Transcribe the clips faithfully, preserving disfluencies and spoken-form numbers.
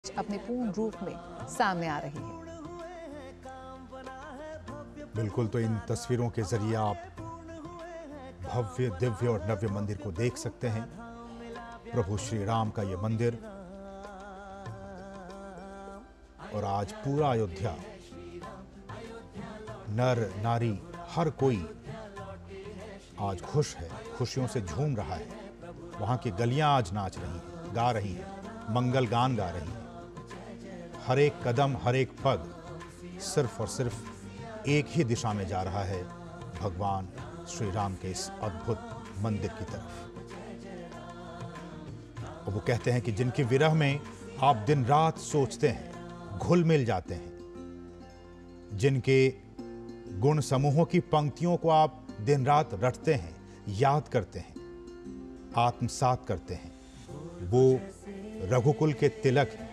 अपने पूर्ण रूप में सामने आ रही है। बिल्कुल, तो इन तस्वीरों के जरिए आप भव्य, दिव्य और नव्य मंदिर को देख सकते हैं। प्रभु श्री राम का ये मंदिर, और आज पूरा अयोध्या, नर नारी हर कोई आज खुश है, खुशियों से झूम रहा है। वहां की गलियां आज नाच रही हैं, गा रही हैं, मंगल गान गा रही हैं। हर एक कदम, हर एक पग सिर्फ और सिर्फ एक ही दिशा में जा रहा है, भगवान श्री राम के इस अद्भुत मंदिर की तरफ। और वो कहते हैं कि जिनकी विरह में आप दिन रात सोचते हैं, घुल मिल जाते हैं, जिनके गुण समूहों की पंक्तियों को आप दिन रात रटते हैं, याद करते हैं, आत्मसात करते हैं, वो रघुकुल के तिलक हैं,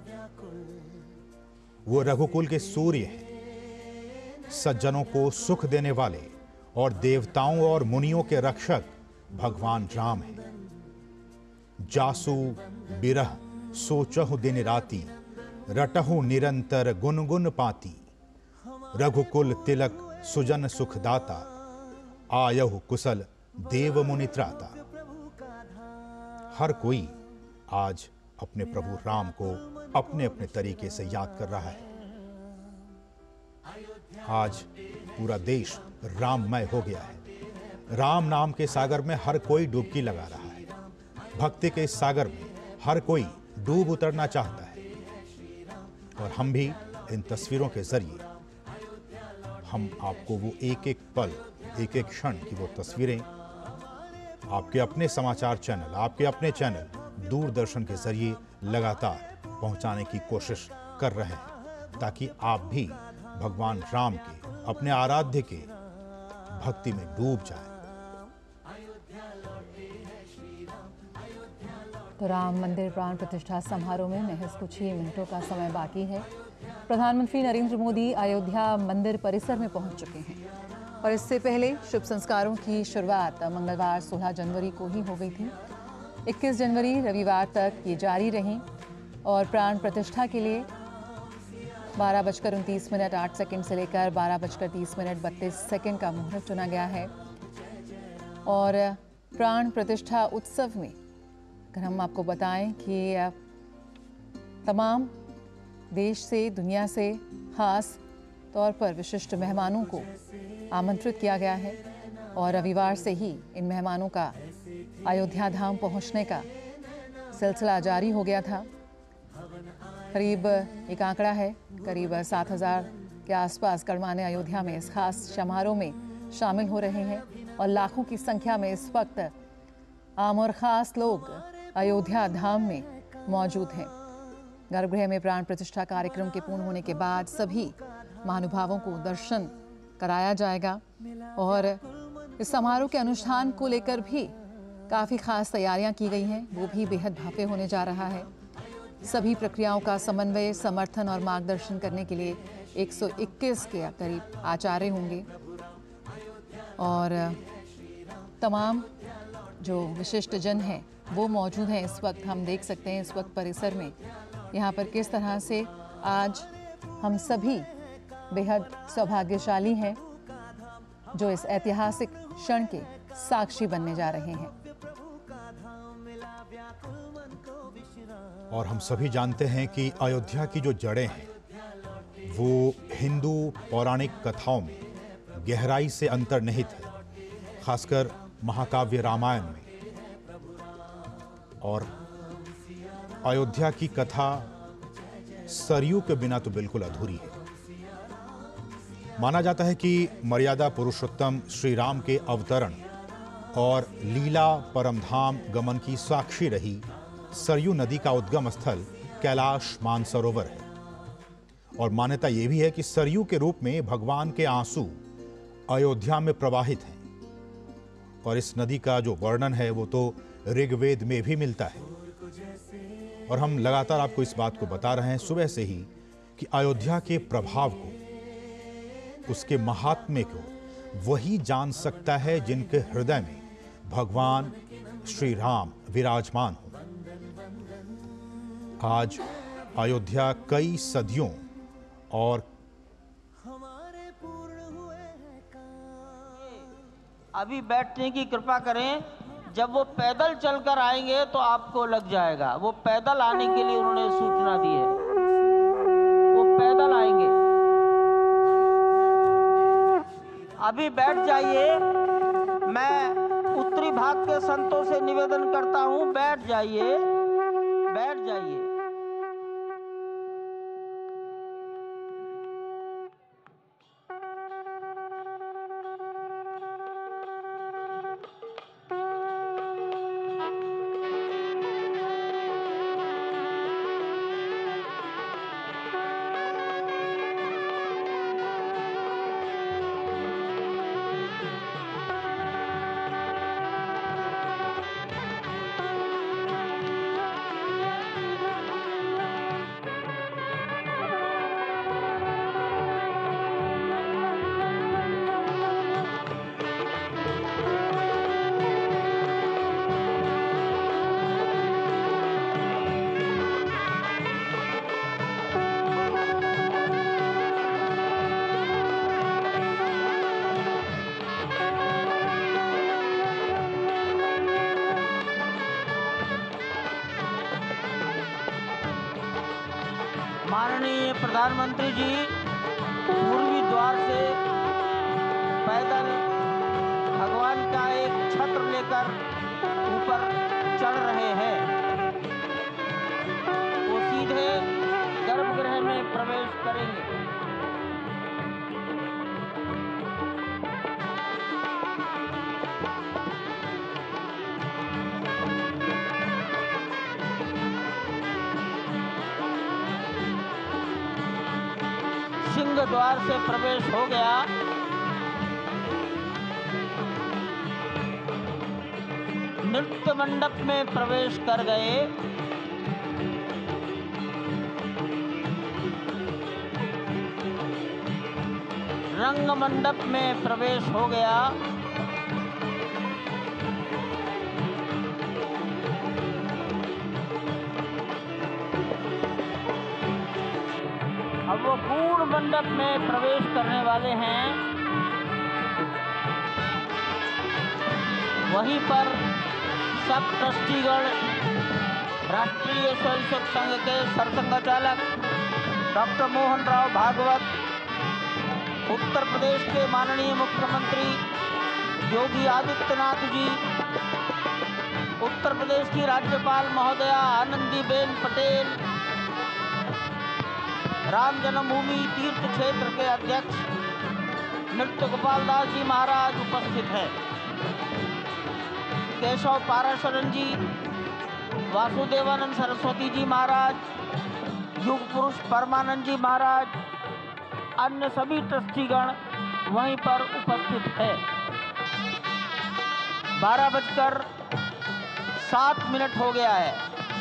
वो रघुकुल के सूर्य हैं, सज्जनों को सुख देने वाले और देवताओं और मुनियों के रक्षक भगवान राम हैं। जासु बिरह सोचहु दिन राती, रटहु निरंतर गुनगुन पाती। रघुकुल तिलक सुजन सुखदाता, आयहु कुशल देव मुनि त्राता। हर कोई आज अपने प्रभु राम को अपने अपने तरीके से याद कर रहा है। आज पूरा देश राममय हो गया है। राम नाम के सागर में हर कोई डुबकी लगा रहा है। भक्ति के इस सागर में हर कोई डूब उतरना चाहता है। और हम भी इन तस्वीरों के जरिए हम आपको वो एक एक पल, एक एक क्षण की वो तस्वीरें आपके अपने समाचार चैनल, आपके अपने चैनल दूरदर्शन के जरिए लगातार पहुंचाने की कोशिश कर रहे हैं, ताकि आप भी भगवान राम के, अपने आराध्य के भक्ति में डूब जाएं। तो राम मंदिर प्राण प्रतिष्ठा समारोह में महज कुछ ही मिनटों का समय बाकी है। प्रधानमंत्री नरेंद्र मोदी अयोध्या मंदिर परिसर में पहुंच चुके हैं और इससे पहले शुभ संस्कारों की शुरुआत मंगलवार सोलह जनवरी को ही हो गई थी। इक्कीस जनवरी रविवार तक ये जारी रही और प्राण प्रतिष्ठा के लिए बारह बजकर उनतीस मिनट आठ सेकंड से लेकर बारह बजकर तीस मिनट बत्तीस सेकंड का मुहूर्त चुना गया है। और प्राण प्रतिष्ठा उत्सव में अगर हम आपको बताएं कि तमाम देश से, दुनिया से खास तौर पर विशिष्ट मेहमानों को आमंत्रित किया गया है और रविवार से ही इन मेहमानों का अयोध्या धाम पहुंचने का सिलसिला जारी हो गया था। करीब एक आंकड़ा है, करीब सात हजार के आसपास गणमान्य अयोध्या में इस खास समारोह में शामिल हो रहे हैं और लाखों की संख्या में इस वक्त आम और ख़ास लोग अयोध्या धाम में मौजूद हैं। गर्भगृह में प्राण प्रतिष्ठा कार्यक्रम के पूर्ण होने के बाद सभी महानुभावों को दर्शन कराया जाएगा और इस समारोह के अनुष्ठान को लेकर भी काफ़ी खास तैयारियां की गई हैं, वो भी बेहद भव्य होने जा रहा है। सभी प्रक्रियाओं का समन्वय, समर्थन और मार्गदर्शन करने के लिए एक सौ इक्कीस के करीब आचार्य होंगे और तमाम जो विशिष्ट जन हैं वो मौजूद हैं। इस वक्त हम देख सकते हैं इस वक्त परिसर में यहाँ पर किस तरह से आज हम सभी बेहद सौभाग्यशाली हैं जो इस ऐतिहासिक क्षण के साक्षी बनने जा रहे हैं। और हम सभी जानते हैं कि अयोध्या की जो जड़ें हैं वो हिंदू पौराणिक कथाओं में गहराई से अंतर्निहित है, खासकर महाकाव्य रामायण में। और अयोध्या की कथा सरयू के बिना तो बिल्कुल अधूरी है। माना जाता है कि मर्यादा पुरुषोत्तम श्री राम के अवतरण और लीला परमधाम गमन की साक्षी रही सरयू नदी का उद्गम स्थल कैलाश मानसरोवर है। और मान्यता यह भी है कि सरयू के रूप में भगवान के आंसू अयोध्या में प्रवाहित हैं। और इस नदी का जो वर्णन है वो तो ऋग्वेद में भी मिलता है। और हम लगातार आपको इस बात को बता रहे हैं सुबह से ही कि अयोध्या के प्रभाव को, उसके महात्म्य को वही जान सकता है जिनके हृदय में भगवान श्री राम विराजमान हो। आज अयोध्या कई सदियों और अभी बैठने की कृपा करें। जब वो पैदल चलकर आएंगे तो आपको लग जाएगा। वो पैदल आने के लिए उन्होंने सूचना दी है, वो पैदल आएंगे। अभी बैठ जाइए। मैं उत्तरी भाग के संतों से निवेदन करता हूं, बैठ जाइए, बैठ जाइए। माननीय प्रधानमंत्री जी पूर्वी द्वार से पैदल भगवान का एक छत्र लेकर ऊपर चढ़ रहे हैं। वो सीधे गर्भगृह में प्रवेश करेंगे। सिंह द्वार से प्रवेश हो गया। नृत्य मंडप में प्रवेश कर गए। रंग मंडप में प्रवेश हो गया। अब वो पूर्ण मंडप में प्रवेश करने वाले हैं। वहीं पर सब ट्रस्टीगण, राष्ट्रीय स्वयंसेवक संघ के सरसंघचालक डॉक्टर मोहन राव भागवत, उत्तर प्रदेश के माननीय मुख्यमंत्री योगी आदित्यनाथ जी, उत्तर प्रदेश की राज्यपाल महोदया आनंदीबेन पटेल, राम जन्मभूमि तीर्थ क्षेत्र के अध्यक्ष नृत्य गोपाल दास जी महाराज उपस्थित हैं। केशव पाराशरन जी, वासुदेवानंद सरस्वती जी महाराज, युग पुरुष परमानंद जी महाराज, अन्य सभी ट्रस्टीगण वहीं पर उपस्थित है। बारह बजकर सात मिनट हो गया है।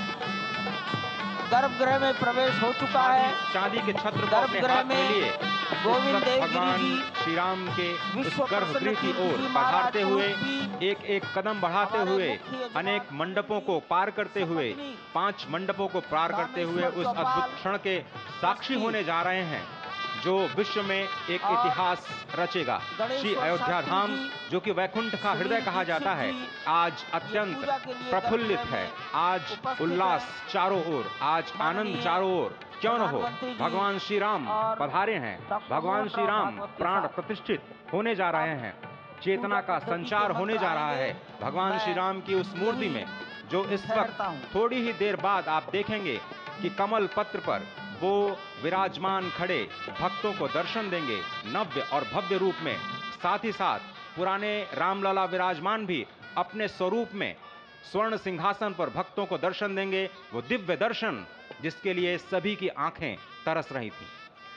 गर्भगृह में प्रवेश हो चुका है। चांदी के छत्र को गर्भगृह में गोविंद देवगिरी जी श्री राम के उस गर्भगृह की ओर पधारते हुए, एक एक कदम बढ़ाते हुए, अनेक मंडपों को पार करते हुए, पांच मंडपों को पार करते हुए उस अद्भुत क्षण के साक्षी होने जा रहे हैं जो विश्व में एक इतिहास रचेगा। श्री अयोध्या धाम, जो कि वैकुंठ का हृदय कहा जाता है, आज अत्यंत प्रफुल्लित है। आज उल्लास चारों ओर, आज आनंद चारों ओर। क्यों न हो, भगवान श्री राम पधारे हैं। भगवान श्री राम प्राण प्रतिष्ठित होने जा रहे हैं। चेतना का संचार होने जा रहा है भगवान श्री राम की उस मूर्ति में, जो इस वक्त थोड़ी ही देर बाद आप देखेंगे कि कमल पत्र पर वो विराजमान खड़े भक्तों को दर्शन देंगे नव्य और भव्य रूप में। साथ ही साथ पुराने रामलला विराजमान भी अपने स्वरूप में स्वर्ण सिंहासन पर भक्तों को दर्शन देंगे। वो दिव्य दर्शन जिसके लिए सभी की आंखें तरस रही थी।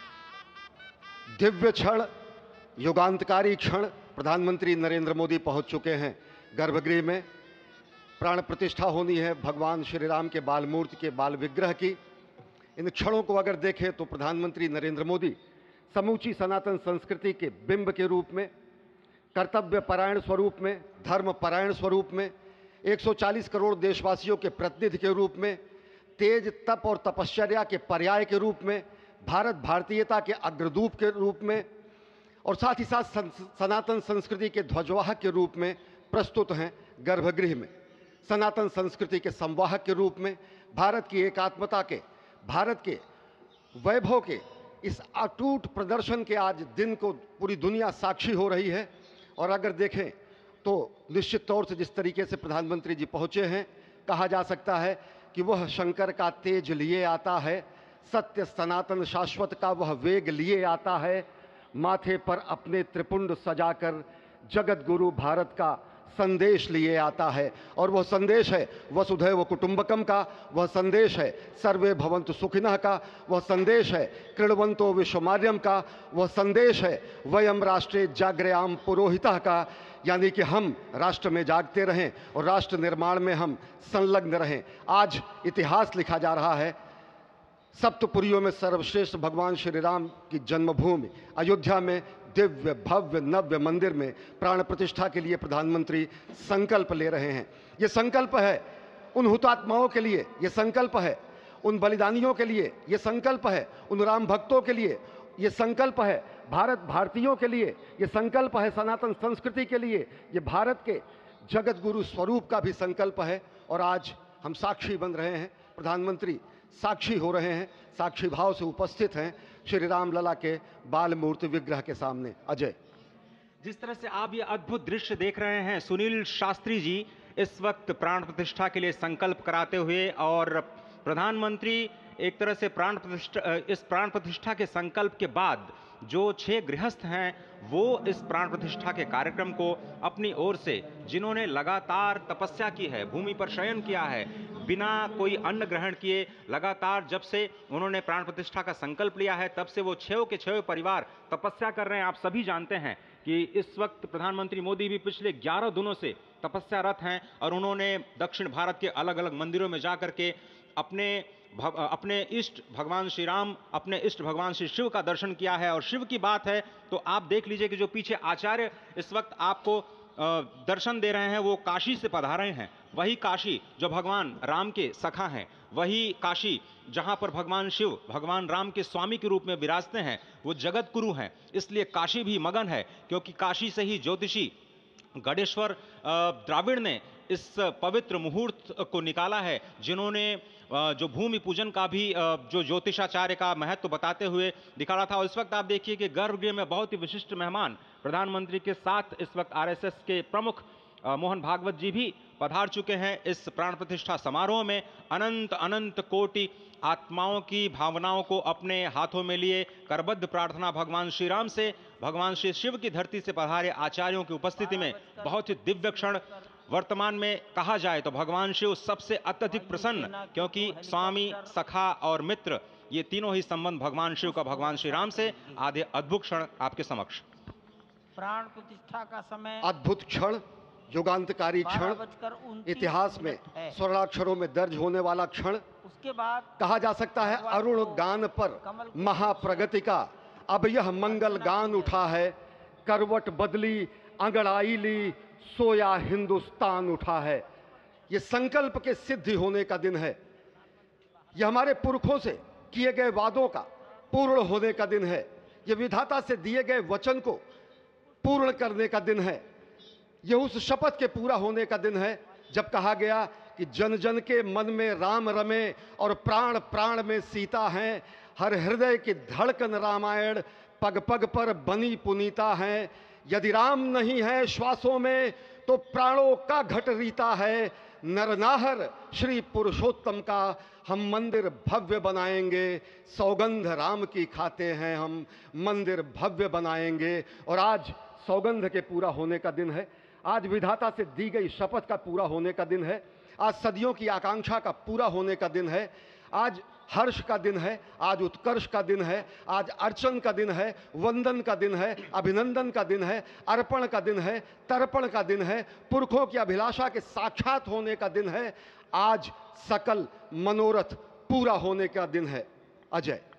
दिव्य क्षण, युगांतकारी क्षण। प्रधानमंत्री नरेंद्र मोदी पहुंच चुके हैं गर्भगृह में। प्राण प्रतिष्ठा होनी है भगवान श्री राम के बाल मूर्ति के बाल विग्रह की। इन क्षणों को अगर देखें तो प्रधानमंत्री नरेंद्र मोदी समूची सनातन संस्कृति के बिंब के रूप में, कर्तव्य परायण स्वरूप में, धर्म परायण स्वरूप में, एक सौ चालीस करोड़ देशवासियों के प्रतिनिधि के रूप में, तेज तप और तपश्चर्या के पर्याय के रूप में, भारत भारतीयता के अग्रदूत के रूप में और साथ ही साथ सनातन संस्कृति के ध्वजवाहक के रूप में प्रस्तुत हैं गर्भगृह में। सनातन संस्कृति के संवाहक के रूप में, भारत की एकात्मता के, भारत के वैभव के इस अटूट प्रदर्शन के आज दिन को पूरी दुनिया साक्षी हो रही है। और अगर देखें तो निश्चित तौर से जिस तरीके से प्रधानमंत्री जी पहुंचे हैं, कहा जा सकता है कि वह शंकर का तेज लिए आता है, सत्य सनातन शाश्वत का वह वेग लिए आता है, माथे पर अपने त्रिपुंड सजाकर जगत गुरु भारत का संदेश लिए आता है। और वह संदेश है वसुधैव कुटुंबकम का, वह संदेश है सर्वे भवन्तु सुखिनः का, वह संदेश है कृण्वन्तो विश्वमार्यम का, वह संदेश है वयम राष्ट्रे जाग्रयाम पुरोहितः का, यानी कि हम राष्ट्र में जागते रहें और राष्ट्र निर्माण में हम संलग्न रहें। आज इतिहास लिखा जा रहा है। सप्तपुरियों में सर्वश्रेष्ठ भगवान श्री राम की जन्मभूमि अयोध्या में दिव्य भव्य नव्य मंदिर में प्राण प्रतिष्ठा के लिए प्रधानमंत्री संकल्प ले रहे हैं। ये संकल्प है उन हुतात्माओं के लिए, ये संकल्प है उन बलिदानियों के लिए, ये संकल्प है उन राम भक्तों के लिए, ये संकल्प है भारत भारतीयों के लिए, ये संकल्प है सनातन संस्कृति के लिए, ये भारत के जगत गुरु स्वरूप का भी संकल्प है। और आज हम साक्षी बन रहे हैं, प्रधानमंत्री साक्षी हो रहे हैं, साक्षी भाव से उपस्थित हैं श्री राम लला के बाल मूर्ति विग्रह के सामने। अजय, जिस तरह से आप ये अद्भुत दृश्य देख रहे हैं, सुनील शास्त्री जी इस वक्त प्राण प्रतिष्ठा के लिए संकल्प कराते हुए, और प्रधानमंत्री एक तरह से प्राण प्रतिष्ठा इस प्राण प्रतिष्ठा के संकल्प के बाद जो छह गृहस्थ हैं वो इस प्राण प्रतिष्ठा के कार्यक्रम को अपनी ओर से, जिन्होंने लगातार तपस्या की है, भूमि पर शयन किया है, बिना कोई अन्न ग्रहण किए लगातार जब से उन्होंने प्राण प्रतिष्ठा का संकल्प लिया है तब से वो छह के छह परिवार तपस्या कर रहे हैं। आप सभी जानते हैं कि इस वक्त प्रधानमंत्री मोदी भी पिछले ग्यारह दिनों से तपस्यारत हैं और उन्होंने दक्षिण भारत के अलग अलग मंदिरों में जाकर के अपने अपने इष्ट भगवान श्री राम, अपने इष्ट भगवान श्री शिव का दर्शन किया है। और शिव की बात है तो आप देख लीजिए कि जो पीछे आचार्य इस वक्त आपको दर्शन दे रहे हैं वो काशी से पधारे हैं। वही काशी जो भगवान राम के सखा हैं, वही काशी जहां पर भगवान शिव भगवान राम के स्वामी के रूप में विराजते हैं, वो जगत गुरु हैं। इसलिए काशी भी मगन है, क्योंकि काशी से ही ज्योतिषी गणेश्वर द्राविड़ ने इस पवित्र मुहूर्त को निकाला है, जिन्होंने जो भूमि पूजन का भी जो ज्योतिषाचार्य का महत्व बताते हुए दिखाया था। और इस वक्त आप देखिए कि गर्भगृह में बहुत ही विशिष्ट मेहमान प्रधानमंत्री के साथ इस वक्त आरएसएस के प्रमुख मोहन भागवत जी भी पधार चुके हैं। इस प्राण प्रतिष्ठा समारोह में अनंत अनंत कोटि आत्माओं की भावनाओं को अपने हाथों में लिए करबद्ध प्रार्थना भगवान श्री राम से, भगवान श्री शिव की धरती से पधारे आचार्यों की उपस्थिति में बहुत ही दिव्य क्षण। वर्तमान में कहा जाए तो भगवान शिव सबसे अत्यधिक प्रसन्न, क्योंकि स्वामी, सखा और मित्र ये तीनों ही संबंध भगवान शिव का भगवान श्री राम से। आधे अद्भुत क्षण आपके समक्ष। प्राण प्रतिष्ठा का समय अद्भुत क्षण, युगांतकारी क्षण, इतिहास में स्वर्णाक्षरों में दर्ज होने वाला क्षण। उसके बाद कहा जा सकता है अरुण गान पर महाप्रगति का अब यह मंगल गान उठा है, करवट बदली अंगड़ाई ली सोया हिंदुस्तान उठा है। ये संकल्प के सिद्धि होने का दिन है, यह हमारे पुरखों से किए गए वादों का पूर्ण होने का दिन है, यह विधाता से दिए गए वचन को पूर्ण करने का दिन है, यह उस शपथ के पूरा होने का दिन है जब कहा गया कि जन जन के मन में राम रमे और प्राण प्राण में सीता हैं, हर हृदय की धड़कन रामायण पग पग पर बनी पुनीता है। यदि राम नहीं है श्वासों में तो प्राणों का घट रीता है, नरनाहर श्री पुरुषोत्तम का हम मंदिर भव्य बनाएंगे, सौगंध राम की खाते हैं हम मंदिर भव्य बनाएंगे। और आज सौगंध के पूरा होने का दिन है, आज विधाता से दी गई शपथ का पूरा होने का दिन है, आज सदियों की आकांक्षा का पूरा होने का दिन है, आज हर्ष का दिन है, आज उत्कर्ष का दिन है, आज अर्चन का दिन है, वंदन का दिन है, अभिनंदन का दिन है, अर्पण का दिन है, तर्पण का दिन है, पुरखों की अभिलाषा के साक्षात होने का दिन है, आज सकल मनोरथ पूरा होने का दिन है। अजय,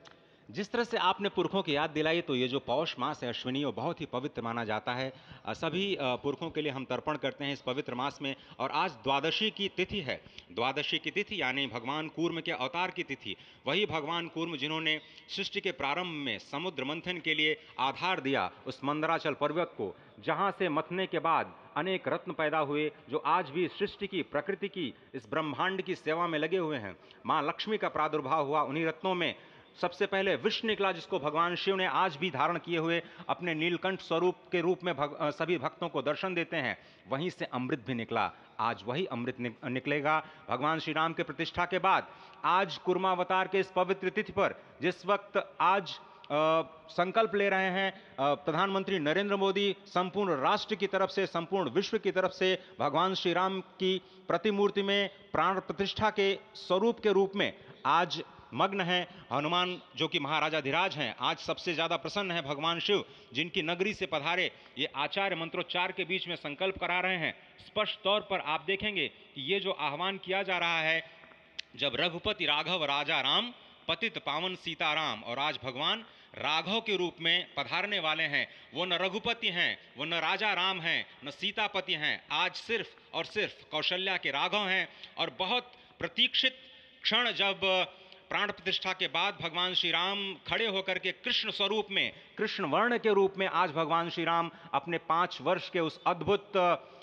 जिस तरह से आपने पुरखों की याद दिलाई, तो ये जो पौष मास है अश्विनी, वो बहुत ही पवित्र माना जाता है। अ, सभी अ, पुरखों के लिए हम तर्पण करते हैं इस पवित्र मास में। और आज द्वादशी की तिथि है। द्वादशी की तिथि यानी भगवान कूर्म के अवतार की तिथि। वही भगवान कूर्म जिन्होंने सृष्टि के प्रारंभ में समुद्र मंथन के लिए आधार दिया उस मंदराचल पर्वत को, जहाँ से मथने के बाद अनेक रत्न पैदा हुए, जो आज भी सृष्टि की, प्रकृति की, इस ब्रह्मांड की सेवा में लगे हुए हैं। माँ लक्ष्मी का प्रादुर्भाव हुआ उन्हीं रत्नों में। सबसे पहले विष निकला, जिसको भगवान शिव ने आज भी धारण किए हुए अपने नीलकंठ स्वरूप के रूप में भग, सभी भक्तों को दर्शन देते हैं। वहीं से अमृत भी निकला। आज वही अमृत निकलेगा भगवान श्री राम के प्रतिष्ठा के बाद। आज कुर्मावतार के इस पवित्र तिथि पर, जिस वक्त आज आ, संकल्प ले रहे हैं आ, प्रधानमंत्री नरेंद्र मोदी, संपूर्ण राष्ट्र की तरफ से, संपूर्ण विश्व की तरफ से भगवान श्री राम की प्रतिमूर्ति में प्राण प्रतिष्ठा के स्वरूप के रूप में आज मग्न है। हनुमान जो कि महाराजाधिराज हैं, आज सबसे ज्यादा प्रसन्न है भगवान शिव, जिनकी नगरी से पधारे ये आचार्य मंत्रोच्चार के बीच में संकल्प करा रहे हैं। स्पष्ट तौर पर आप देखेंगे कि ये जो आह्वान किया जा रहा है, जब रघुपति राघव राजा राम, पतित पावन सीताराम, और आज भगवान राघव के रूप में पधारने वाले हैं। वो न रघुपति हैं, वो न राजा राम हैं, न सीतापति हैं। आज सिर्फ और सिर्फ कौशल्या के राघव हैं। और बहुत प्रतीक्षित क्षण, जब प्राण प्रतिष्ठा के बाद भगवान श्री राम खड़े होकर के कृष्ण स्वरूप में, कृष्ण वर्ण के रूप में आज भगवान श्री राम अपने पांच वर्ष के उस अद्भुत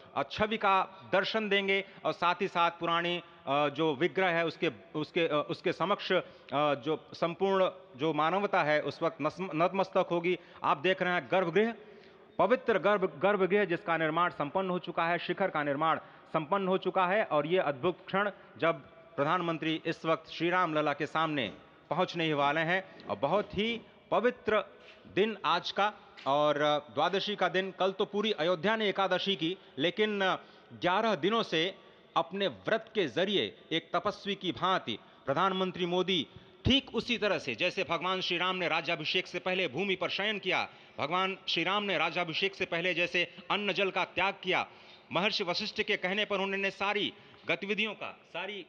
छवि का दर्शन देंगे। और साथ ही साथ पुरानी जो विग्रह है उसके उसके उसके समक्ष जो संपूर्ण जो मानवता है उस वक्त नतमस्तक होगी। आप देख रहे हैं गर्भगृह, पवित्र गर्भ गर्भगृह जिसका निर्माण संपन्न हो चुका है, शिखर का निर्माण संपन्न हो चुका है। और ये अद्भुत क्षण जब प्रधानमंत्री इस वक्त श्री राम लला के सामने पहुंचने ही वाले हैं। और बहुत ही पवित्र दिन आज का, और द्वादशी का दिन। कल तो पूरी अयोध्या ने एकादशी की, लेकिन ग्यारह दिनों से अपने व्रत के जरिए एक तपस्वी की भांति प्रधानमंत्री मोदी ठीक उसी तरह से, जैसे भगवान श्री राम ने राज्याभिषेक से पहले भूमि पर शयन किया, भगवान श्री राम ने राज्याभिषेक से पहले जैसे अन्न जल का त्याग किया, महर्षि वशिष्ठ के कहने पर उन्होंने सारी गतिविधियों का, सारी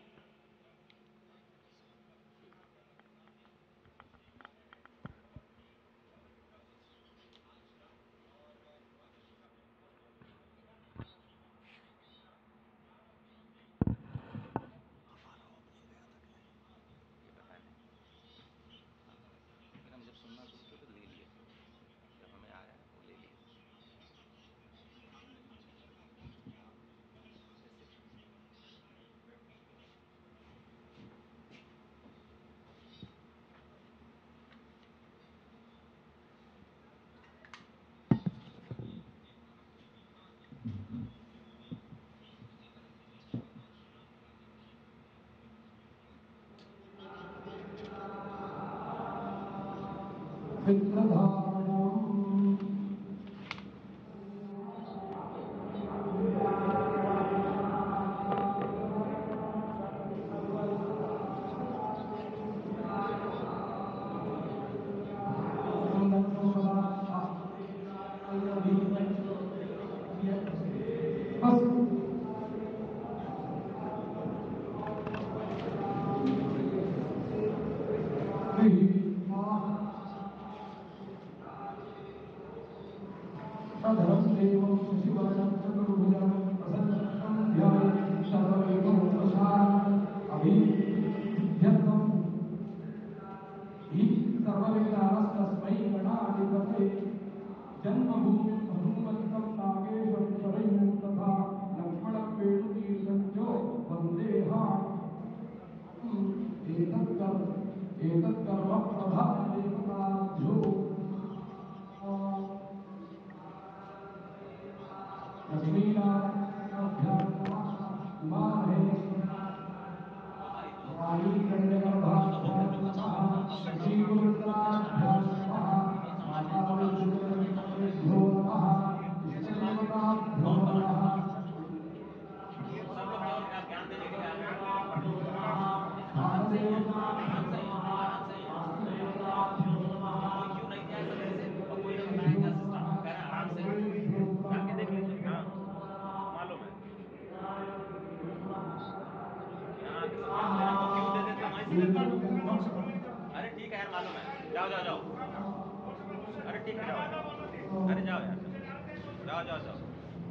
जाओ जाओ जाओ, अरे ठीक है जाओ, अरे जाओ यार, जाओ जाओ जाओ।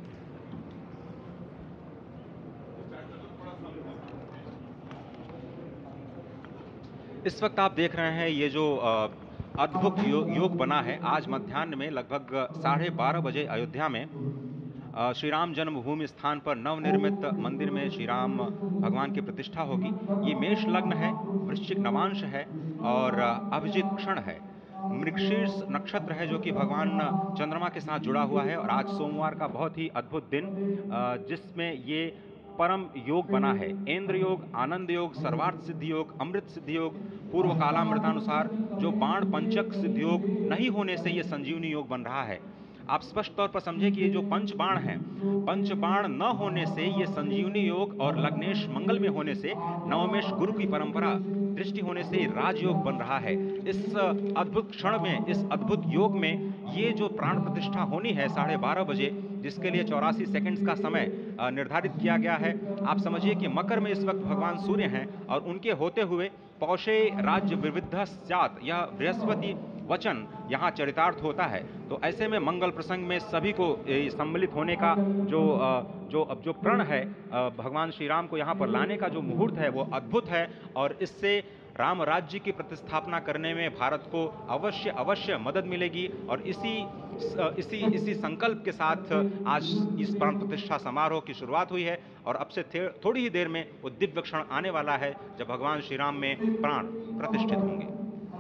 इस वक्त आप देख रहे हैं ये जो अद्भुत योग, योग बना है। आज मध्याह्न में लगभग साढ़े बारह बजे अयोध्या में श्री राम जन्मभूमि स्थान पर नवनिर्मित मंदिर में श्री राम भगवान की प्रतिष्ठा होगी। ये मेष लग्न है, वृश्चिक नवांश है और अभिजित क्षण है। मृगशीर्ष नक्षत्र है जो कि भगवान चंद्रमा के साथ जुड़ा हुआ है और आज सोमवार का बहुत ही अद्भुत दिन जिसमें ये परम योग बना है। इंद्र योग, आनंद योग, सर्वार्थ सिद्धि योग, अमृत सिद्धि योग, पूर्व कालामृतानुसार जो बाण पंचक सिद्धि योग नहीं होने से ये संजीवनी योग बन रहा है। आप स्पष्ट तौर पर समझे कि ये जो पंच बाण है, पंच बाण न होने से ये संजीवनी योग और लग्नेश मंगल में होने से नवमेश गुरु की परंपरा दृष्टि होने से राजयोग बन रहा है। इस अद्भुत क्षण में, इस अद्भुत योग में ये जो प्राण प्रतिष्ठा होनी है साढ़े बारह बजे, जिसके लिए चौरासी सेकंड्स का समय निर्धारित किया गया है। आप समझिए कि मकर में इस वक्त भगवान सूर्य हैं और उनके होते हुए पौषे राज्य विविध स्यात्, यह बृहस्पति वचन यहाँ चरितार्थ होता है। तो ऐसे में मंगल प्रसंग में सभी को सम्मिलित होने का जो जो अब जो प्रण है भगवान श्री राम को यहाँ पर लाने का जो मुहूर्त है वो अद्भुत है और इससे राम राज्य की प्रतिस्थापना करने में भारत को अवश्य अवश्य मदद मिलेगी। और इसी इसी इसी संकल्प के साथ आज इस प्राण प्रतिष्ठा समारोह की शुरुआत हुई है और अब से थोड़ी ही देर में वो दिव्य क्षण आने वाला है जब भगवान श्री राम में प्राण प्रतिष्ठित होंगे।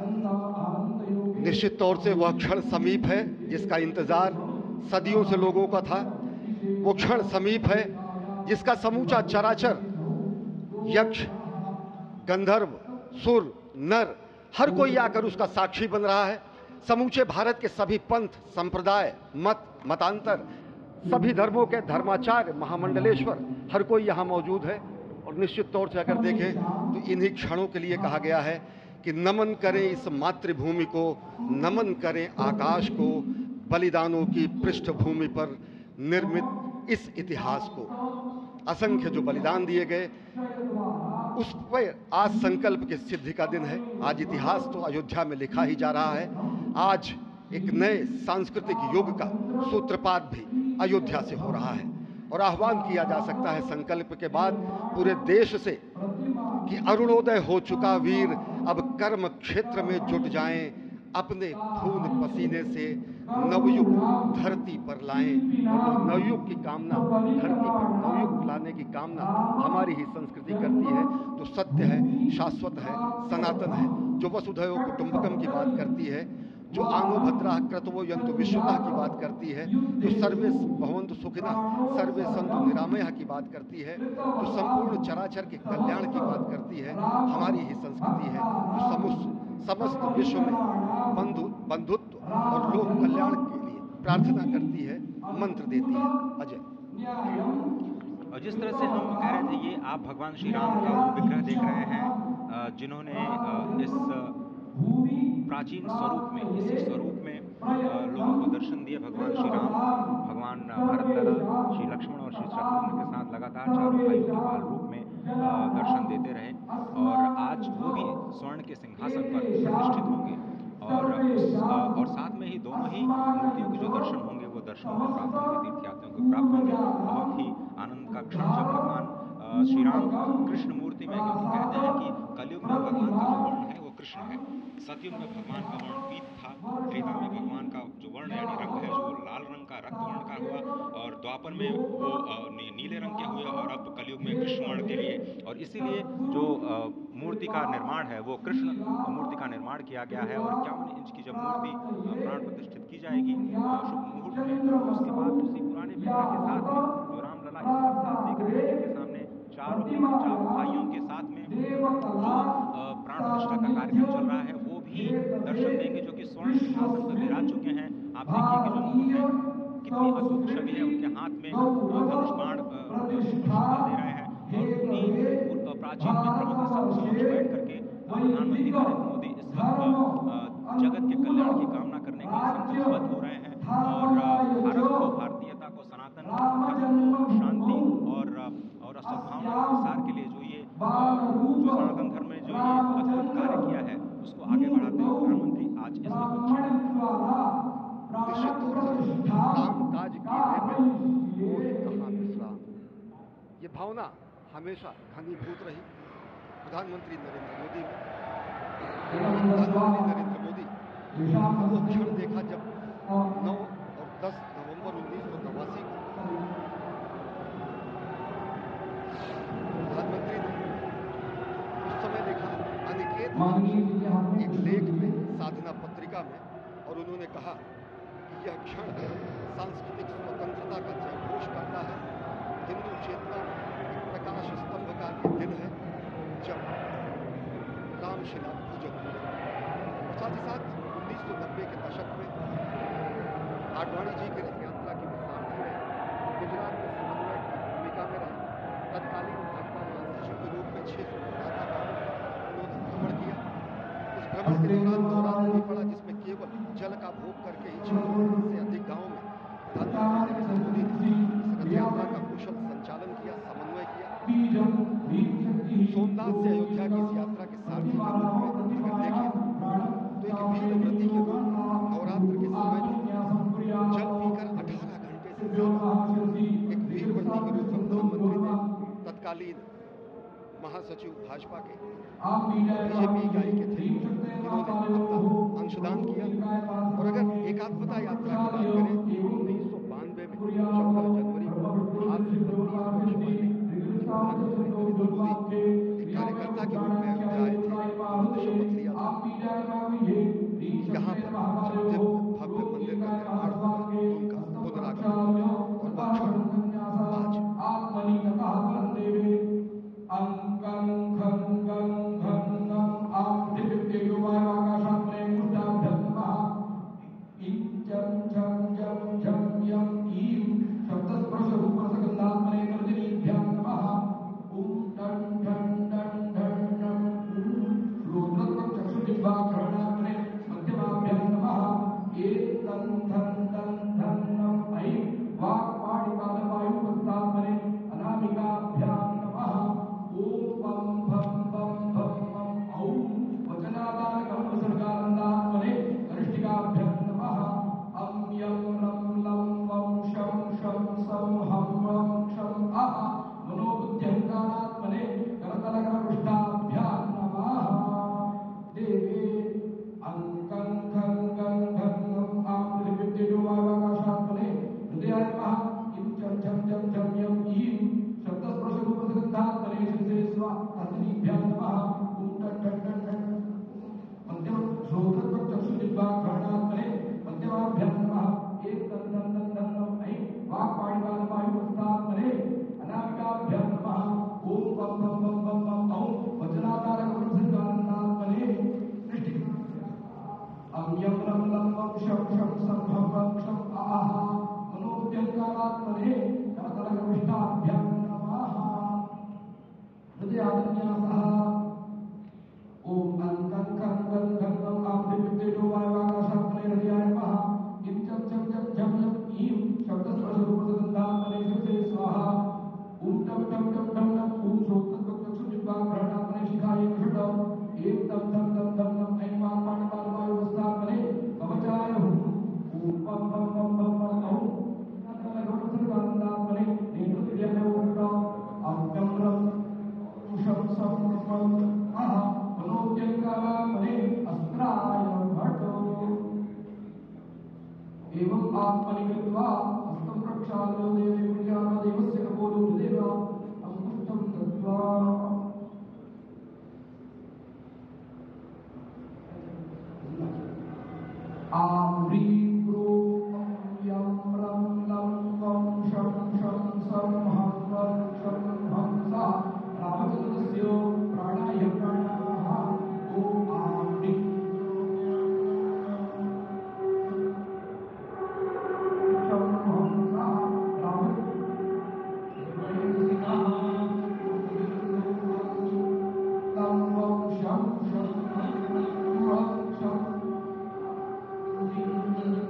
निश्चित तौर से वह क्षण समीप है जिसका इंतजार सदियों से लोगों का था। वो क्षण समीप है जिसका समूचा चराचर, यक्ष, गंधर्व, सुर, नर, हर कोई आकर उसका साक्षी बन रहा है। समूचे भारत के सभी पंथ, संप्रदाय, मत, मतांतर, सभी धर्मों के धर्माचार्य, महामंडलेश्वर, हर कोई यहाँ मौजूद है। और निश्चित तौर से अगर देखें तो इन्हीं क्षणों के लिए कहा गया है कि नमन करें इस मातृभूमि को, नमन करें आकाश को, बलिदानों की पृष्ठभूमि पर निर्मित इस इतिहास को। असंख्य जो बलिदान दिए गए उस पर आज संकल्प की सिद्धि का दिन है। आज इतिहास तो अयोध्या में लिखा ही जा रहा है। आज एक नए सांस्कृतिक युग का सूत्रपात भी अयोध्या से हो रहा है और आह्वान किया जा सकता है संकल्प के बाद पूरे देश से कि अरुणोदय हो चुका वीर अब कर्म क्षेत्र में जुट जाएं, अपने खून पसीने से नवयुग धरती पर लाएं। और वो नवयुग की कामना, धरती पर नवयुग लाने की कामना हमारी ही संस्कृति करती है, जो सत्य है, शाश्वत है, सनातन है, जो वसुधैव कुटुंबकम की बात करती है, जो आनो भद्राः क्रतवो यन्तु विश्वतः की बात करती है, जो सर्वे भवन्तु सुखिनः सर्वे सन्तु निरामयः की बात करती है, जो संपूर्ण चराचर के कल्याण की बात करती है, हमारी ही संस्कृति है, जो समस्त समस्त विश्व में बंधु बंधुत्व और लोक कल्याण के लिए प्रार्थना करती है, मंत्र देती है। अजय, और जिस तरह से हम कह रहे थे, ये आप भगवान श्री राम का वो विग्रह देख रहे हैं जिन्होंने इस प्राचीन स्वरूप में, इसी स्वरूप में लोगों को दर्शन दिए। भगवान श्री राम, भगवान भरत लला, श्री लक्ष्मण और श्री शत्रुघ्न के साथ लगातार चारों भाइयों के बाल रूप में दर्शन देते रहे और आज वो भी स्वर्ण के सिंहासन पर प्रतिष्ठित होंगे और उस और साथ में ही दोनों ही मूर्तियों के जो दर्शन होंगे वो दर्शन को प्राप्त होंगे, तीर्थयात्रियों को प्राप्त होंगे। बहुत ही आनंद का क्षण जब भगवान श्री राम कृष्ण मूर्ति में, क्योंकि कहते हैं कि कलयुग में भगवान का जो वर्ण है वो कृष्ण है, सतयुग में भगवान का वर्ण पीत था, त्रेता में भगवान का जो वर्ण यानी रंग है जो लाल रंग का, रक्त वर्ण का हुआ और द्वापर में वो नीले रंग के हुए और अब कलयुग में कृष्ण वर्ण के लिए। और इसीलिए जो मूर्ति का निर्माण है वो कृष्ण मूर्ति का निर्माण किया गया है और इक्यावन इंच की जब मूर्ति प्राण प्रतिष्ठित की जाएगी शुभ मुहूर्त में, उसके बाद उसी पुराने विग्रह के साथ में जो रामलला इस वक्त आप देख रहे हैं जिनके सामने चारों चारों भाइयों के साथ में जो प्राण प्रतिष्ठा का कार्यक्रम चल रहा है वो भी दर्शन देंगे, जो कि स्वर्ण सिंहासन पर विराज चुके हैं। आप देखिए कि जो मुकुट है कितनी अद्भुत छवि है, उनके हाथ में धनुष बाण दे रहे हैं और उन्हीं प्राचीन विग्रहों के समक्ष बैठ करके प्रधानमंत्री नरेंद्र मोदी इस वक्त जगत के कल्याण की कामना करने के लिए संकल्पबद्ध हो रहे हैं और भारत को, भारतीयता को, सनातन धर्म को शांति और और सद्भावना के प्रसार के लिए जो ये जो सनातन धर्म में जो ये अद्भुत कार्य किया है उसको आगे बढ़ाते हुए प्रधानमंत्री आज इस निश्चित तौर से काम काज की है वो कहाँ विश्राम। ये भावना हमेशा घनीभूत रही प्रधानमंत्री नरेंद्र मोदी में। प्रधानमंत्री नरेंद्र मोदी वो क्षण देखा जब नौ और दस नवंबर उन्नीस सौ नवासी को प्रधानमंत्री ने उस समय देखा अनिकेत एक लेख में साधना पत्रिका में, और उन्होंने कहा कि यह क्षण सांस्कृतिक स्वतंत्रता का जयघोष करता है, हिंदू चेतना में एक प्रकाश स्तंभ का ये दिन है जब रामशिला पूजन हुआ। साथ ही साथ उन्नीस सौ नब्बे के दशक में आडवाणी जी की रथ यात्रा की सारथी रहे, गुजरात में समन्वय की भूमिका में रहे, तत्कालीन भाजपा महासचिव के रूप में छह सौ उन्होंने भ्रमण किया। उस भ्रमण के दौरान नवरात्र भी पड़ा जिसमें केवल जल का भोग करके ही छह से अधिक गाँव में प्रधानमंत्री नरेंद्र मोदी ने रथ यात्रा का कुशल संचालन किया, समन्वय किया। सोमनाथ से अयोध्या की इस यात्रा के सारथी के रूप में अगर देखें तो एक वीर व्रती के रूप में नवरात्र के समय में जल पीकर अठारह घंटे से ज्यादा एक वीर व्रती के रूप में प्रधानमंत्री ने तत्कालीन महासचिव भाजपा के बीजेपी इकाई के थे, इन्होंने अपना अंशदान किया। और अगर एकात्मता यात्रा की बात करें उन्नीस सौ बानवे में चौदह जनवरी को आज से बत्तीस वर्ष पहले प्रधानमंत्री नरेंद्र मोदी एक कार्यकर्ता के रूप में अयोध्या आए थे, उन्होंने शपथ लिया था यहाँ पर जब दिव्य भव्य मंदिर का निर्माण होगा तो उनका पुनरागमन होगा। और वह क्षण आज Thank you.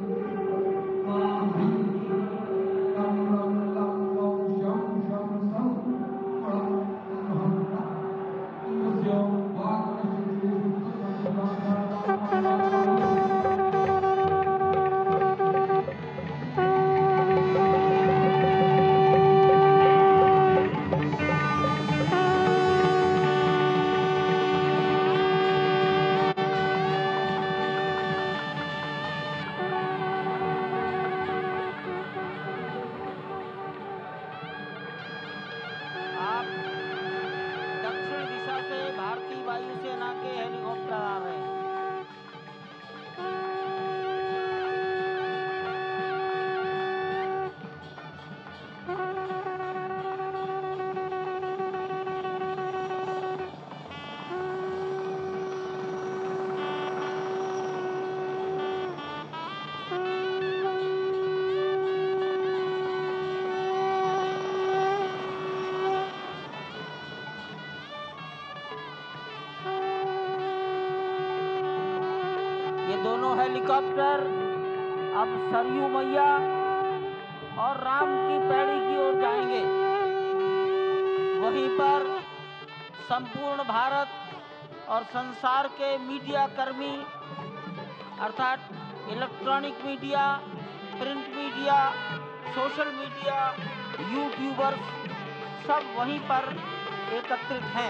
ये दोनों हेलीकॉप्टर अब सरयू मैया और राम की पैड़ी की ओर जाएंगे। वहीं पर संपूर्ण भारत और संसार के मीडिया कर्मी अर्थात electronic media, print media, social media, YouTubers सब वहीं पर एकत्रित हैं।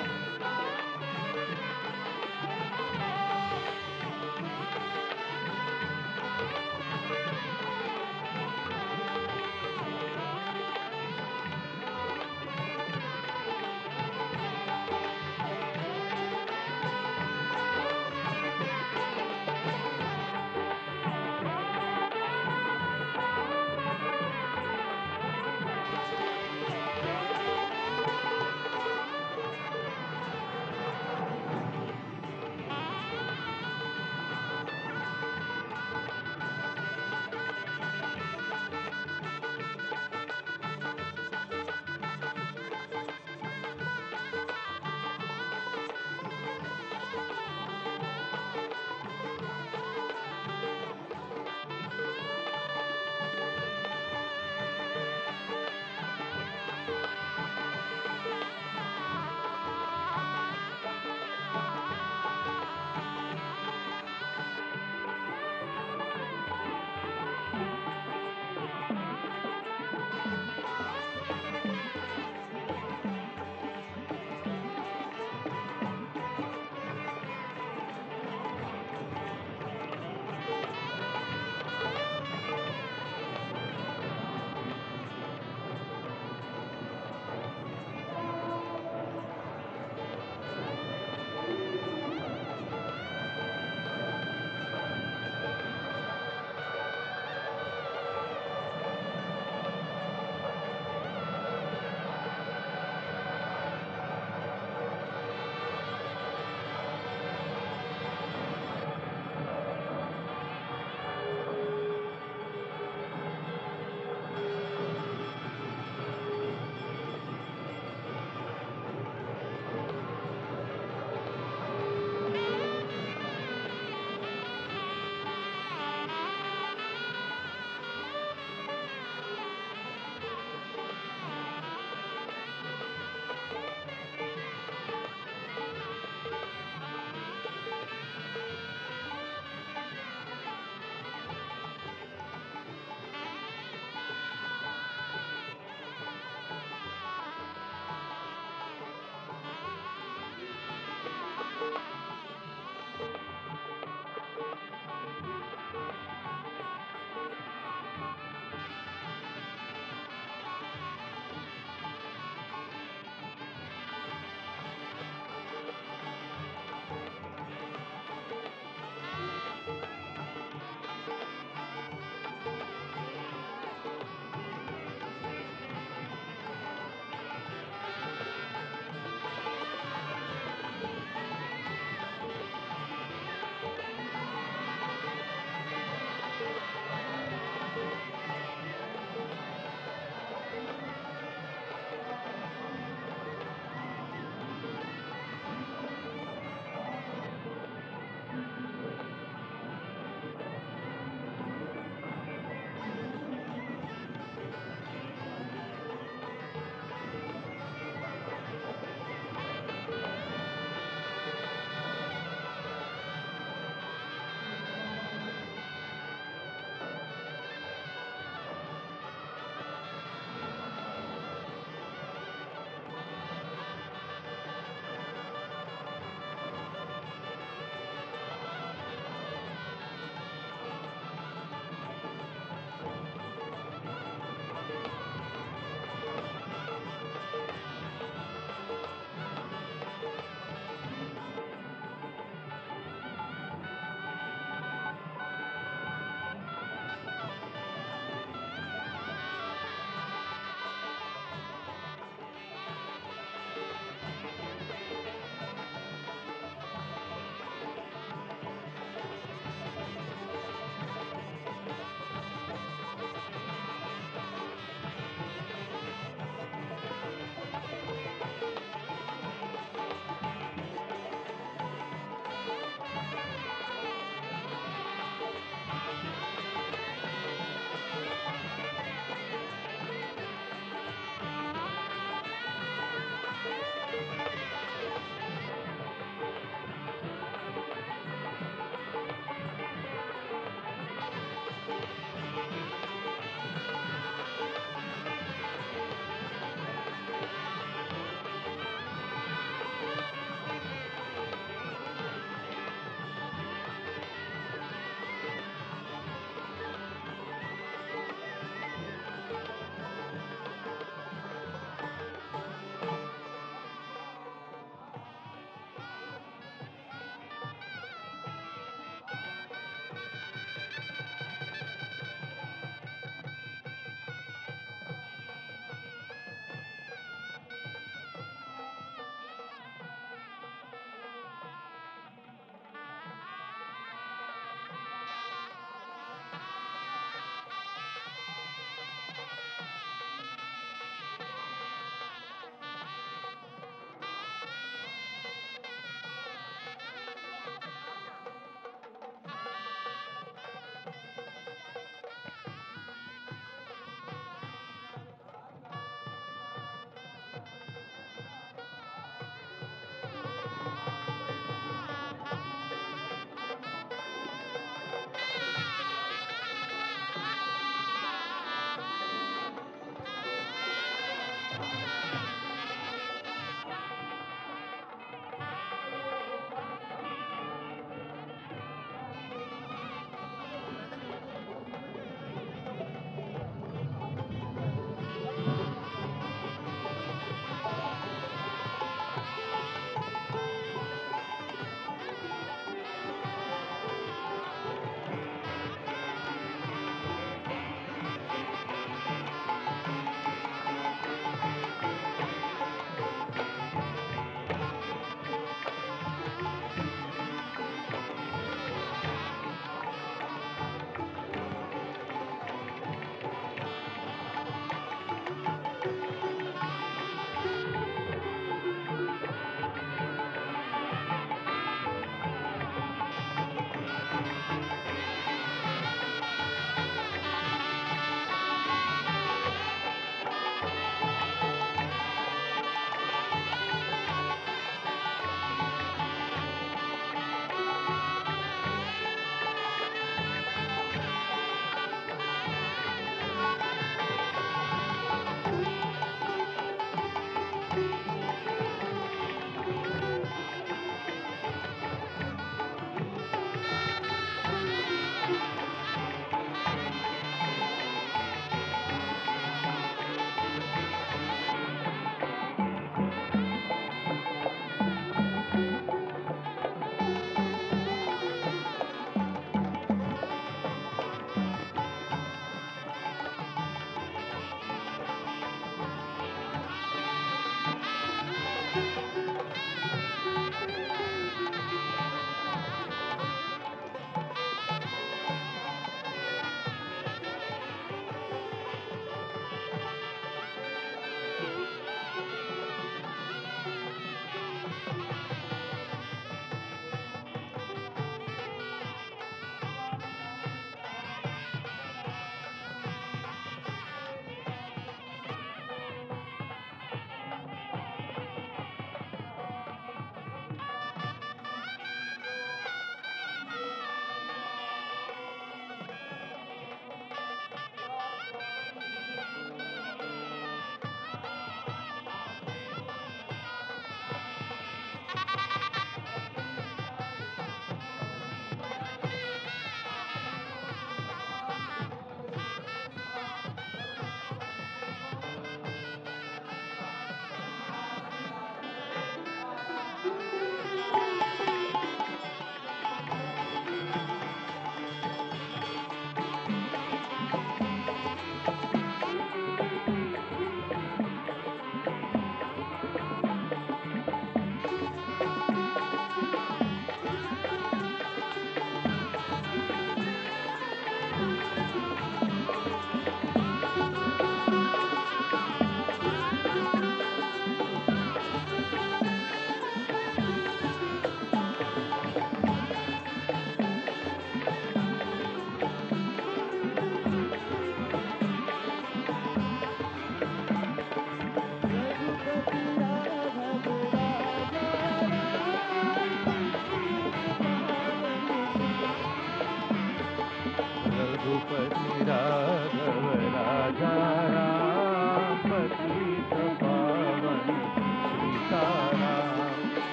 रघुपति राघव राजा राम पतित पावन सीताराम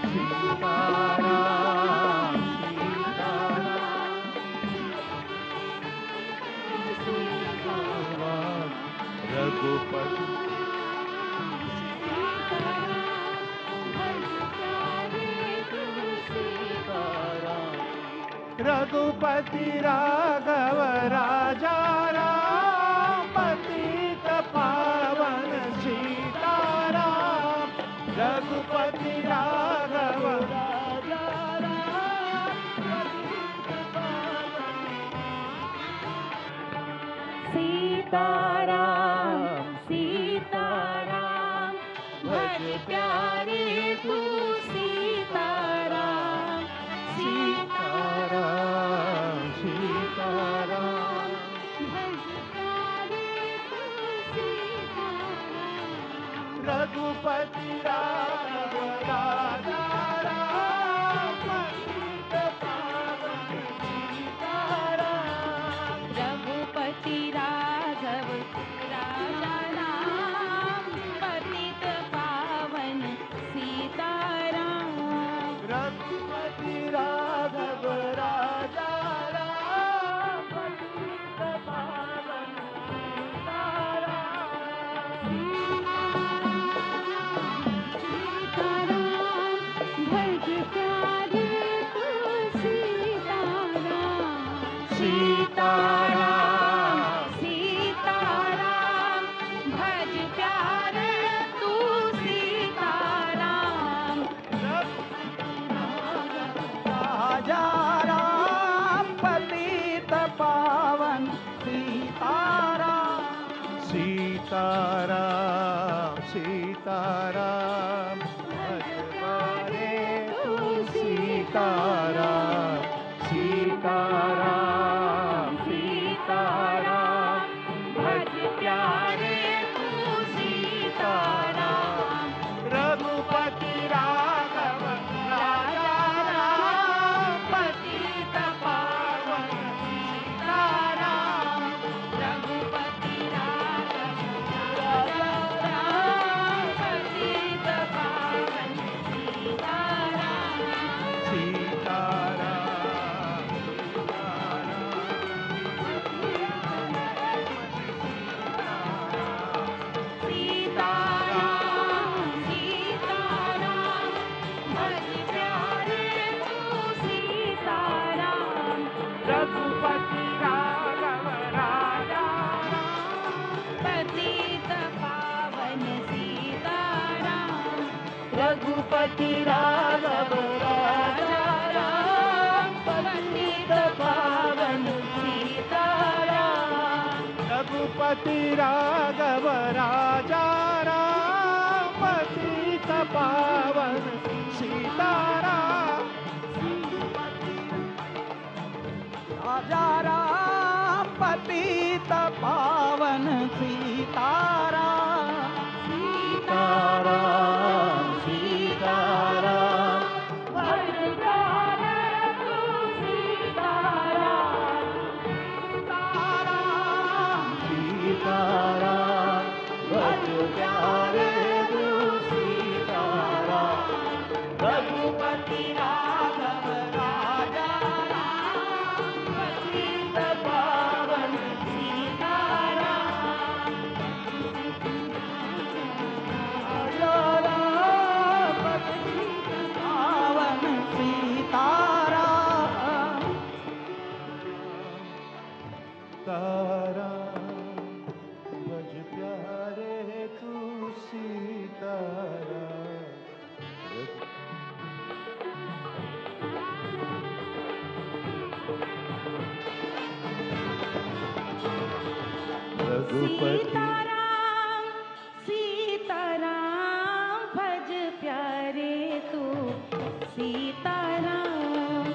सीताराम सीताराम रघुपति रघुपति राघव राजा राम पतित पावन सीताराम रघुपति राघव राजा राम पतित पावन सीताराम सीताराम भज प्यारे तू सीताराम सीताराम सीताराम भज प्यारे तू सीताराम रघुपति राघव राजा राम पतित पावन सीताराम रघुपति राघव राजा राम पतित पावन सीताराम रघुपति राघव राजा राम पतित पावन सीताराम सीताराम भज प्यारे तू सीताराम राजा राम पतित पावन सीताराम सीताराम सीताराम भज प्यारे तू सीताराम सीताराम सीताराम भज प्यारे तू सीताराम रघुपति राघव राजा राम पतित पावन सीताराम रघुपति राघव राजा राम पतित पावन सीताराम सीताराम रघुपति राघव राजा पतित पावन सीताराम रघुपति राघव राजा पतित पावन सीताराम रघुपति राघव राजा पतित पावन सीताराम राजा राम पतित पावन सीताराम सीताराम सीताराम भज प्यारे तू सीताराम सीताराम भज प्यारे तू सीताराम रघुपति राघव राजा पावन सीताराम पावन सीताराम ताराम भज प्यारे तू सीताराम सीताराम सीताराम भज प्यारे तू सीताराम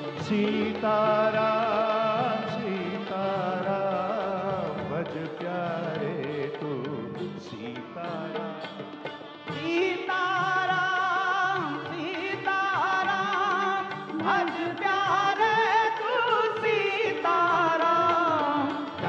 सीताराम सीताराम भज प्यारे तू सीताराम सीताराम सीताराम भज प्यारे तू सीताराम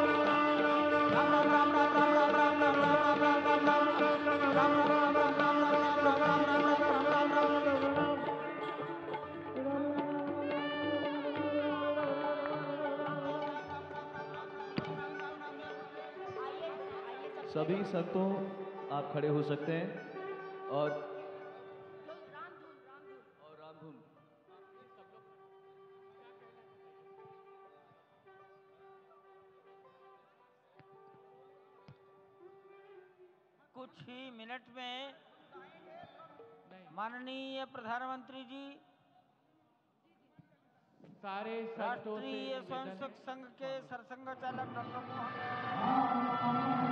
सभी संतों आप खड़े हो सकते हैं और और रामधुन कुछ ही मिनट में माननीय प्रधानमंत्री जी सारे संतों से राष्ट्रीय निवेदन स्वयंसेवक है। संघ के सरसंघ चालक डॉक्टर मोहन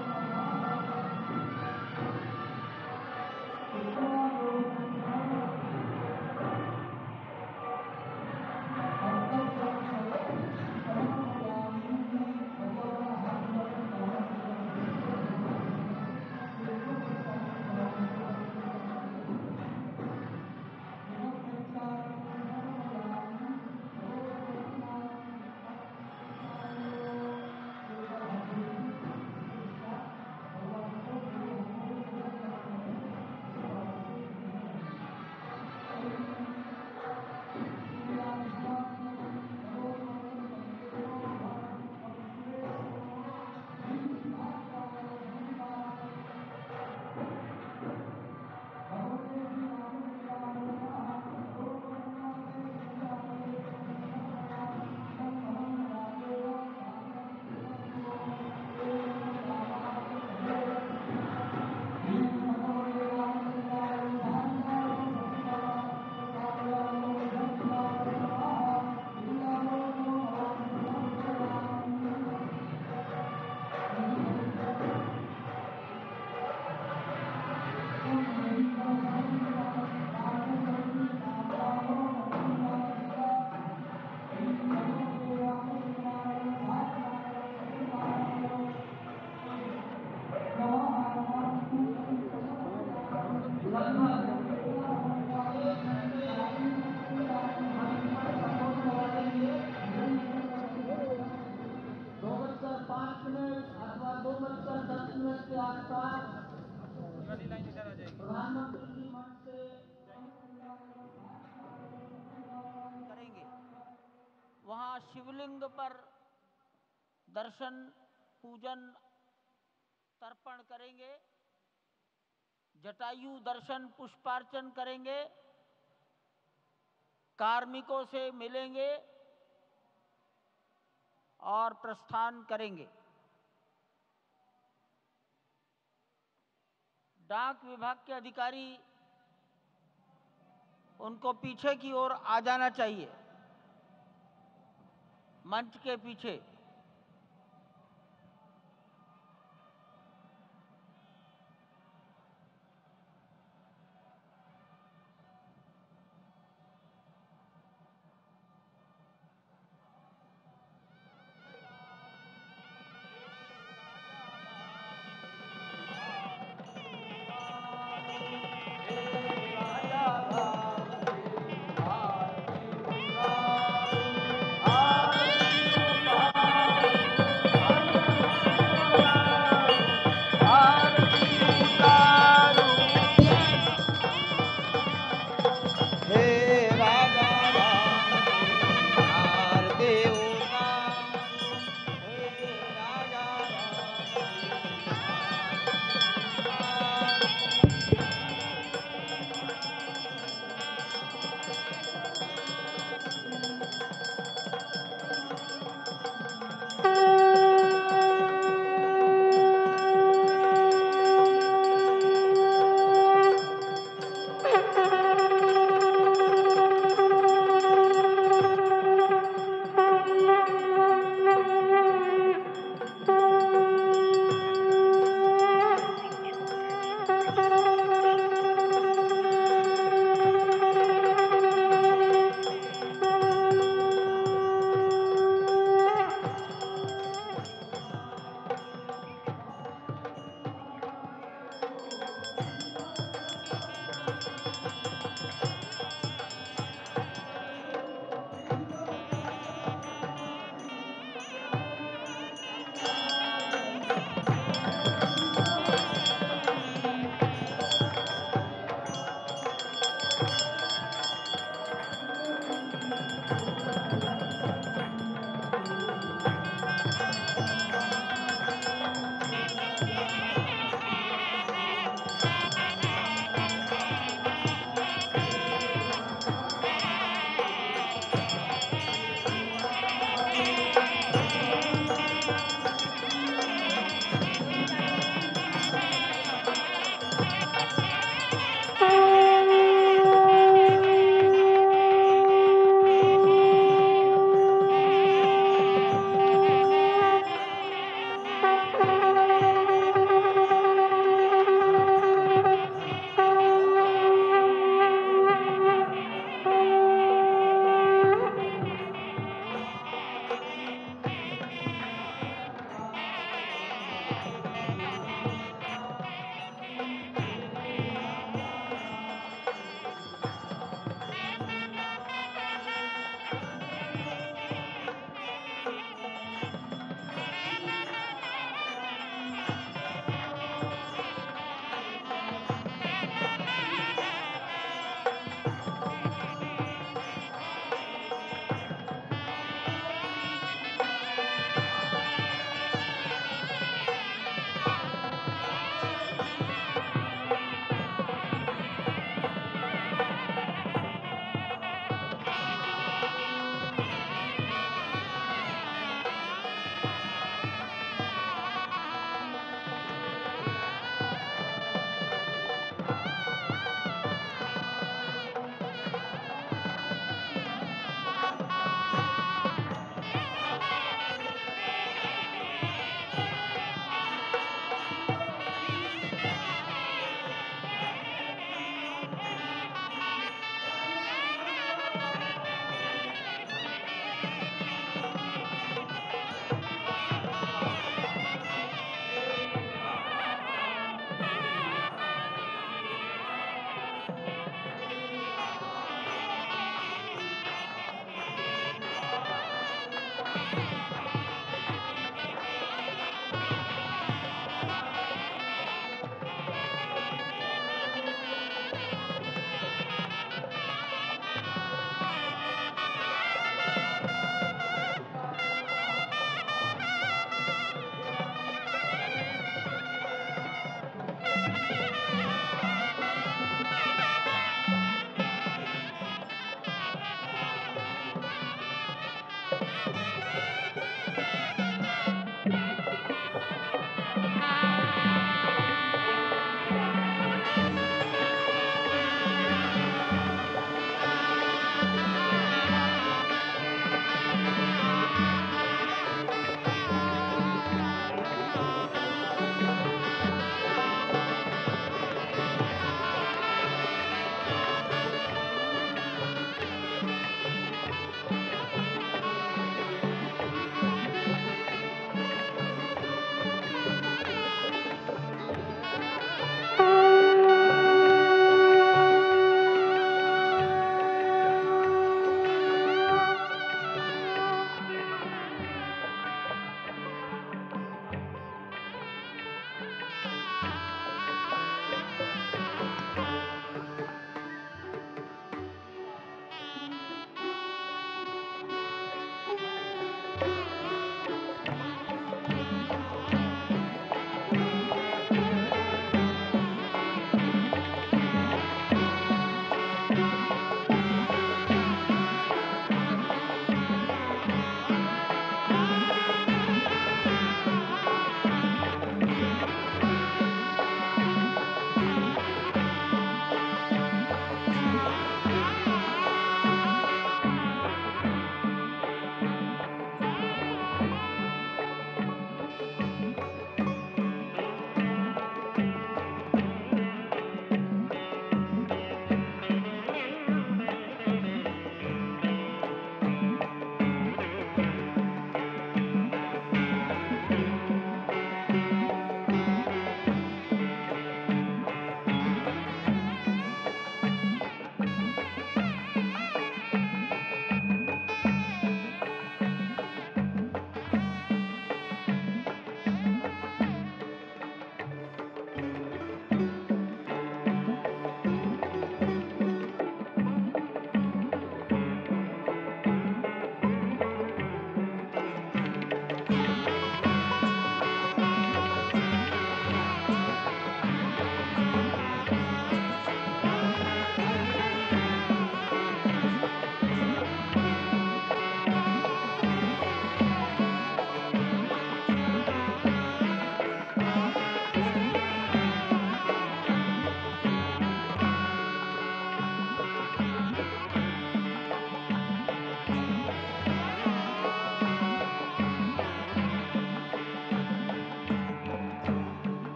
दो बजकर पाँच मिनट अथवा दो बजकर दस मिनट के आसपास प्रधानमंत्री जी मंच से करेंगे। वहाँ शिवलिंग पर दर्शन पूजन तर्पण करेंगे, जटायु दर्शन पुष्पार्चन करेंगे, कार्मिकों से मिलेंगे और प्रस्थान करेंगे। डाक विभाग के अधिकारी उनको पीछे की ओर आ जाना चाहिए, मंच के पीछे।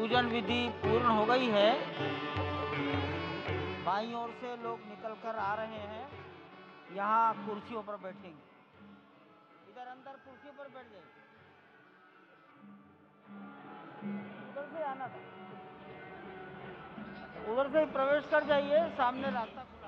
पूजन विधि पूर्ण हो गई है। बाईं ओर से लोग निकल कर आ रहे हैं, यहाँ कुर्सियों पर बैठेंगे। इधर अंदर कुर्सियों पर बैठ जाइए, उधर से आना था, उधर से ही प्रवेश कर जाइए, सामने रास्ता खुला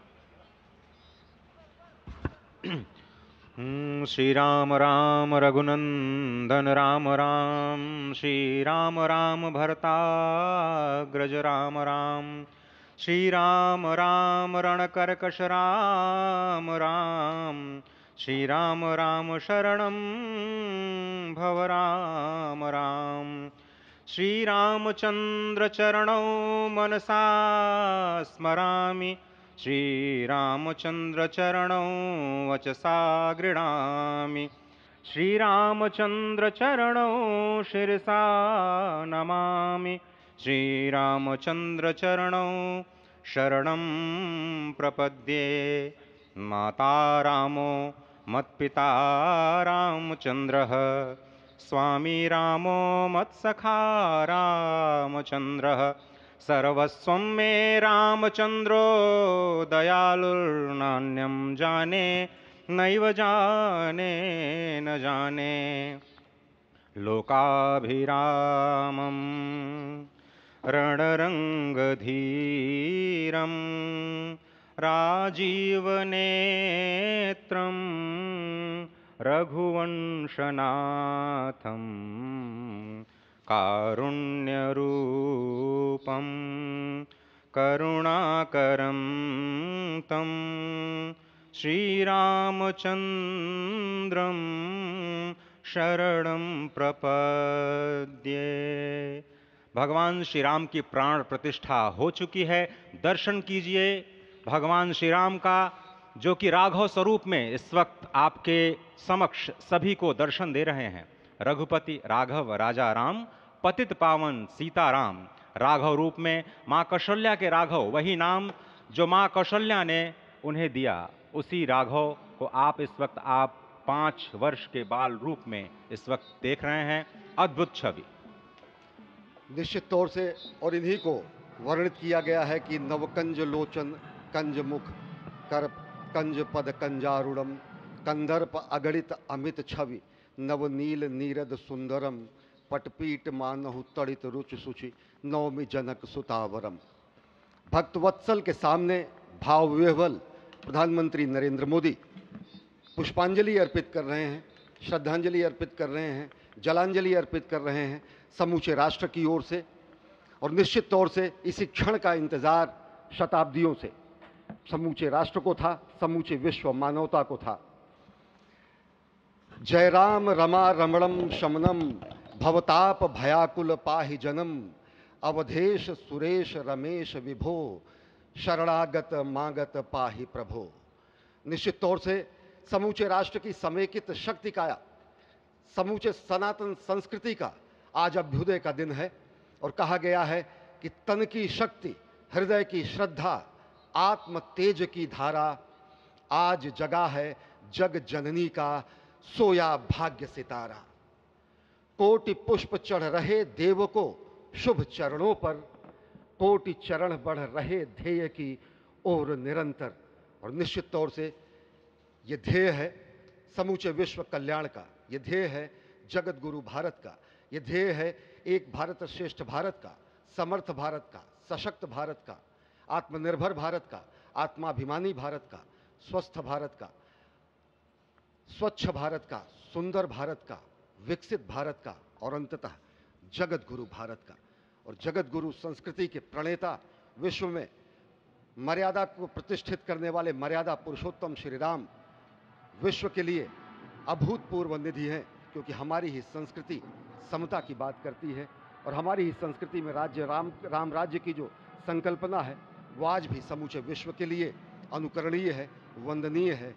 है। हम्म, श्री राम राम रघुनंदन राम राम, श्री राम राम भरताग्रज राम राम, श्री राम राम रणकर्कश राम राम, श्री राम राम शरणं भव राम राम, श्री रामचंद्र चरणौ मनसा स्मरामि, श्री रामचंद्र चरणौ वचसा गृह्णामि, श्री रामचंद्र चरणौ शिरसा नमामि, श्री रामचंद्र चरणौ शरणं प्रपद्ये। माता रामो मत्पिता रामचंद्रः, स्वामी रामो मत्सखा रामचंद्रः, सर्वस्वं मे रामचंद्रो दयालुर्नान्यं जाने नैव जाने न जाने। लोकाभिरामं रणरंगधीरं राजीवनेत्रं रघुवंशनाथं, कारुण्यरूपं करुणाकरं तं श्रीरामचन्द्रं शरणं प्रपद्ये। भगवान श्री राम की प्राण प्रतिष्ठा हो चुकी है। दर्शन कीजिए भगवान श्री राम का, जो कि राघव स्वरूप में इस वक्त आपके समक्ष सभी को दर्शन दे रहे हैं। रघुपति राघव राजा राम, पतित पावन सीताराम। राघव रूप में माँ कौशल्या के राघव, वही नाम जो माँ कौशल्या ने उन्हें दिया, उसी राघव को आप इस वक्त आप पाँच वर्ष के बाल रूप में इस वक्त देख रहे हैं। अद्भुत छवि। निश्चित तौर से और इन्हीं को वर्णित किया गया है कि नवकंज लोचन कंज मुख कर कंज पद कंजारुणम, कंदर्प अगणित अमित छवि, नवनील नीरद सुंदरम, पटपीट मानहु तड़ित रुचि सुचि, नवमी जनक सुतावरम। भक्तवत्सल के सामने भाव विह्वल प्रधानमंत्री नरेंद्र मोदी पुष्पांजलि अर्पित कर रहे हैं, श्रद्धांजलि अर्पित कर रहे हैं, जलांजलि अर्पित कर रहे हैं समूचे राष्ट्र की ओर से। और निश्चित तौर से इसी क्षण का इंतजार शताब्दियों से समूचे राष्ट्र को था, समूचे विश्व मानवता को था। जय राम रमा रमणम शमनम, भवताप भयाकुल पाहि जनम, अवधेश सुरेश रमेश विभो, शरणागत मागत पाहि प्रभो। निश्चित तौर से समूचे राष्ट्र की समेकित शक्ति का, समूचे सनातन संस्कृति का आज अभ्युदय का दिन है। और कहा गया है कि तन की शक्ति, हृदय की श्रद्धा, आत्म तेज की धारा आज जगा है जग जननी का सोया भाग्य सितारा। कोटि पुष्प चढ़ रहे देव को शुभ चरणों पर, कोटि चरण बढ़ रहे ध्येय की ओर निरंतर। और निश्चित तौर से ये ध्येय है समूचे विश्व कल्याण का, ये ध्येय है जगत गुरु भारत का, ये ध्येय है एक भारत श्रेष्ठ भारत का, समर्थ भारत का, सशक्त भारत का, आत्मनिर्भर भारत का, आत्माभिमानी भारत का, स्वस्थ भारत का, स्वच्छ भारत का, सुंदर भारत का, विकसित भारत का और अंततः जगत गुरु भारत का। और जगत गुरु संस्कृति के प्रणेता, विश्व में मर्यादा को प्रतिष्ठित करने वाले मर्यादा पुरुषोत्तम श्री राम विश्व के लिए अभूतपूर्व निधि हैं, क्योंकि हमारी ही संस्कृति समता की बात करती है और हमारी ही संस्कृति में राज्य राम राम राज्य की जो संकल्पना है वो आज भी समूचे विश्व के लिए अनुकरणीय है, वंदनीय है।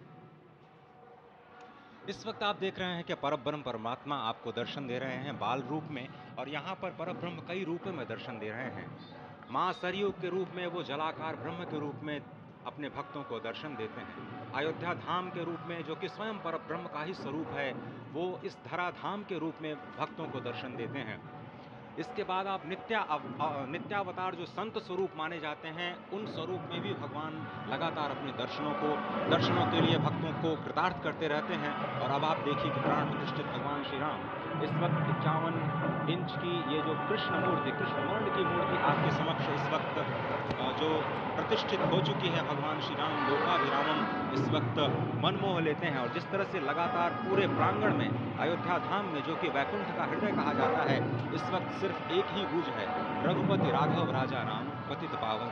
इस वक्त आप देख रहे हैं कि परब्रह्म परमात्मा आपको दर्शन दे रहे हैं बाल रूप में, और यहाँ पर परब्रह्म कई रूपों में दर्शन दे रहे हैं। माँ सरयू के रूप में वो जलाकार ब्रह्म के रूप में अपने भक्तों को दर्शन देते हैं। अयोध्या धाम के रूप में, जो कि स्वयं परब्रह्म का ही स्वरूप है, वो इस धरा धाम के रूप में भक्तों को दर्शन देते हैं। इसके बाद आप नित्या नित्यावतार जो संत स्वरूप माने जाते हैं, उन स्वरूप में भी भगवान लगातार अपने दर्शनों को दर्शनों के लिए भक्तों को कृतार्थ करते रहते हैं। और अब आप देखिए कि प्राण प्रतिष्ठित भगवान श्री राम इस वक्त इक्यावन इंच की ये जो कृष्ण मूर्ति, कृष्ण वर्ण की मूर्ति आपके समक्ष इस वक्त जो प्रतिष्ठित हो चुकी है। भगवान श्री राम लोकाभिरामम इस वक्त मनमोह लेते हैं। और जिस तरह से लगातार पूरे प्रांगण में अयोध्या धाम में, जो कि वैकुंठ का हृदय कहा जाता है, इस वक्त सिर्फ एक ही गूंज है, रघुपति राघव राजा राम पतित पावन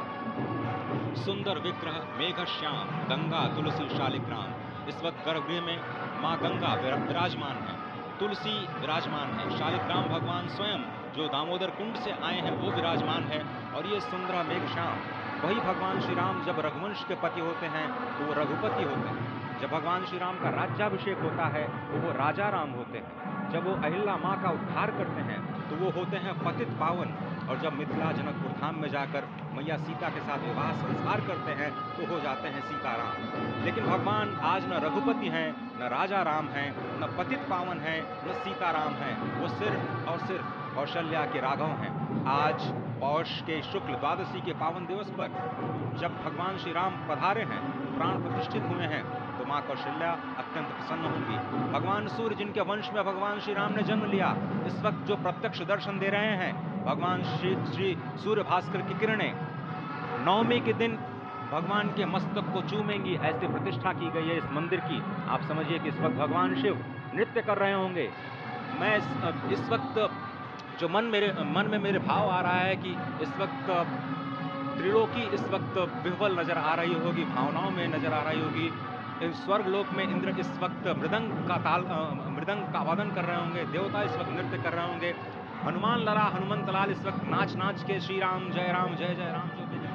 सीताराम। सुंदर विग्रह मेघ श्याम गंगा तुलसी शालिग्राम। इस वक्त गर्भगृह में माँ गंगा विराजमान है, तुलसी विराजमान है, शालिग्राम भगवान स्वयं जो दामोदर कुंड से आए हैं वो विराजमान है। और ये सुंदर मेघ श्याम, वही भगवान श्री राम जब रघुवंश के पति होते हैं तो वो रघुपति होते हैं। जब भगवान श्री राम का राज्याभिषेक होता है तो वो राजा राम होते हैं। जब वो अहिल्या माँ का उद्धार करते हैं तो वो होते हैं पतित पावन। और जब मिथिला जनकपुर धाम में जाकर मैया सीता के साथ विवाह संस्कार करते हैं तो हो जाते हैं सीताराम। लेकिन भगवान आज न रघुपति हैं, न राजा राम हैं, न पतित पावन हैं, न सीताराम हैं। वो सिर्फ और सिर्फ कौशल्या के राघव हैं। आज पौष के शुक्ल द्वादशी के पावन दिवस पर जब भगवान श्री राम पधारे हैं, प्राण प्रतिष्ठित हुए हैं, तो माँ कौशल्या अत्यंत प्रसन्न होंगी। भगवान सूर्य, जिनके वंश में भगवान श्री राम ने जन्म लिया, इस वक्त जो प्रत्यक्ष दर्शन दे रहे हैं, भगवान श्री श्री सूर्य भास्कर की किरणें नवमी के दिन भगवान के मस्तक को चूमेंगी। ऐसी प्रतिष्ठा की गई है इस मंदिर की। आप समझिए कि इस वक्त भगवान शिव नृत्य कर रहे होंगे। मैं इस, इस वक्त जो मन मेरे मन में मेरे भाव आ रहा है कि इस वक्त त्रिलोकी इस वक्त विह्वल नजर आ रही होगी, भावनाओं में नजर आ रही होगी। स्वर्ग लोक में इंद्र इस वक्त मृदंग का ताल मृदंग का वादन कर रहे होंगे, देवता इस वक्त नृत्य कर रहे होंगे। हनुमान लला हनुमंत लाल इस वक्त नाच नाच के श्री राम जय राम जय जय राम जो भी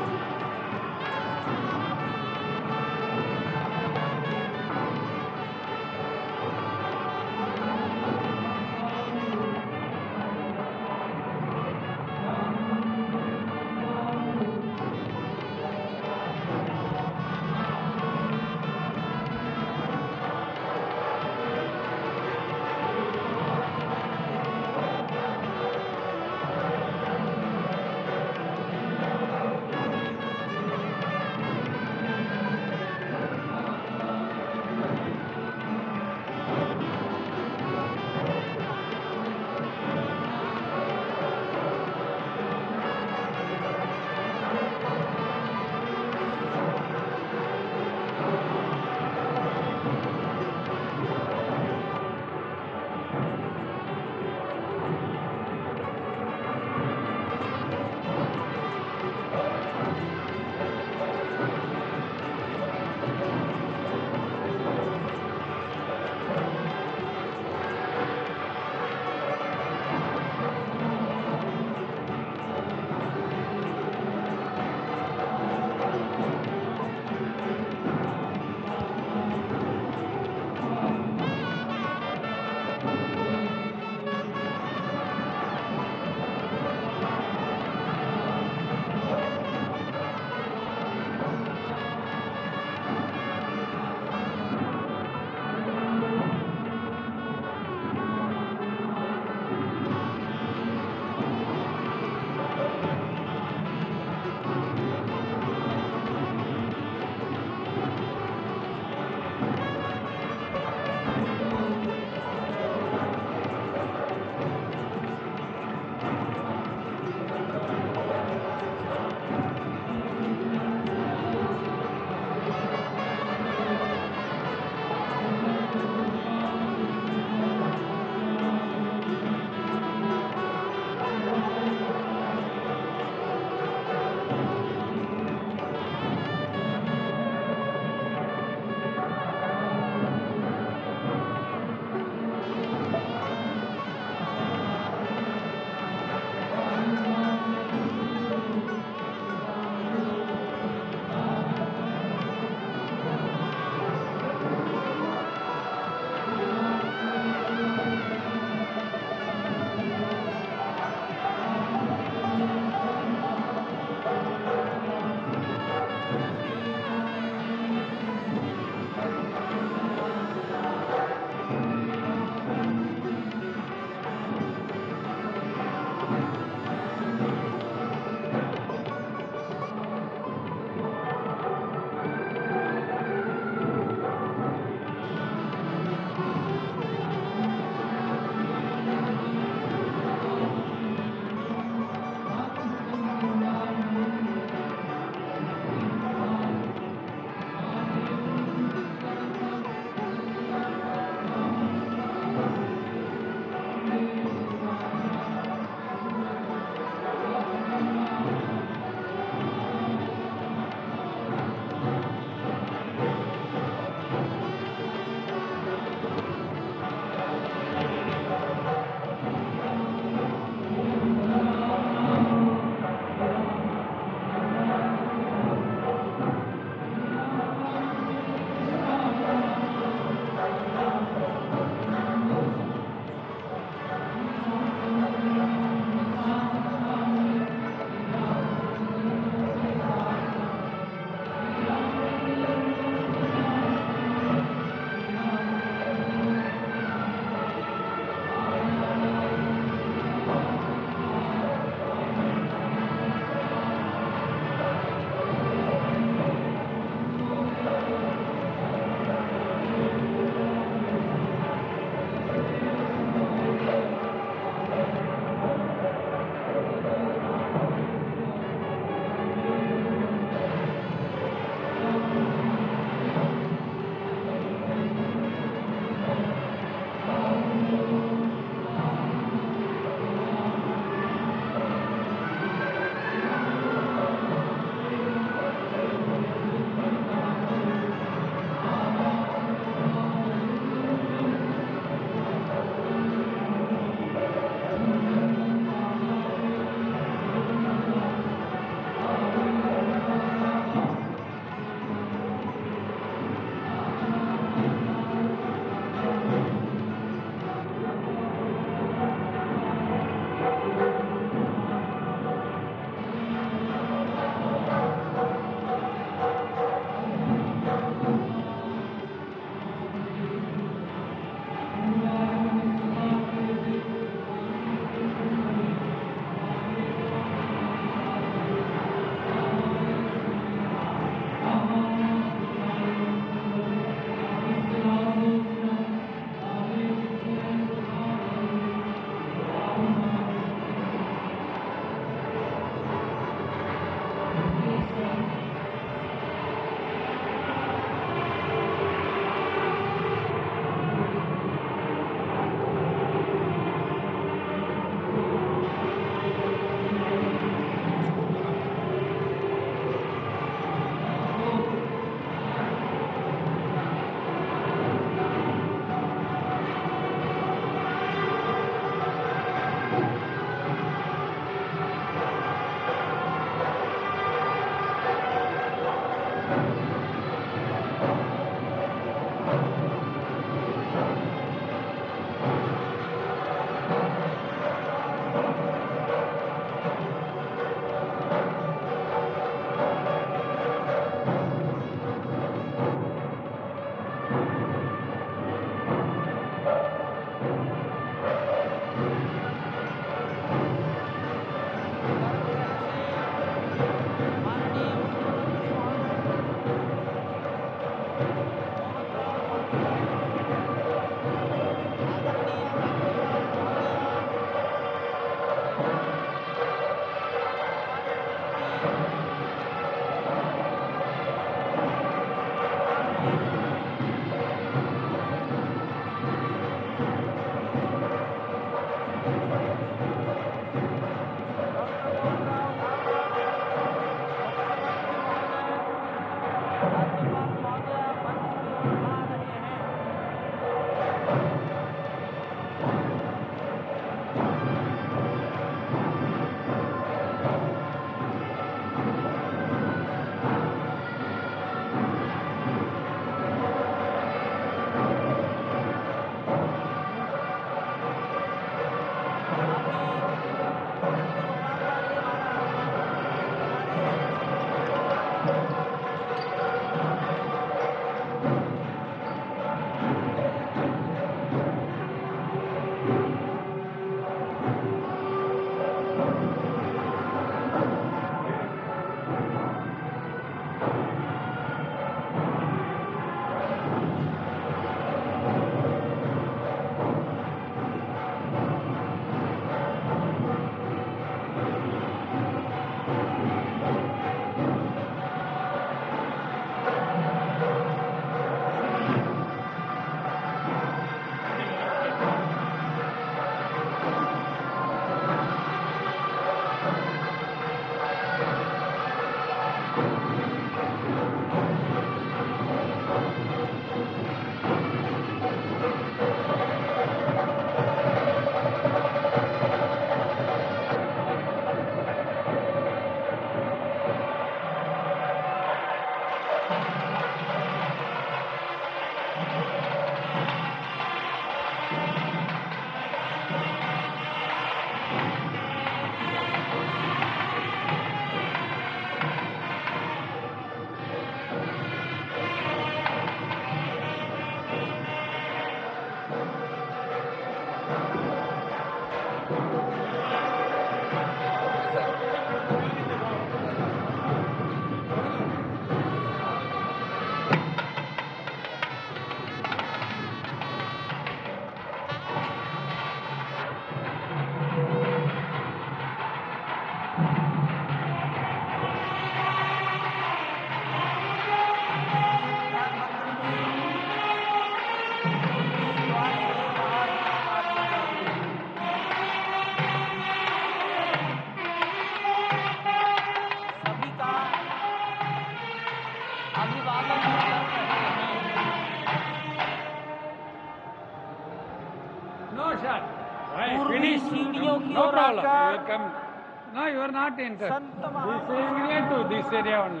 पूर्वी सीढ़ियों की ओर आकर No, you are not entered. Sant This महापुरुष area to this area only.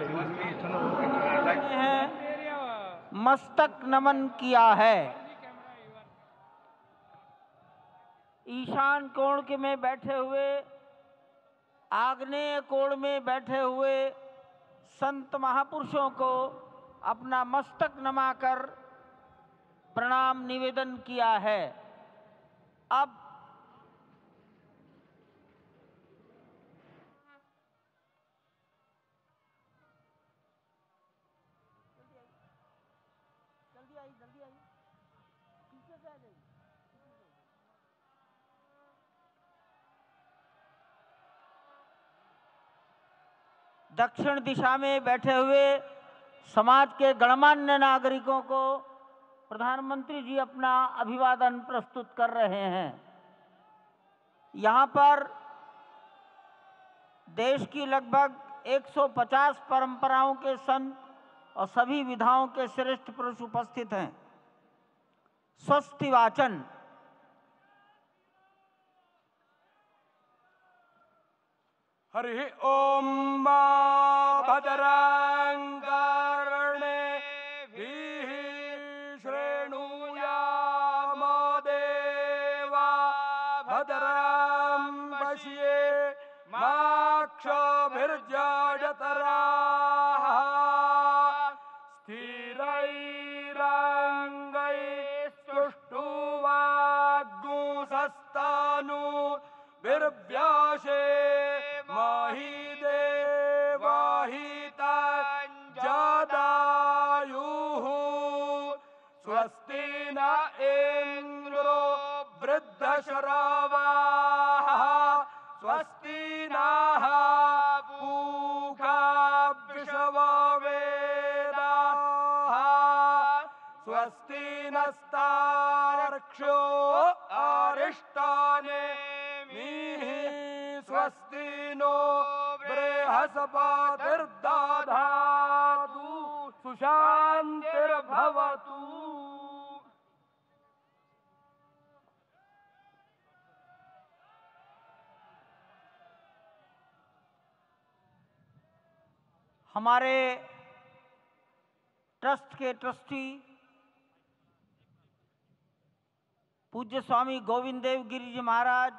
हैं मस्तक नमन किया है। ईशान कोण के में बैठे हुए, आग्नेय कोण में बैठे हुए संत महापुरुषों को अपना मस्तक नमाकर प्रणाम निवेदन किया है। अब जल्दी आई जल्दी आई पीछे से आ जाइए। दक्षिण दिशा में बैठे हुए समाज के गणमान्य नागरिकों को प्रधानमंत्री जी अपना अभिवादन प्रस्तुत कर रहे हैं। यहाँ पर देश की लगभग एक सौ पचास परंपराओं के संत और सभी विधाओं के श्रेष्ठ पुरुष उपस्थित हैं। स्वस्ति वाचन हरि ओम भद्रं कर्णेभिः शृणुयाम देवा भद्रं पश्येमाक्षभिर्यजत्राः स्थिरैरङ्गैः स्वस्ति न इंद्रो वृद्धश्रवाः स्वस्ति नः पूषा विश्ववेदाः स्वस्ति नस्तार्क्ष्यो अरिष्टानेमिः स्वस्ति नो बृहस्पतिर्दधातु सुशान्तिर्भवतु। हमारे ट्रस्ट के ट्रस्टी पूज्य स्वामी गोविंद देव गिरी जी महाराज,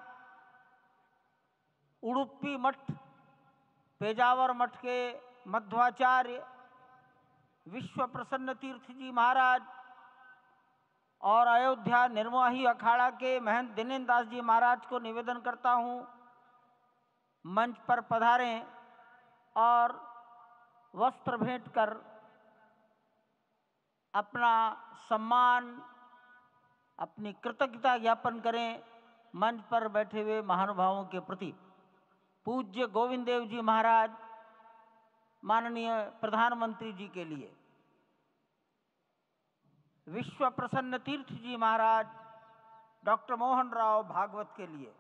उडुपी मठ पेजावर मठ के मध्वाचार्य विश्व प्रसन्न तीर्थ जी महाराज और अयोध्या निर्मोही अखाड़ा के महंत दिनेन्द्र दास जी महाराज को निवेदन करता हूँ मंच पर पधारें और वस्त्र भेंट कर अपना सम्मान, अपनी कृतज्ञता ज्ञापन करें मंच पर बैठे हुए महानुभावों के प्रति। पूज्य गोविंद देव जी महाराज माननीय प्रधानमंत्री जी के लिए, विश्व प्रसन्न तीर्थ जी महाराज डॉक्टर मोहन राव भागवत के लिए,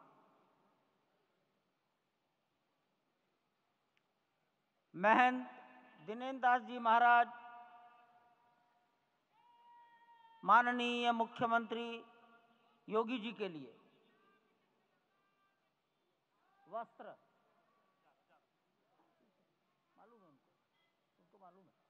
महंत दिनेन्द्र दास जी महाराज माननीय मुख्यमंत्री योगी जी के लिए वस्त्र मालूम है उनको, उनको मालूम है।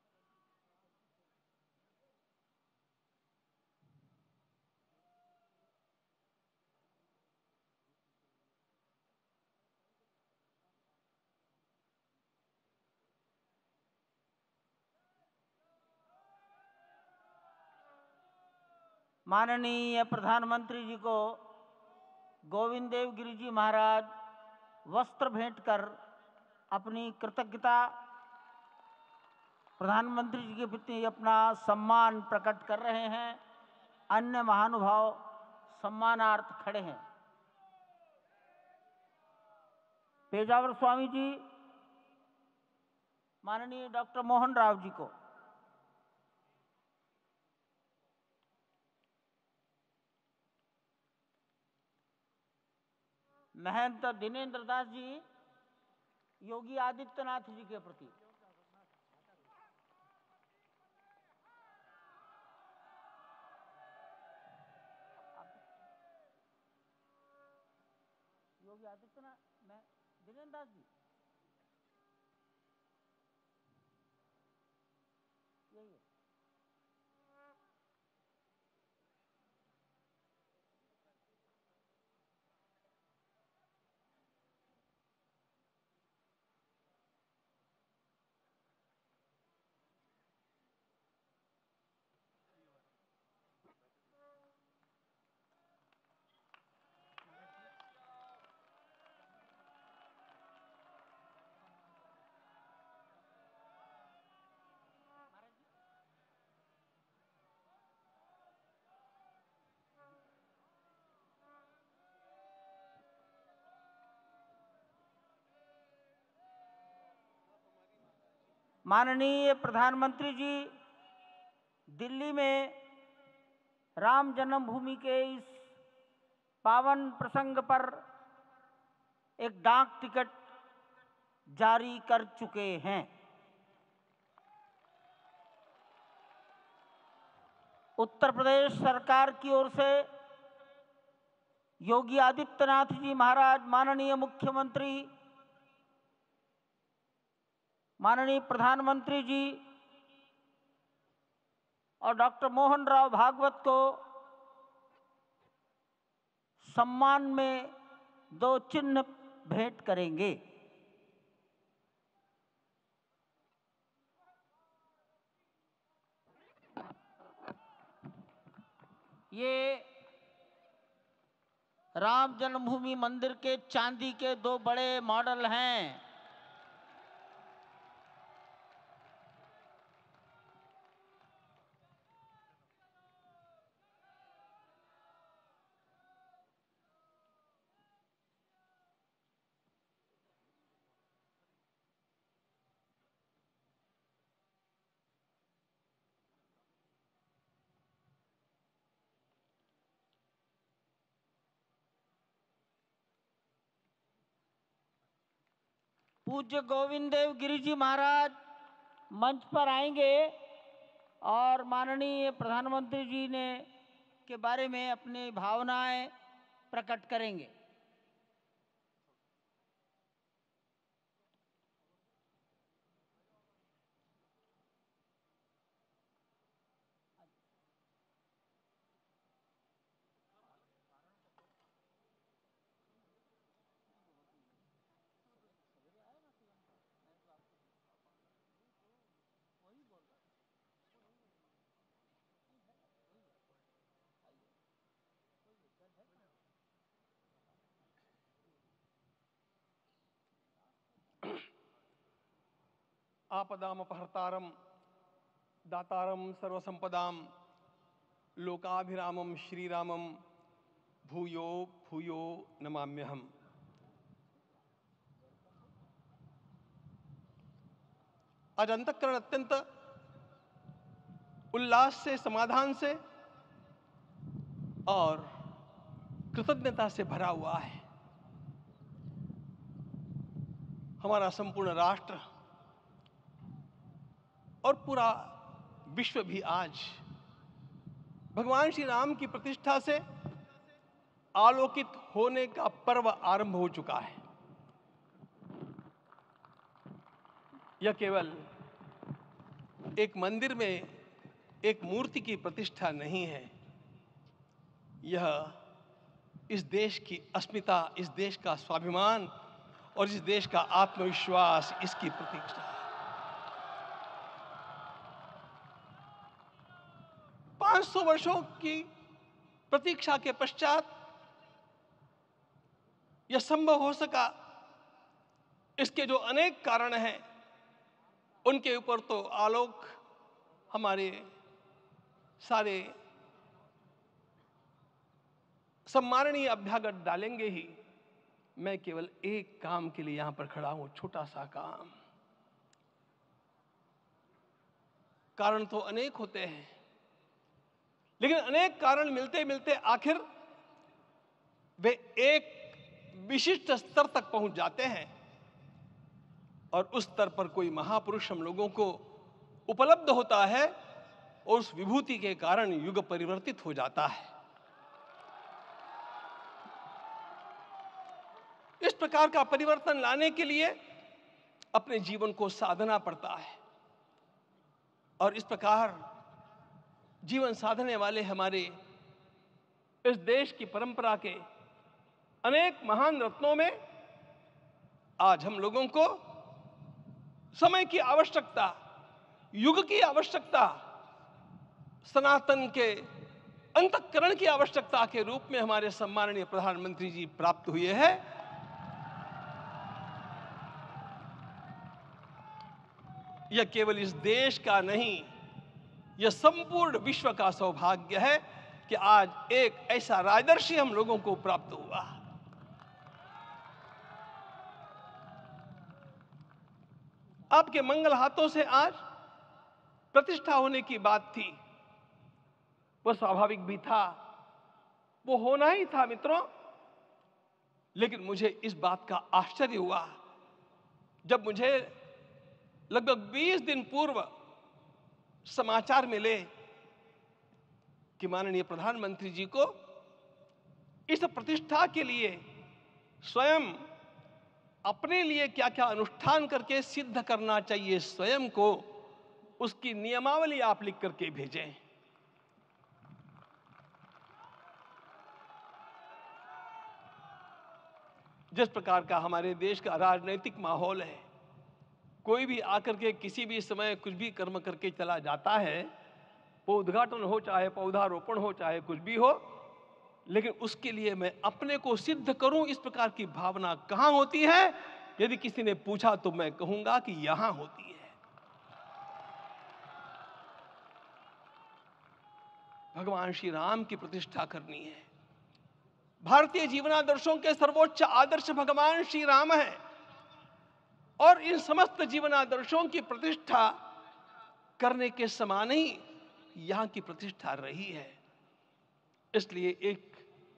माननीय प्रधानमंत्री जी को गोविंद देव गिरी जी महाराज वस्त्र भेंट कर अपनी कृतज्ञता, प्रधानमंत्री जी के प्रति अपना सम्मान प्रकट कर रहे हैं। अन्य महानुभाव सम्मानार्थ खड़े हैं। पेजावर स्वामी जी माननीय डॉक्टर मोहन राव जी को, महंत दिनेन्द्र दास जी योगी आदित्यनाथ जी के प्रति, योगी आदित्यनाथ मैं दिनेन्द्र दास जी यही है। माननीय प्रधानमंत्री जी दिल्ली में राम जन्मभूमि के इस पावन प्रसंग पर एक डाक टिकट जारी कर चुके हैं। उत्तर प्रदेश सरकार की ओर से योगी आदित्यनाथ जी महाराज, माननीय मुख्यमंत्री, माननीय प्रधानमंत्री जी और डॉक्टर मोहन राव भागवत को सम्मान में दो चिन्ह भेंट करेंगे। ये राम जन्मभूमि मंदिर के चांदी के दो बड़े मॉडल हैं। पूज्य गोविंद देव गिरी जी महाराज मंच पर आएंगे और माननीय प्रधानमंत्री जी ने के बारे में अपनी भावनाएं प्रकट करेंगे। आपदामपहर्तारं दातारं सर्वसंपदां लोकाभिरामं श्रीरामं भूयो भूयो नमाम्यहम्। आज अंतःकरण अत्यंत उल्लास से, समाधान से और कृतज्ञता से भरा हुआ है। हमारा संपूर्ण राष्ट्र और पूरा विश्व भी आज भगवान श्री राम की प्रतिष्ठा से आलोकित होने का पर्व आरंभ हो चुका है। यह केवल एक मंदिर में एक मूर्ति की प्रतिष्ठा नहीं है, यह इस देश की अस्मिता, इस देश का स्वाभिमान और इस देश का आत्मविश्वास, इसकी प्रतिष्ठा है। पांच सौ वर्षों की प्रतीक्षा के पश्चात यह संभव हो सका। इसके जो अनेक कारण हैं, उनके ऊपर तो आलोक हमारे सारे सम्माननीय अभ्यागत डालेंगे ही। मैं केवल एक काम के लिए यहां पर खड़ा हूं, छोटा सा काम। कारण तो अनेक होते हैं, लेकिन अनेक कारण मिलते मिलते आखिर वे एक विशिष्ट स्तर तक पहुंच जाते हैं और उस स्तर पर कोई महापुरुष हम लोगों को उपलब्ध होता है और उस विभूति के कारण युग परिवर्तित हो जाता है। इस प्रकार का परिवर्तन लाने के लिए अपने जीवन को साधना पड़ता है और इस प्रकार जीवन साधने वाले हमारे इस देश की परंपरा के अनेक महान रत्नों में आज हम लोगों को समय की आवश्यकता, युग की आवश्यकता, सनातन के अंतःकरण की आवश्यकता के रूप में हमारे सम्माननीय प्रधानमंत्री जी प्राप्त हुए हैं। यह केवल इस देश का नहीं, यह संपूर्ण विश्व का सौभाग्य है कि आज एक ऐसा राजदर्शी हम लोगों को प्राप्त हुआ। आपके मंगल हाथों से आज प्रतिष्ठा होने की बात थी, वह स्वाभाविक भी था, वो होना ही था मित्रों। लेकिन मुझे इस बात का आश्चर्य हुआ जब मुझे लगभग बीस दिन पूर्व समाचार मिले कि माननीय प्रधानमंत्री जी को इस प्रतिष्ठा के लिए स्वयं अपने लिए क्या क्या अनुष्ठान करके सिद्ध करना चाहिए, स्वयं को उसकी नियमावली आप लिख करके भेजें। जिस प्रकार का हमारे देश का राजनीतिक माहौल है, कोई भी आकर के किसी भी समय कुछ भी कर्म करके चला जाता है, वो उद्घाटन हो चाहे पौधारोपण हो चाहे कुछ भी हो, लेकिन उसके लिए मैं अपने को सिद्ध करूं, इस प्रकार की भावना कहां होती है? यदि किसी ने पूछा तो मैं कहूंगा कि यहां होती है। भगवान श्री राम की प्रतिष्ठा करनी है। भारतीय जीवनादर्शों के सर्वोच्च आदर्श भगवान श्री राम है और इन समस्त जीवनादर्शों की प्रतिष्ठा करने के समान ही यहां की प्रतिष्ठा रही है। इसलिए एक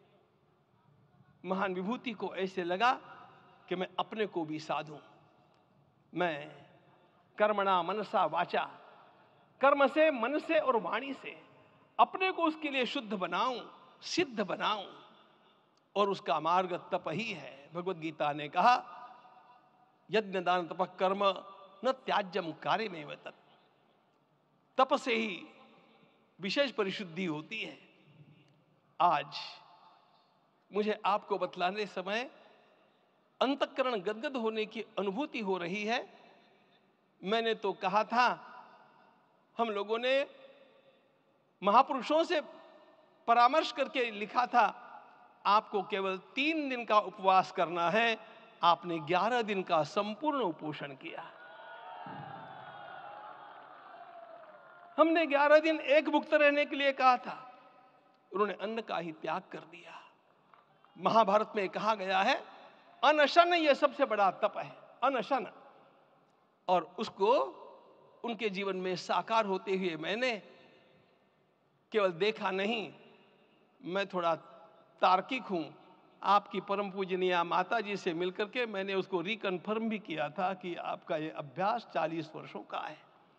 महान विभूति को ऐसे लगा कि मैं अपने को भी साधूं। मैं कर्मणा मनसा वाचा, कर्म से, मन से और वाणी से अपने को उसके लिए शुद्ध बनाऊं, सिद्ध बनाऊं, और उसका मार्ग तप ही है। भगवत गीता ने कहा यज्ञ दान तप कर्म न त्याज्यम कार्य में तत्। तप से ही विशेष परिशुद्धि होती है। आज मुझे आपको बतलाने समय अंतःकरण गदगद होने की अनुभूति हो रही है। मैंने तो कहा था, हम लोगों ने महापुरुषों से परामर्श करके लिखा था, आपको केवल तीन दिन का उपवास करना है। आपने ग्यारह दिन का संपूर्ण उपोषण किया। हमने ग्यारह दिन एक मुक्त रहने के लिए कहा था, उन्होंने अन्न का ही त्याग कर दिया। महाभारत में कहा गया है अनशन यह सबसे बड़ा तप है, अनशन। और उसको उनके जीवन में साकार होते हुए मैंने केवल देखा नहीं, मैं थोड़ा तार्किक हूं। आपकी परम पूजनीय माता जी से मिलकर के मैंने उसको रिकन्फर्म भी किया था कि आपका ये अभ्यास चालीस वर्षों का है।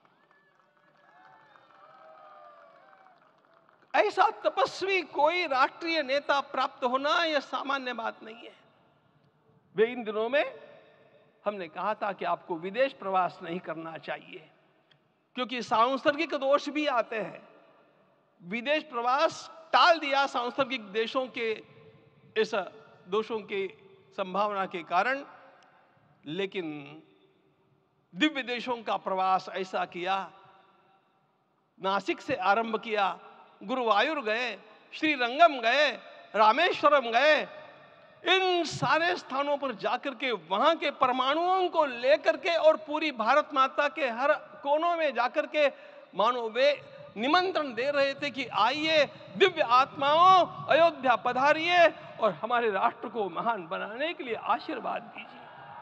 ऐसा तपस्वी कोई राष्ट्रीय नेता प्राप्त होना यह सामान्य बात नहीं है। वे इन दिनों में हमने कहा था कि आपको विदेश प्रवास नहीं करना चाहिए, क्योंकि सांसर्गिक दोष भी आते हैं। विदेश प्रवास टाल दिया सांसर्गिक देशों के इस दोषों की संभावना के कारण, लेकिन दिव्य देशों का प्रवास ऐसा किया। नासिक से आरंभ किया, गुरुवायूर गए, श्रीरंगम गए, रामेश्वरम गए। इन सारे स्थानों पर जाकर के वहां के परमाणुओं को लेकर के और पूरी भारत माता के हर कोनों में जाकर के मानो वे निमंत्रण दे रहे थे कि आइए दिव्य आत्माओं, अयोध्या पधारिए और हमारे राष्ट्र को महान बनाने के लिए आशीर्वाद दीजिए।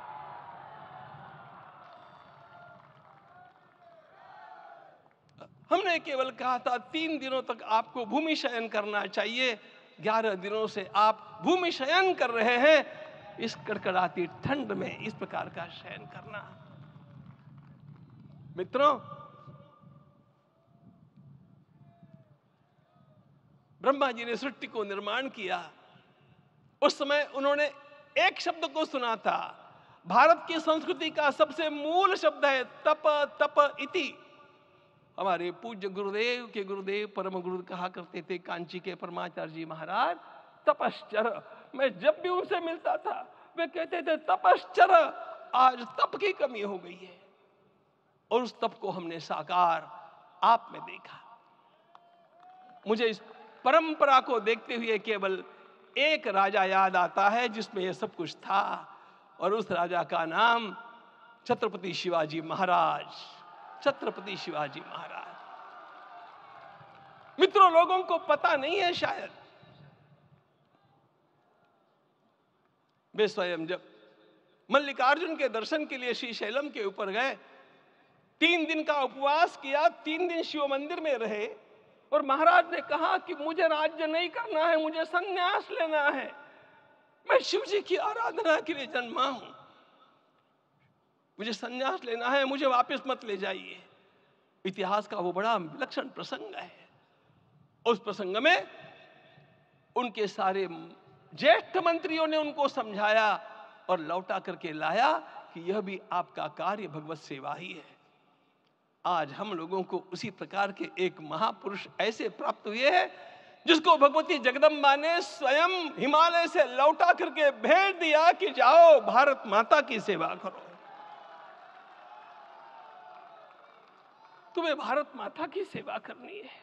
हमने केवल कहा था तीन दिनों तक आपको भूमि शयन करना चाहिए। ग्यारह दिनों से आप भूमि शयन कर रहे हैं। इस कड़कड़ाती ठंड में इस प्रकार का शयन करना, मित्रों, ब्रह्मा जी ने सृष्टि को निर्माण किया। उस समय उन्होंने एक शब्द को सुना था। भारत की संस्कृति का सबसे मूल शब्द है तप तप इति। हमारे पूज्य गुरुदेव के गुरुदेव परम गुरु कहा करते थे, कांची के परमाचार्य जी महाराज, तपश्चर। मैं जब भी उनसे मिलता था वे कहते थे तपश्चर। आज तप की कमी हो गई है और उस तप को हमने साकार आप में देखा। मुझे इस परंपरा को देखते हुए केवल एक राजा याद आता है जिसमें यह सब कुछ था, और उस राजा का नाम छत्रपति शिवाजी महाराज। छत्रपति शिवाजी महाराज। मित्रों, लोगों को पता नहीं है शायद, वे स्वयं जब मल्लिकार्जुन के दर्शन के लिए श्री शैलम के ऊपर गए, तीन दिन का उपवास किया, तीन दिन शिव मंदिर में रहे, और महाराज ने कहा कि मुझे राज्य नहीं करना है, मुझे संन्यास लेना है, मैं शिव जी की आराधना के लिए जन्मा हूं, मुझे संन्यास लेना है, मुझे वापस मत ले जाइए। इतिहास का वो बड़ा विलक्षण प्रसंग है। उस प्रसंग में उनके सारे ज्येष्ठ मंत्रियों ने उनको समझाया और लौटा करके लाया कि यह भी आपका कार्य भगवत सेवा ही है। आज हम लोगों को उसी प्रकार के एक महापुरुष ऐसे प्राप्त हुए हैं जिसको भगवती जगदम्बा ने स्वयं हिमालय से लौटा करके भेज दिया कि जाओ भारत माता की सेवा करो। तुम्हें भारत माता की सेवा करनी है।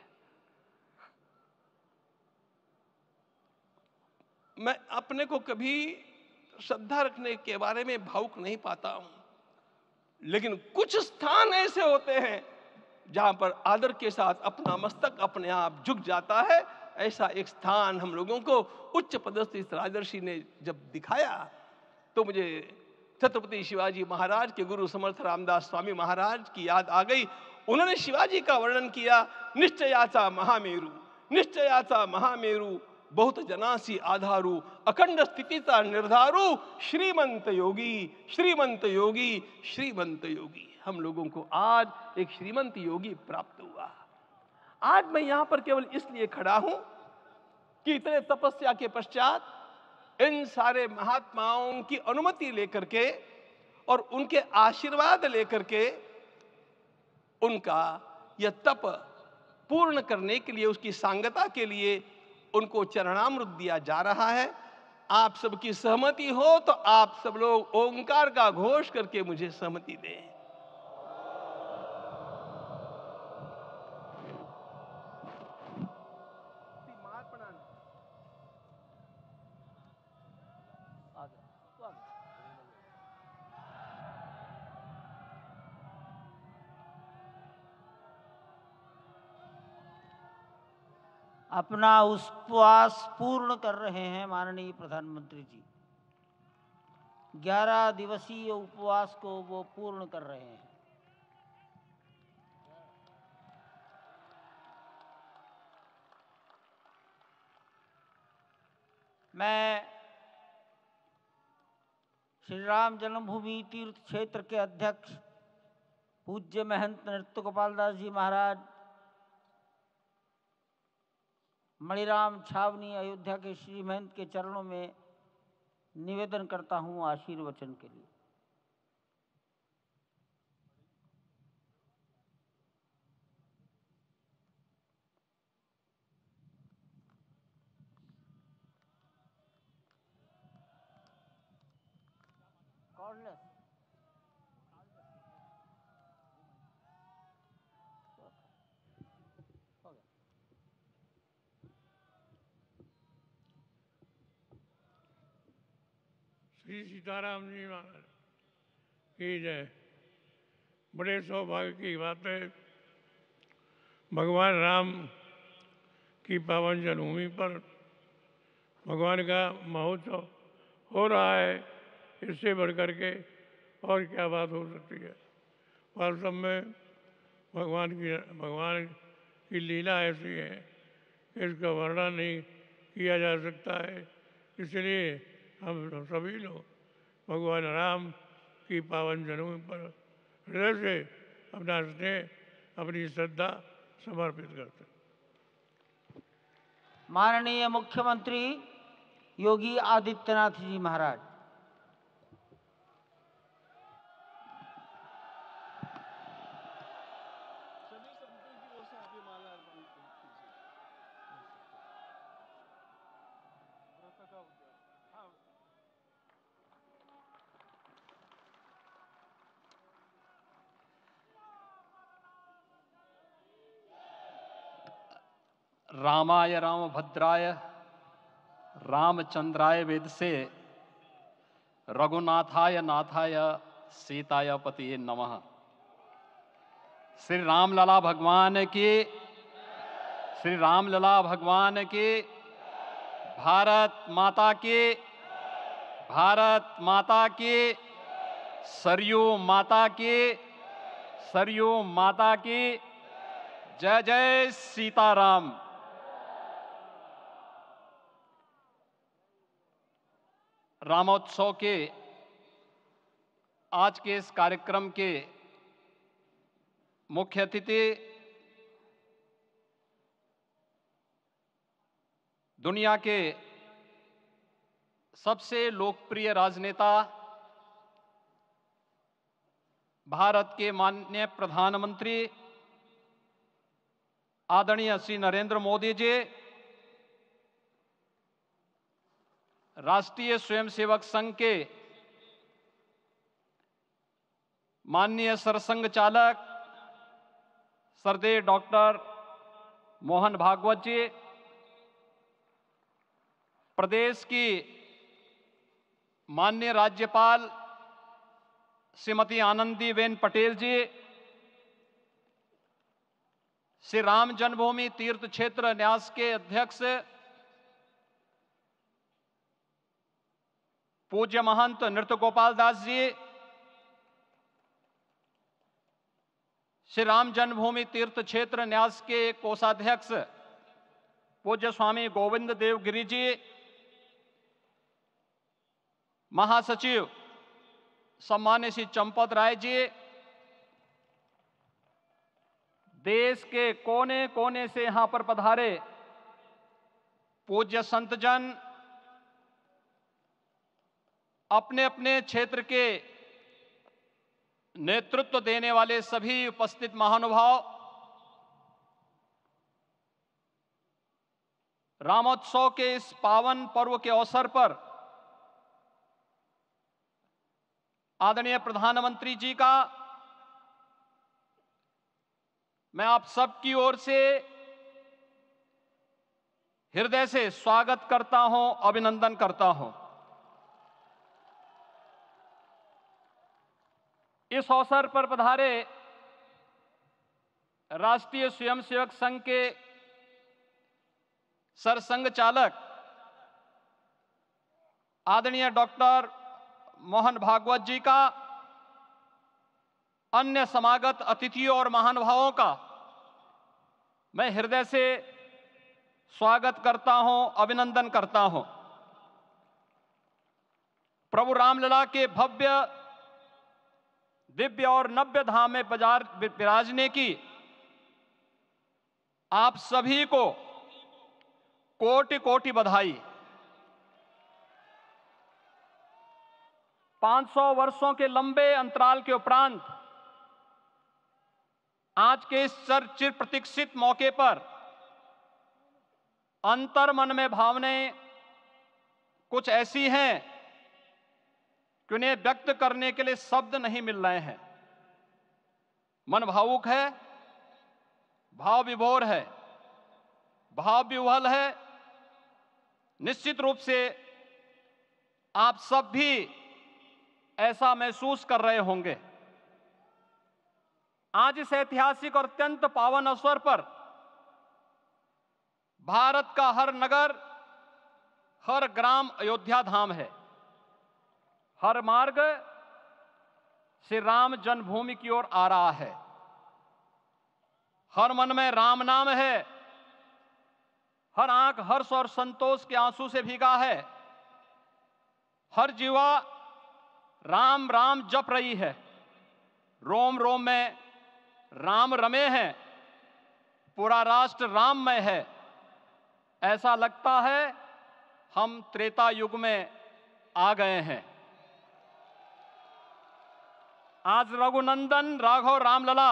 मैं अपने को कभी श्रद्धा रखने के बारे में भावुक नहीं पाता हूं, लेकिन कुछ स्थान ऐसे होते हैं जहां पर आदर के साथ अपना मस्तक अपने आप झुक जाता है। ऐसा एक स्थान हम लोगों को उच्च पदस्थ इस राजर्षि ने जब दिखाया तो मुझे छत्रपति शिवाजी महाराज के गुरु समर्थ रामदास स्वामी महाराज की याद आ गई। उन्होंने शिवाजी का वर्णन किया, निश्चयाचा महामेरु, निश्चयाचा महामेरु, बहुत जनासी आधारू अखंड स्थितिता निर्धारू श्रीमंत योगी श्रीमंत योगी श्रीमंत योगी। हम लोगों को आज एक श्रीमंत योगी प्राप्त हुआ। आज मैं यहां पर केवल इसलिए खड़ा हूं कि इतने तपस्या के पश्चात इन सारे महात्माओं की अनुमति लेकर के और उनके आशीर्वाद लेकर के उनका यह तप पूर्ण करने के लिए, उसकी सांगता के लिए उनको चरणामृत दिया जा रहा है। आप सबकी सहमति हो तो आप सब लोग ओंकार का घोष करके मुझे सहमति दें। अपना उपवास पूर्ण कर रहे हैं माननीय प्रधानमंत्री जी। ग्यारह दिवसीय उपवास को वो पूर्ण कर रहे हैं। मैं श्री राम जन्मभूमि तीर्थ क्षेत्र के अध्यक्ष पूज्य महंत नृत्य गोपाल दास जी महाराज, मणिराम छावनी अयोध्या के श्री महंत के चरणों में निवेदन करता हूं आशीर्वचन के लिए। श्री सीताराम जी महाराज की जय। बड़े सौभाग्य की बात है, भगवान राम की पावन जन्मभूमि पर भगवान का महोत्सव हो रहा है। इससे बढ़कर के और क्या बात हो सकती है। वास्तव में भगवान की भगवान की लीला ऐसी है, इसका वर्णन नहीं किया जा सकता है। इसलिए हम सभी लोग भगवान राम की पावन जन्मभूमि पर हृदय से अपना स्नेह, अपनी श्रद्धा समर्पित करते हैं। माननीय मुख्यमंत्री योगी आदित्यनाथ जी महाराज। रामाय रामभद्राय रामचंद्राय वेद से रघुनाथाय नाथाय सीताय पतिये नमः। श्री रामलला भगवान की, श्री रामलला भगवान की, भारत माता की, भारत माता की, सरयू माता की, सरयू माता की जय जय सीताराम। रामोत्सव के आज के इस कार्यक्रम के मुख्य अतिथि दुनिया के सबसे लोकप्रिय राजनेता भारत के माननीय प्रधानमंत्री आदरणीय श्री नरेंद्र मोदी जी, राष्ट्रीय स्वयंसेवक संघ के माननीय सरसंघ चालक श्रद्धेय डॉक्टर मोहन भागवत जी, प्रदेश की माननीय राज्यपाल श्रीमती आनंदीबेन पटेल जी, श्री राम जन्मभूमि तीर्थ क्षेत्र न्यास के अध्यक्ष पूज्य महंत नृत्य गोपाल दास जी, श्री राम जन्मभूमि तीर्थ क्षेत्र न्यास के कोषाध्यक्ष पूज्य स्वामी गोविंद देव गिरि जी, महासचिव सम्मान्य श्री चंपत राय जी, देश के कोने कोने से यहां पर पधारे पूज्य संतजन, अपने अपने क्षेत्र के नेतृत्व देने वाले सभी उपस्थित महानुभाव, रामोत्सव के इस पावन पर्व के अवसर पर आदरणीय प्रधानमंत्री जी का मैं आप सबकी ओर से हृदय से स्वागत करता हूं, अभिनंदन करता हूं। इस अवसर पर पधारे राष्ट्रीय स्वयंसेवक संघ के सरसंघ चालक आदरणीय डॉक्टर मोहन भागवत जी का, अन्य समागत अतिथियों और महानुभावों का मैं हृदय से स्वागत करता हूं, अभिनंदन करता हूं। प्रभु रामलला के भव्य, दिव्य और नव्य धाम में बाजार विराजने की आप सभी को कोटि कोटि बधाई। पांच सौ वर्षों के लंबे अंतराल के उपरांत आज के इस चिर प्रतीक्षित मौके पर अंतर मन में भावनाएं कुछ ऐसी हैं कि उन्हें व्यक्त करने के लिए शब्द नहीं मिल रहे हैं। मन भावुक है, भाव विभोर है, भाव विह्वल है। निश्चित रूप से आप सब भी ऐसा महसूस कर रहे होंगे। आज इस ऐतिहासिक और अत्यंत पावन अवसर पर भारत का हर नगर, हर ग्राम अयोध्या धाम है। हर मार्ग श्री राम जन्मभूमि की ओर आ रहा है। हर मन में राम नाम है, हर आंख हर्ष और संतोष के आंसू से भीगा है। हर जीवा राम राम जप रही है। रोम रोम में राम रमे हैं, पूरा राष्ट्र राममय है। ऐसा लगता है हम त्रेता युग में आ गए हैं। आज रघुनंदन राघव रामलला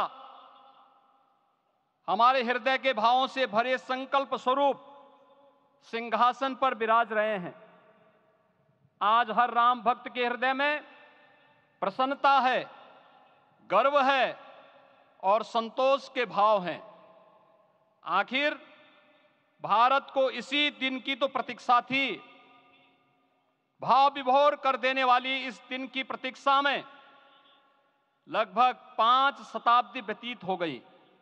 हमारे हृदय के भावों से भरे संकल्प स्वरूप सिंहासन पर विराज रहे हैं। आज हर राम भक्त के हृदय में प्रसन्नता है, गर्व है और संतोष के भाव हैं। आखिर भारत को इसी दिन की तो प्रतीक्षा थी। भाव विभोर कर देने वाली इस दिन की प्रतीक्षा में लगभग पांच शताब्दी व्यतीत हो गई।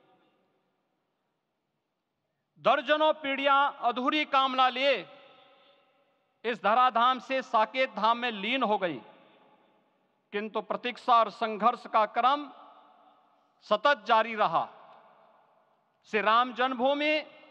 दर्जनों पीढ़ियां अधूरी कामना लिए इस धराधाम से साकेत धाम में लीन हो गई, किंतु प्रतीक्षा और संघर्ष का क्रम सतत जारी रहा। श्री राम जन्मभूमि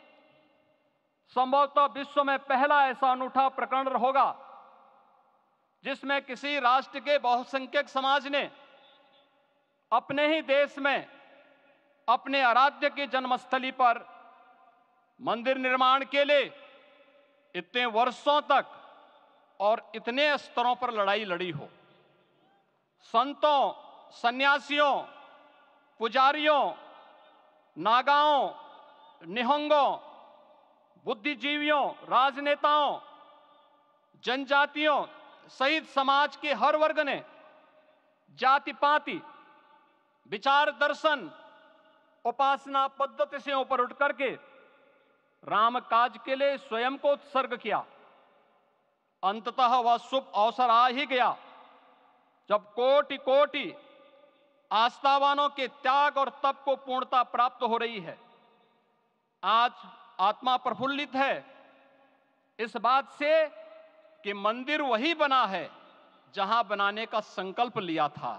संभवतः विश्व में पहला ऐसा अनूठा प्रकरण होगा जिसमें किसी राष्ट्र के बहुसंख्यक समाज ने अपने ही देश में अपने आराध्य की जन्मस्थली पर मंदिर निर्माण के लिए इतने वर्षों तक और इतने स्तरों पर लड़ाई लड़ी हो। संतों, सन्यासियों, पुजारियों, नागाओं, निहंगों, बुद्धिजीवियों, राजनेताओं, जनजातियों सहित समाज के हर वर्ग ने जाति पाति, विचार दर्शन, उपासना पद्धति से ऊपर उठ करके राम काज के लिए स्वयं को उत्सर्ग किया। अंततः वह शुभ अवसर आ ही गया जब कोटि कोटि आस्थावानों के त्याग और तप को पूर्णता प्राप्त हो रही है। आज आत्मा प्रफुल्लित है इस बात से कि मंदिर वही बना है जहां बनाने का संकल्प लिया था।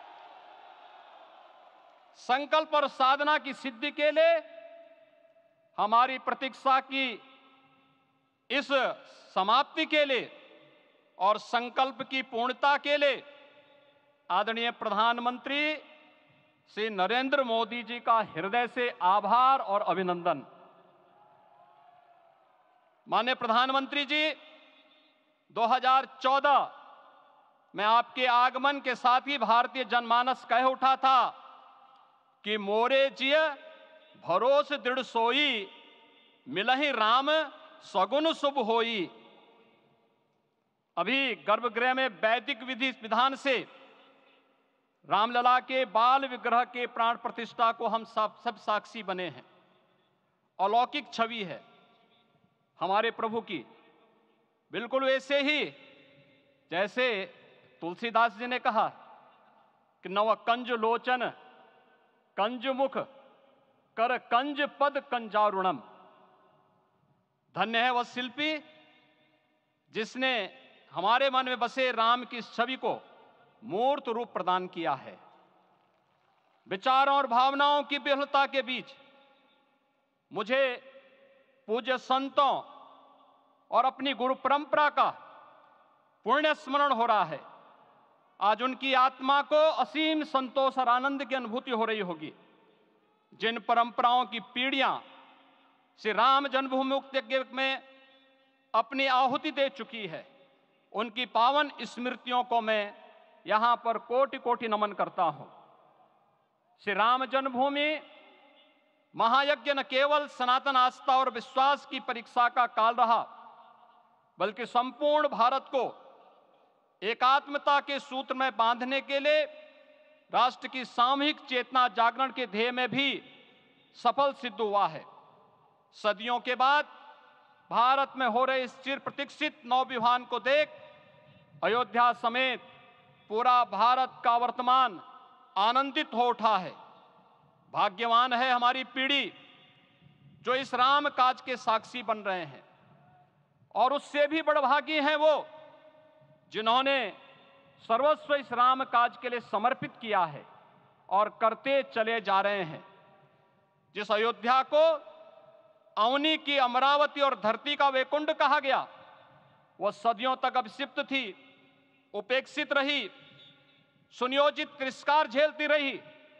संकल्प और साधना की सिद्धि के लिए हमारी प्रतीक्षा की इस समाप्ति के लिए और संकल्प की पूर्णता के लिए आदरणीय प्रधानमंत्री श्री नरेंद्र मोदी जी का हृदय से आभार और अभिनंदन। माननीय प्रधानमंत्री जी, दो हज़ार चौदह में आपके आगमन के साथ ही भारतीय जनमानस कह उठा था कि मोरे जिय भरोस दृढ़ सोई, मिलहि राम सगुन शुभ होई। अभी गर्भगृह में वैदिक विधि विधान से रामलला के बाल विग्रह के प्राण प्रतिष्ठा को हम सब सब साक्षी बने हैं। अलौकिक छवि है हमारे प्रभु की, बिल्कुल वैसे ही जैसे तुलसीदास जी ने कहा कि नव कंज लोचन कंज मुख कर कंज पद कंजारुणम। धन्य है वह शिल्पी जिसने हमारे मन में बसे राम की छवि को मूर्त रूप प्रदान किया है। विचारों और भावनाओं की विहलता के बीच मुझे पूज्य संतों और अपनी गुरु परंपरा का पुण्य स्मरण हो रहा है। आज उनकी आत्मा को असीम संतोष और आनंद की अनुभूति हो रही होगी। जिन परंपराओं की पीढ़ियां श्री राम जन्मभूमि मुक्ति यज्ञ में अपनी आहुति दे चुकी है, उनकी पावन स्मृतियों को मैं यहां पर कोटि कोटि नमन करता हूं। श्री राम जन्मभूमि महायज्ञ न केवल सनातन आस्था और विश्वास की परीक्षा का काल रहा, बल्कि संपूर्ण भारत को एकात्मता के सूत्र में बांधने के लिए राष्ट्र की सामूहिक चेतना जागरण के ध्येय में भी सफल सिद्ध हुआ है। सदियों के बाद भारत में हो रहे इस चिर प्रतीक्षित नवविवाह को देख अयोध्या समेत पूरा भारत का वर्तमान आनंदित हो उठा है। भाग्यवान है हमारी पीढ़ी जो इस राम काज के साक्षी बन रहे हैं, और उससे भी बड़भागी हैं वो जिन्होंने सर्वस्व इस राम काज के लिए समर्पित किया है और करते चले जा रहे हैं। जिस अयोध्या को अवनी की अमरावती और धरती का वैकुंठ कहा गया, वह सदियों तक अभिषिप्त थी, उपेक्षित रही, सुनियोजित तिरस्कार झेलती रही।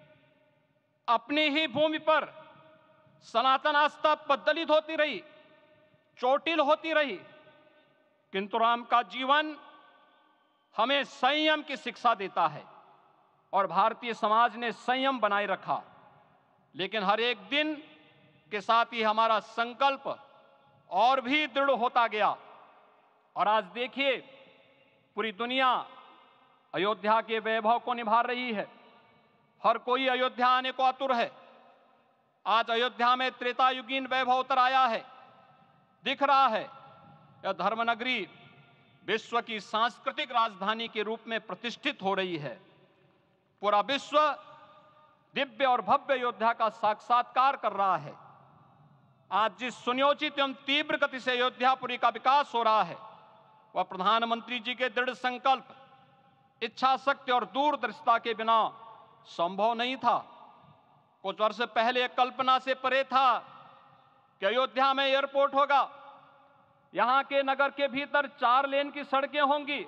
अपनी ही भूमि पर सनातन आस्था पद्दलित होती रही, चोटिल होती रही, किंतु राम का जीवन हमें संयम की शिक्षा देता है और भारतीय समाज ने संयम बनाए रखा। लेकिन हर एक दिन के साथ ही हमारा संकल्प और भी दृढ़ होता गया, और आज देखिए पूरी दुनिया अयोध्या के वैभव को निभा रही है। हर कोई अयोध्या आने को आतुर है। आज अयोध्या में त्रेतायुगीन वैभव उतर आया है। दिख रहा है यह धर्मनगरी विश्व की सांस्कृतिक राजधानी के रूप में प्रतिष्ठित हो रही है। पूरा विश्व दिव्य और भव्य अयोध्या का साक्षात्कार कर रहा है। आज जिस सुनियोजित एवं तीव्र गति से अयोध्यापुरी का विकास हो रहा है, वह प्रधानमंत्री जी के दृढ़ संकल्प, इच्छा शक्ति और दूरदर्शिता के बिना संभव नहीं था। कुछ वर्ष पहले कल्पना से परे था कि अयोध्या में एयरपोर्ट होगा, यहां के नगर के भीतर चार लेन की सड़कें होंगी,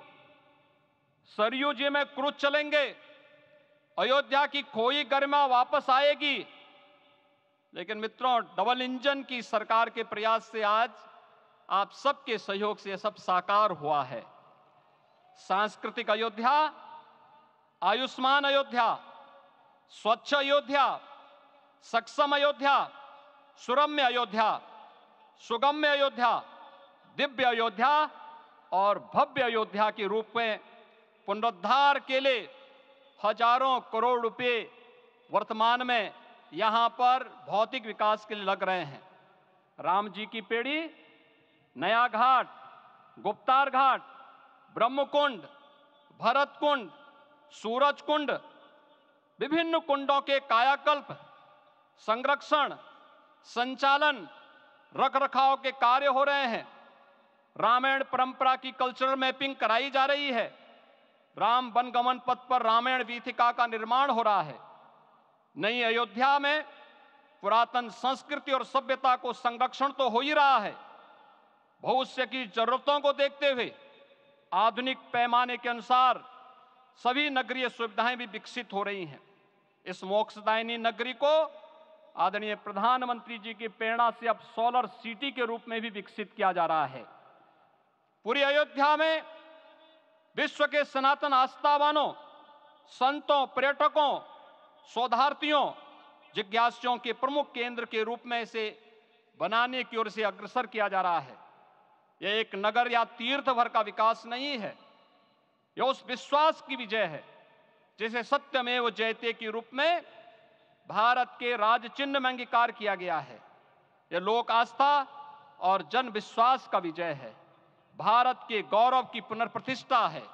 सरयू जी में क्रूज चलेंगे, अयोध्या की खोई गरिमा वापस आएगी। लेकिन मित्रों, डबल इंजन की सरकार के प्रयास से आज आप सबके सहयोग से यह सब साकार हुआ है। सांस्कृतिक अयोध्या, आयुष्मान अयोध्या, स्वच्छ अयोध्या, सक्षम अयोध्या, सुरम्य अयोध्या, सुगम्य अयोध्या, दिव्य अयोध्या और भव्य अयोध्या के रूप में पुनरुद्धार के लिए हजारों करोड़ रुपए वर्तमान में यहां पर भौतिक विकास के लिए लग रहे हैं। राम जी की पेड़ी, नया घाट, गुप्तार घाट, ब्रह्मकुंड, भरत कुंड, सूरज कुंड, विभिन्न कुंडों के कायाकल्प, संरक्षण, संचालन, रखरखाव के कार्य हो रहे हैं। रामायण परंपरा की कल्चरल मैपिंग कराई जा रही है। राम वनगमन पथ पर रामायण वीथिका का निर्माण हो रहा है। नई अयोध्या में पुरातन संस्कृति और सभ्यता को संरक्षण तो हो ही रहा है, भविष्य की जरूरतों को देखते हुए आधुनिक पैमाने के अनुसार सभी नगरीय सुविधाएं भी विकसित हो रही हैं। इस मोक्षदायिनी नगरी को आदरणीय प्रधानमंत्री जी की प्रेरणा से अब सोलर सिटी के रूप में भी विकसित किया जा रहा है। पूरी अयोध्या में विश्व के सनातन आस्थावानों, संतों, पर्यटकों, शोधार्थियों, जिज्ञासुओं के प्रमुख केंद्र के रूप में इसे बनाने की ओर से अग्रसर किया जा रहा है। यह एक नगर या तीर्थ भर का विकास नहीं है, यह उस विश्वास की विजय है जिसे सत्यमेव जयते के रूप में भारत के राज चिन्ह में अंगीकार किया गया है। यह लोक आस्था और जन विश्वास का विजय है, भारत के गौरव की पुनर्प्रतिष्ठा है।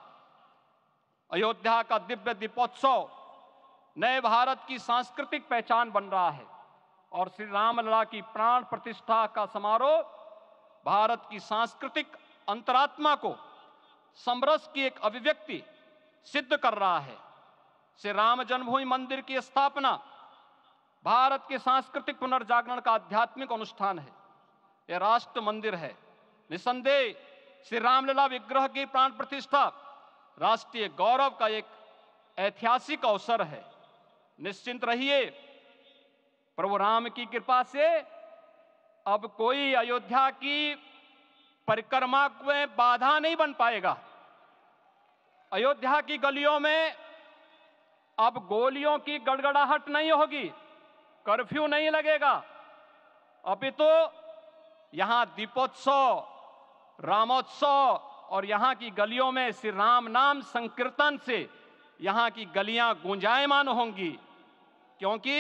अयोध्या का दिव्य दीपोत्सव नए भारत की सांस्कृतिक पहचान बन रहा है और श्री रामलला की प्राण प्रतिष्ठा का समारोह भारत की सांस्कृतिक अंतरात्मा को समरस की एक अभिव्यक्ति सिद्ध कर रहा है। श्री राम जन्मभूमि मंदिर की स्थापना भारत के सांस्कृतिक पुनर्जागरण का आध्यात्मिक अनुष्ठान है। यह राष्ट्र मंदिर है। निसंदेह श्री रामलला विग्रह की प्राण प्रतिष्ठा राष्ट्रीय गौरव का एक ऐतिहासिक अवसर है। निश्चिंत रहिए, प्रभु राम की कृपा से अब कोई अयोध्या की परिक्रमा में बाधा नहीं बन पाएगा। अयोध्या की गलियों में अब गोलियों की गड़गड़ाहट नहीं होगी, कर्फ्यू नहीं लगेगा। अभी तो यहां दीपोत्सव, रामोत्सव और यहां की गलियों में श्री राम नाम संकीर्तन से यहां की गलियां गूंजायमान होंगी, क्योंकि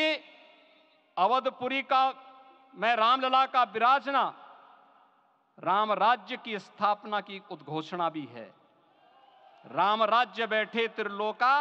अवधपुरी का मैं रामलला का विराजना राम राज्य की स्थापना की उद्घोषणा भी है। राम राज्य बैठे त्रिलोका,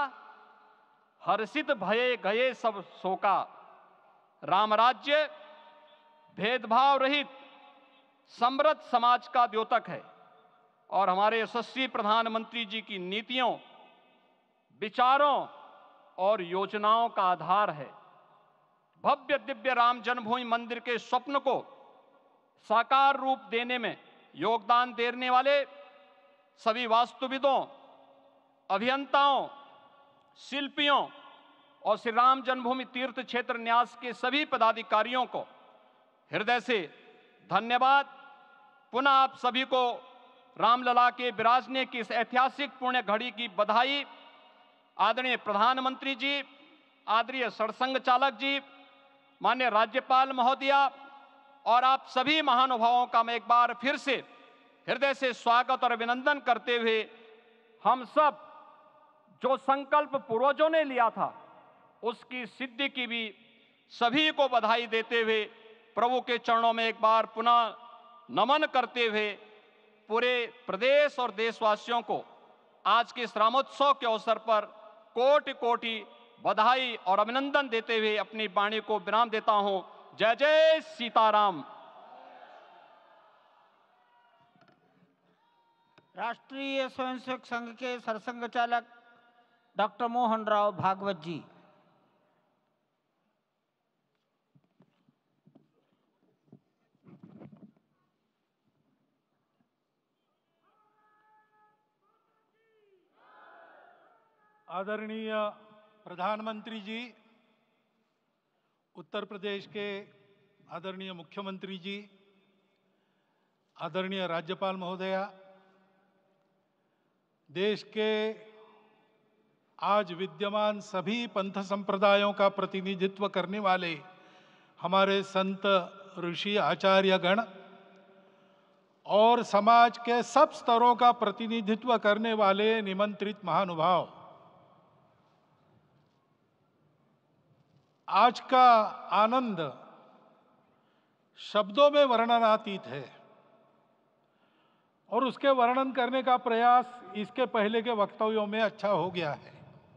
हर्षित भये गए सब शोका। राम राज्य भेदभाव रहित समृद्ध समाज का द्योतक है और हमारे यशस्वी प्रधानमंत्री जी की नीतियों, विचारों और योजनाओं का आधार है। भव्य दिव्य राम जन्मभूमि मंदिर के स्वप्न को साकार रूप देने में योगदान देने वाले सभी वास्तुविदों, अभियंताओं, शिल्पियों और श्री राम जन्मभूमि तीर्थ क्षेत्र न्यास के सभी पदाधिकारियों को हृदय से धन्यवाद। पुनः आप सभी को रामलला के विराजने की इस ऐतिहासिक पुण्य घड़ी की बधाई। आदरणीय प्रधानमंत्री जी, आदरणीय सरसंघ चालक जी, माननीय राज्यपाल महोदया और आप सभी महानुभावों का मैं एक बार फिर से हृदय से स्वागत और अभिनंदन करते हुए हम सब जो संकल्प पूर्वजों ने लिया था उसकी सिद्धि की भी सभी को बधाई देते हुए प्रभु के चरणों में एक बार पुनः नमन करते हुए पूरे प्रदेश और देशवासियों को आज के इस रामोत्सव के अवसर पर कोटि कोटि बधाई और अभिनंदन देते हुए अपनी वाणी को विराम देता हूं। जय जय सीताराम। राष्ट्रीय स्वयंसेवक संघ के सरसंघ चालक डॉक्टर मोहन राव भागवत जी। आदरणीय प्रधानमंत्री जी, उत्तर प्रदेश के आदरणीय मुख्यमंत्री जी, आदरणीय राज्यपाल महोदया, देश के आज विद्यमान सभी पंथ संप्रदायों का प्रतिनिधित्व करने वाले हमारे संत, ऋषि, आचार्य गण और समाज के सब स्तरों का प्रतिनिधित्व करने वाले निमंत्रित महानुभाव, आज का आनंद शब्दों में वर्णनातीत है और उसके वर्णन करने का प्रयास इसके पहले के वक्तव्यों में अच्छा हो गया है।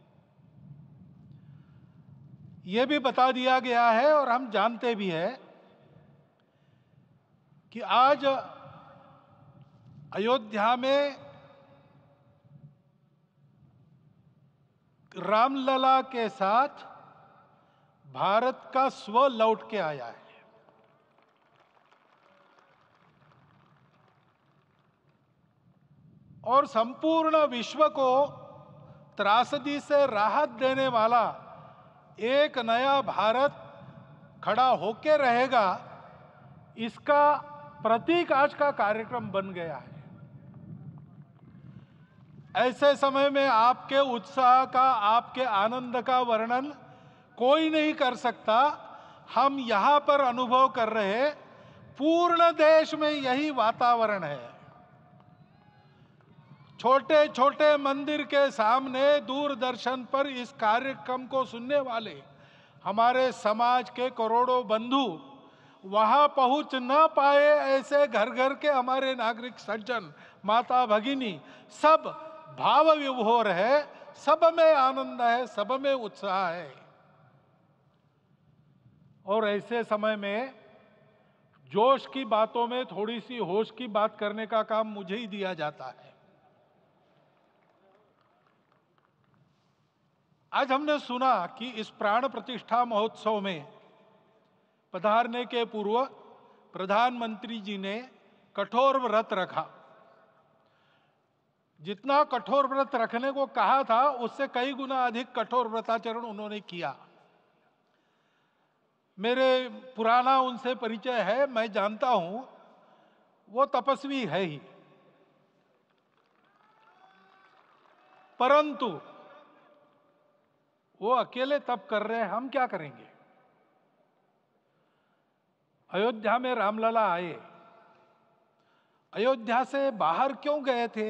यह भी बता दिया गया है और हम जानते भी हैं कि आज अयोध्या में रामलला के साथ भारत का स्व लौट के आया है। और संपूर्ण विश्व को त्रासदी से राहत देने वाला एक नया भारत खड़ा होके रहेगा, इसका प्रतीक आज का कार्यक्रम बन गया है। ऐसे समय में आपके उत्साह का, आपके आनंद का वर्णन कोई नहीं कर सकता। हम यहां पर अनुभव कर रहे, पूर्ण देश में यही वातावरण है। छोटे छोटे मंदिर के सामने दूरदर्शन पर इस कार्यक्रम को सुनने वाले हमारे समाज के करोड़ों बंधु वहां पहुंच न पाए, ऐसे घर घर के हमारे नागरिक सज्जन, माता भगिनी सब भाव विभोर है, सब में आनंद है, सब में उत्साह है। और ऐसे समय में जोश की बातों में थोड़ी सी होश की बात करने का काम मुझे ही दिया जाता है। आज हमने सुना कि इस प्राण प्रतिष्ठा महोत्सव में पधारने के पूर्व प्रधानमंत्री जी ने कठोर व्रत रखा। जितना कठोर व्रत रखने को कहा था, उससे कई गुना अधिक कठोर व्रताचरण उन्होंने किया। मेरे पुराना उनसे परिचय है, मैं जानता हूं वो तपस्वी है ही, परंतु वो अकेले तप कर रहे हैं, हम क्या करेंगे। अयोध्या में रामलला आए, अयोध्या से बाहर क्यों गए थे?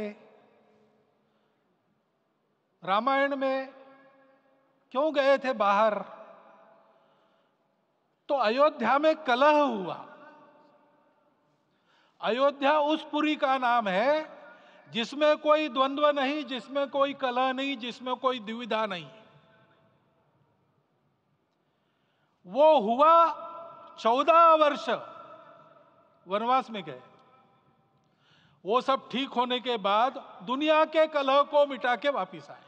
रामायण में क्यों गए थे बाहर? तो अयोध्या में कलह हुआ। अयोध्या उस पुरी का नाम है जिसमें कोई द्वंद्व नहीं, जिसमें कोई कलह नहीं, जिसमें कोई दुविधा नहीं। वो हुआ चौदह वर्ष वनवास में गए। वो सब ठीक होने के बाद दुनिया के कलह को मिटा के वापिस आए।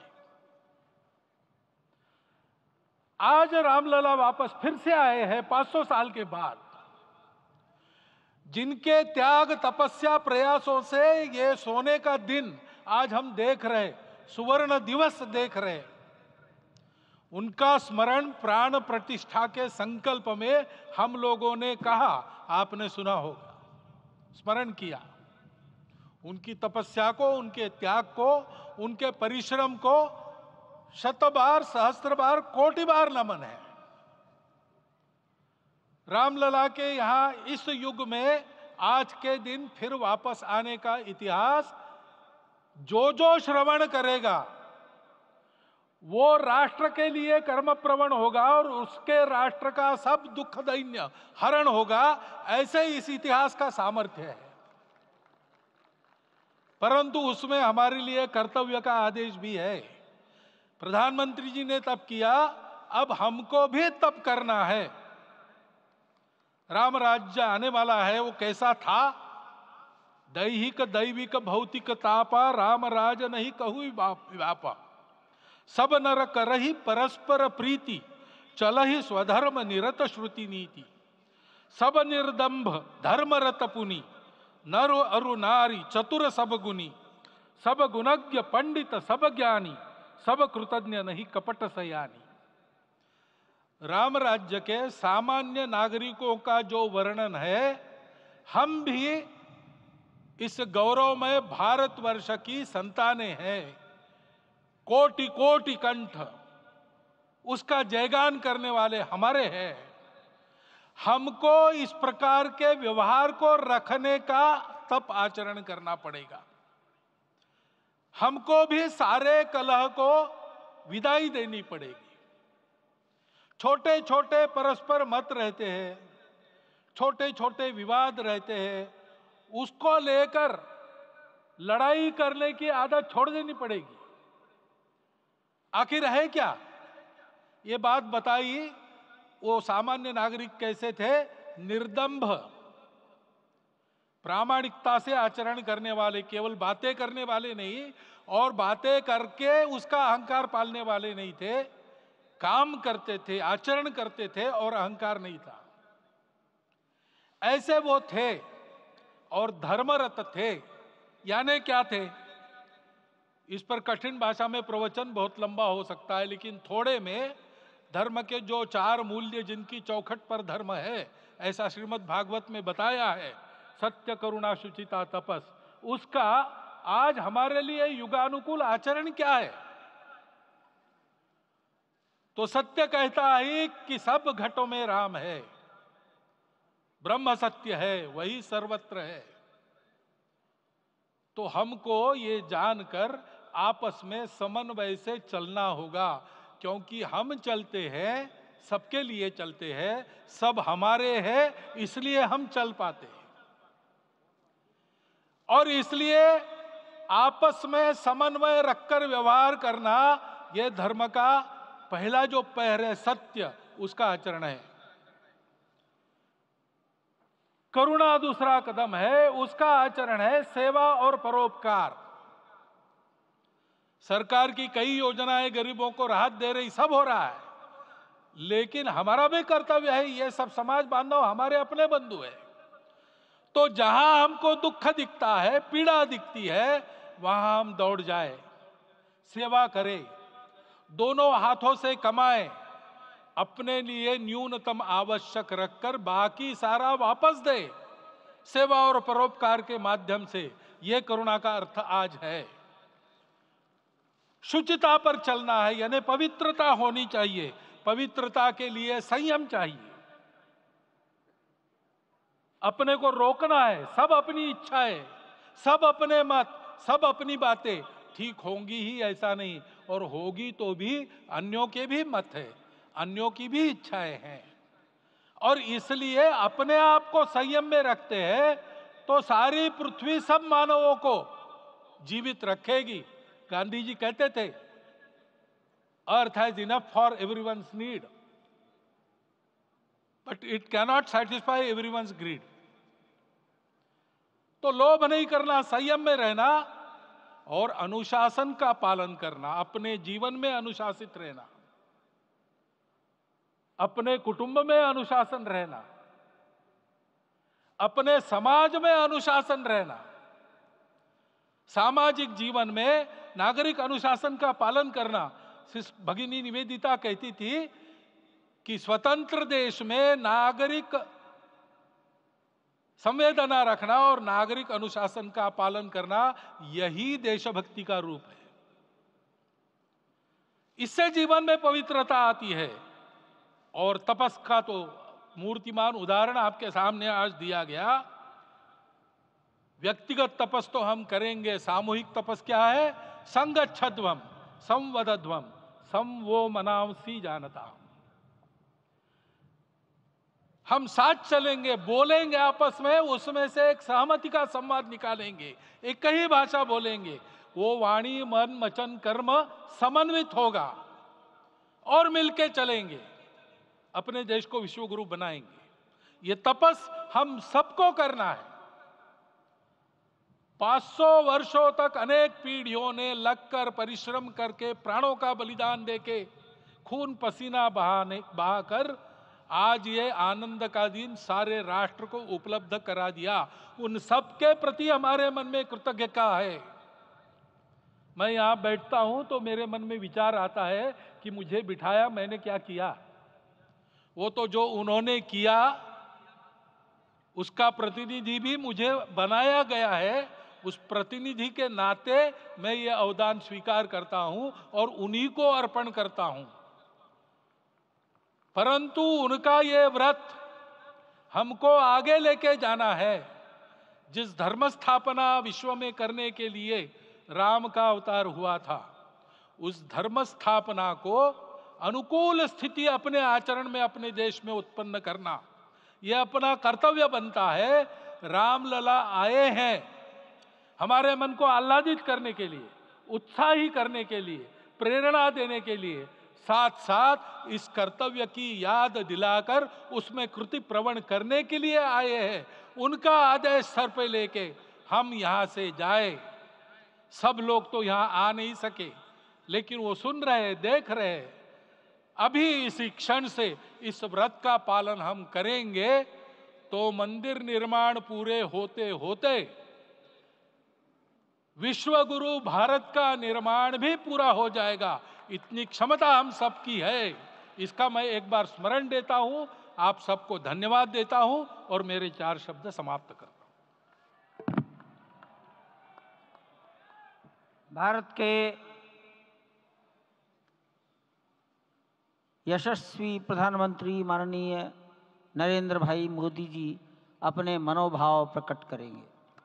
आज रामलला वापस फिर से आए हैं पाँच सौ साल के बाद। जिनके त्याग, तपस्या, प्रयासों से ये सोने का दिन आज हम देख रहे, सुवर्ण दिवस देख रहे, उनका स्मरण प्राण प्रतिष्ठा के संकल्प में हम लोगों ने कहा, आपने सुना होगा, स्मरण किया। उनकी तपस्या को, उनके त्याग को, उनके परिश्रम को शत बार, सहस्त्र बार, कोटि बार नमन है। रामलला के यहां इस युग में आज के दिन फिर वापस आने का इतिहास जो जो श्रवण करेगा वो राष्ट्र के लिए कर्म प्रवण होगा और उसके राष्ट्र का सब दुख दैन्य हरण होगा। ऐसे इस इतिहास का सामर्थ्य है। परंतु उसमें हमारे लिए कर्तव्य का आदेश भी है। प्रधानमंत्री जी ने तप किया, अब हमको भी तप करना है। राम राज्य आने वाला है, वो कैसा था? दैहिक दैविक भौतिक तापा, राम राज नहीं कहु व्यापा। सब नर करहि परस्पर प्रीति, चलहि स्वधर्म निरत श्रुति नीति। सब निर्दंभ धर्मरत पुनि, नर अरु नारी चतुर सब गुनी। सब गुणज्ञ पंडित सब ज्ञानी, सब कृतज्ञ नहीं कपट सयानी। राम राज्य के सामान्य नागरिकों का जो वर्णन है, हम भी इस गौरवमय भारतवर्ष की संतानें हैं। कोटि कोटि कंठ उसका जयगान करने वाले हमारे हैं। हमको इस प्रकार के व्यवहार को रखने का तप आचरण करना पड़ेगा। हमको भी सारे कलह को विदाई देनी पड़ेगी। छोटे छोटे परस्पर मत रहते हैं, छोटे छोटे विवाद रहते हैं, उसको लेकर लड़ाई करने की आदत छोड़ देनी पड़ेगी। आखिर है क्या? ये बात बताई, वो सामान्य नागरिक कैसे थे? निर्दंभ, प्रामाणिकता से आचरण करने वाले, केवल बातें करने वाले नहीं और बातें करके उसका अहंकार पालने वाले नहीं थे। काम करते थे, आचरण करते थे और अहंकार नहीं था। ऐसे वो थे और धर्मरत थे। यानी क्या थे? इस पर कठिन भाषा में प्रवचन बहुत लंबा हो सकता है, लेकिन थोड़े में धर्म के जो चार मूल्य जिनकी चौखट पर धर्म है, ऐसा श्रीमद् भागवत में बताया है, सत्य, करुणा, शुचिता, तपस, उसका आज हमारे लिए युगानुकूल आचरण क्या है? तो सत्य कहता है कि सब घटों में राम है, ब्रह्म सत्य है, वही सर्वत्र है। तो हमको ये जानकर आपस में समन्वय से चलना होगा, क्योंकि हम चलते हैं, सबके लिए चलते हैं, सब हमारे हैं, इसलिए हम चल पाते हैं। और इसलिए आपस में समन्वय रखकर व्यवहार करना, यह धर्म का पहला जो पैर है, सत्य, उसका आचरण है। करुणा दूसरा कदम है, उसका आचरण है सेवा और परोपकार। सरकार की कई योजनाएं गरीबों को राहत दे रही, सब हो रहा है, लेकिन हमारा भी कर्तव्य है, ये सब समाज बांधव हमारे अपने बंधु है। तो जहां हमको दुख दिखता है, पीड़ा दिखती है, वहां हम दौड़ जाए, सेवा करें, दोनों हाथों से कमाएं, अपने लिए न्यूनतम आवश्यक रखकर बाकी सारा वापस दे, सेवा और परोपकार के माध्यम से। यह करुणा का अर्थ आज है। शुचिता पर चलना है, यानी पवित्रता होनी चाहिए। पवित्रता के लिए संयम चाहिए, अपने को रोकना है। सब अपनी इच्छाएं, सब अपने मत, सब अपनी बातें ठीक होंगी ही ऐसा नहीं, और होगी तो भी अन्यों के भी मत है, अन्यों की भी इच्छाएं हैं। और इसलिए अपने आप को संयम में रखते हैं तो सारी पृथ्वी सब मानवों को जीवित रखेगी। गांधी जी कहते थे, earth has enough for everyone's need, but it cannot satisfy everyone's greed. तो लोभ नहीं करना, संयम में रहना और अनुशासन का पालन करना, अपने जीवन में अनुशासित रहना, अपने कुटुंब में अनुशासन रहना, अपने समाज में अनुशासन रहना। सामाजिक जीवन में नागरिक अनुशासन का पालन करना। भगिनी निवेदिता कहती थी कि स्वतंत्र देश में नागरिक संवेदना रखना और नागरिक अनुशासन का पालन करना, यही देशभक्ति का रूप है। इससे जीवन में पवित्रता आती है। और तपस का तो मूर्तिमान उदाहरण आपके सामने आज दिया गया। व्यक्तिगत तपस तो हम करेंगे, सामूहिक तपस क्या है? संगच्छध्वम संवदध्वम सम वो मनांसी जानता। हम साथ चलेंगे, बोलेंगे आपस में, उसमें से एक सहमति का संवाद निकालेंगे, एक ही भाषा बोलेंगे, वो वाणी मन वचन कर्म समन्वित होगा और मिलके चलेंगे, अपने देश को विश्वगुरु बनाएंगे। ये तपस हम सबको करना है। पाँच सौ वर्षों तक अनेक पीढ़ियों ने लगकर परिश्रम करके, प्राणों का बलिदान देके, खून पसीना बहाने बहाकर आज ये आनंद का दिन सारे राष्ट्र को उपलब्ध करा दिया। उन सबके प्रति हमारे मन में कृतज्ञता है। मैं यहां बैठता हूं तो मेरे मन में विचार आता है कि मुझे बिठाया, मैंने क्या किया? वो तो जो उन्होंने किया उसका प्रतिनिधि भी मुझे बनाया गया है। उस प्रतिनिधि के नाते मैं ये अवदान स्वीकार करता हूं और उन्हीं को अर्पण करता हूं। परंतु उनका ये व्रत हमको आगे लेके जाना है। जिस धर्म स्थापना विश्व में करने के लिए राम का अवतार हुआ था, उस धर्म स्थापना को अनुकूल स्थिति अपने आचरण में, अपने देश में उत्पन्न करना, यह अपना कर्तव्य बनता है। रामलला आए हैं हमारे मन को आह्लादित करने के लिए, उत्साही करने के लिए, प्रेरणा देने के लिए, साथ साथ इस कर्तव्य की याद दिलाकर उसमें कृति प्रवण करने के लिए आए हैं। उनका आदेश सर पे लेके हम यहां से जाए। सब लोग तो यहां आ नहीं सके, लेकिन वो सुन रहे, देख रहे, अभी इसी क्षण से इस व्रत का पालन हम करेंगे तो मंदिर निर्माण पूरे होते होते विश्व गुरु भारत का निर्माण भी पूरा हो जाएगा। इतनी क्षमता हम सबकी है। इसका मैं एक बार स्मरण देता हूं, आप सबको धन्यवाद देता हूं और मेरे चार शब्द समाप्त करता हूं। भारत के यशस्वी प्रधानमंत्री माननीय नरेंद्र भाई मोदी जी अपने मनोभाव प्रकट करेंगे।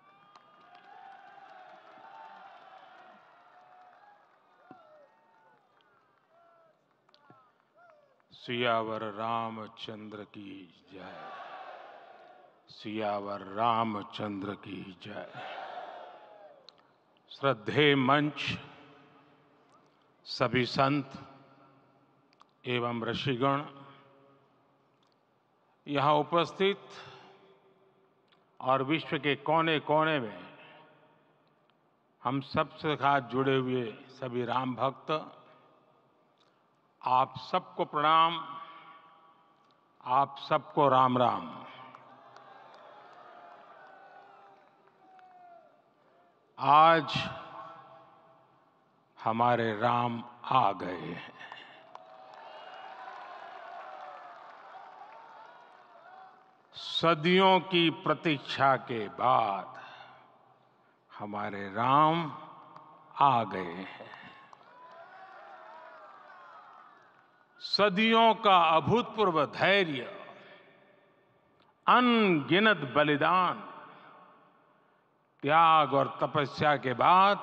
सियावर रामचंद्र की जय। सियावर रामचंद्र की जय। श्रद्धेय मंच, सभी संत एवं ऋषिगण, यहाँ उपस्थित और विश्व के कोने कोने में हम सबसे साथ जुड़े हुए सभी राम भक्त, आप सबको प्रणाम, आप सबको राम राम। आज हमारे राम आ गए हैं। सदियों की प्रतीक्षा के बाद हमारे राम आ गए हैं। सदियों का अभूतपूर्व धैर्य, अनगिनत बलिदान, त्याग और तपस्या के बाद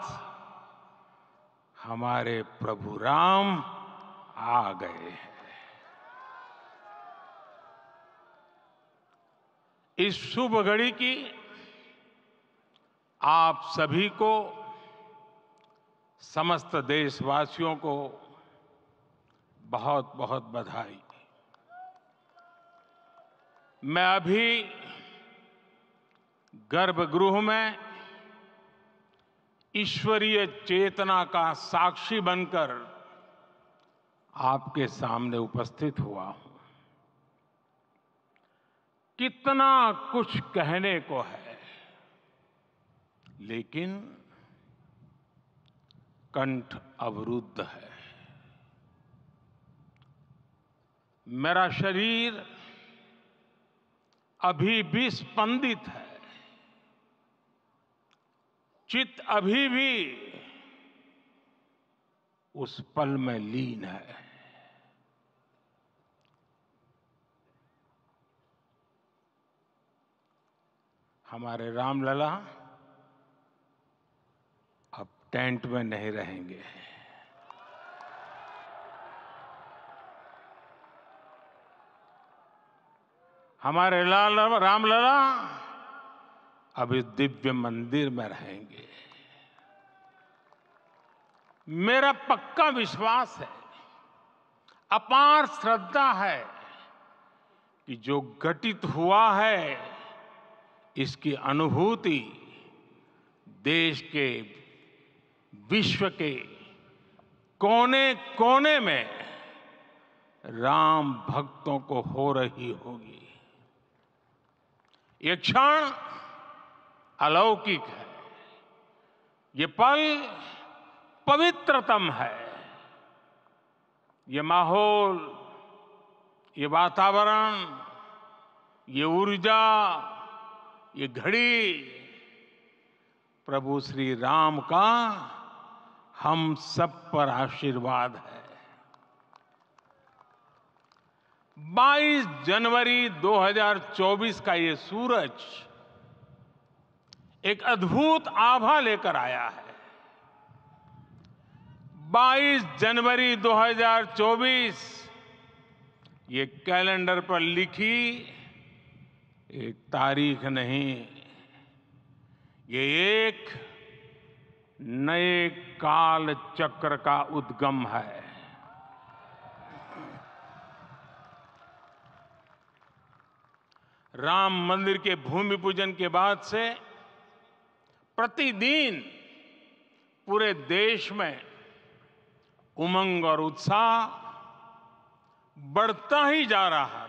हमारे प्रभु राम आ गए हैं। इस शुभ घड़ी की आप सभी को, समस्त देशवासियों को बहुत बहुत बधाई। मैं अभी गर्भगृह में ईश्वरीय चेतना का साक्षी बनकर आपके सामने उपस्थित हुआ हूं। कितना कुछ कहने को है, लेकिन कंठ अवरुद्ध है। मेरा शरीर अभी भी स्पंदित है, चित्त अभी भी उस पल में लीन है। हमारे रामलला अब टेंट में नहीं रहेंगे। हमारे लाल रामलला अब इस दिव्य मंदिर में रहेंगे। मेरा पक्का विश्वास है, अपार श्रद्धा है कि जो घटित हुआ है, इसकी अनुभूति देश के, विश्व के कोने कोने में राम भक्तों को हो रही होगी। ये क्षण अलौकिक है, ये पल पवित्रतम है। ये माहौल, ये वातावरण, ये ऊर्जा, ये घड़ी प्रभु श्री राम का हम सब पर आशीर्वाद है। बाईस जनवरी दो हज़ार चौबीस का ये सूरज एक अद्भुत आभा लेकर आया है। बाईस जनवरी दो हज़ार चौबीस ये कैलेंडर पर लिखी एक तारीख नहीं, ये एक नए काल चक्र का उद्गम है। राम मंदिर के भूमि पूजन के बाद से प्रतिदिन पूरे देश में उमंग और उत्साह बढ़ता ही जा रहा था।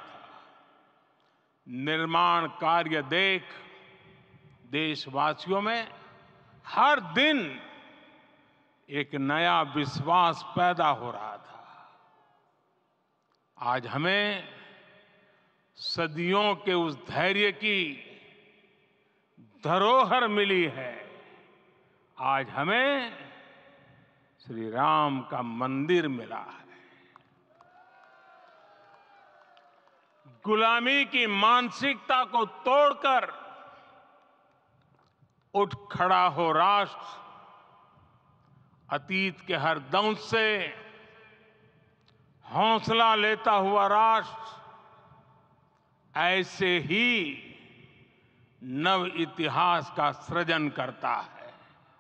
निर्माण कार्य देख देशवासियों में हर दिन एक नया विश्वास पैदा हो रहा था। आज हमें सदियों के उस धैर्य की धरोहर मिली है। आज हमें श्री राम का मंदिर मिला है। गुलामी की मानसिकता को तोड़कर उठ खड़ा हो राष्ट्र। अतीत के हर दंश से हौसला लेता हुआ राष्ट्र ऐसे ही नव इतिहास का सृजन करता है।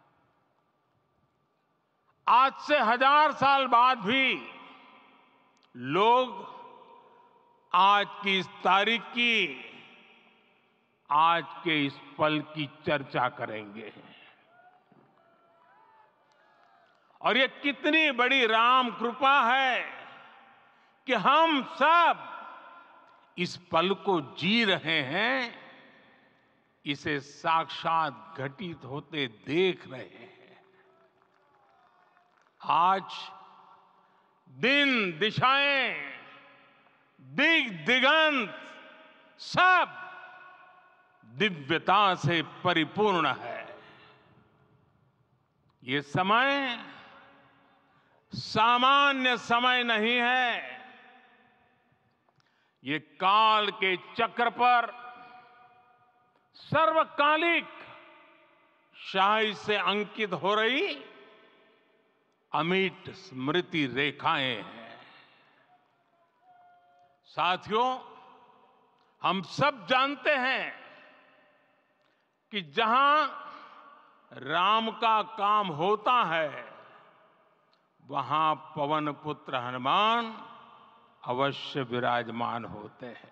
आज से हजार साल बाद भी लोग आज की इस तारीख की, आज के इस पल की चर्चा करेंगे। और ये कितनी बड़ी राम कृपा है कि हम सब इस पल को जी रहे हैं, इसे साक्षात घटित होते देख रहे हैं। आज दिन दिशाएं, दिग दिगंत सब दिव्यता से परिपूर्ण है। ये समय सामान्य समय नहीं है। ये काल के चक्र पर सर्वकालिक शाही से अंकित हो रही अमिट स्मृति रेखाएं हैं। साथियों, हम सब जानते हैं कि जहां राम का काम होता है वहां पवन पुत्र हनुमान अवश्य विराजमान होते हैं।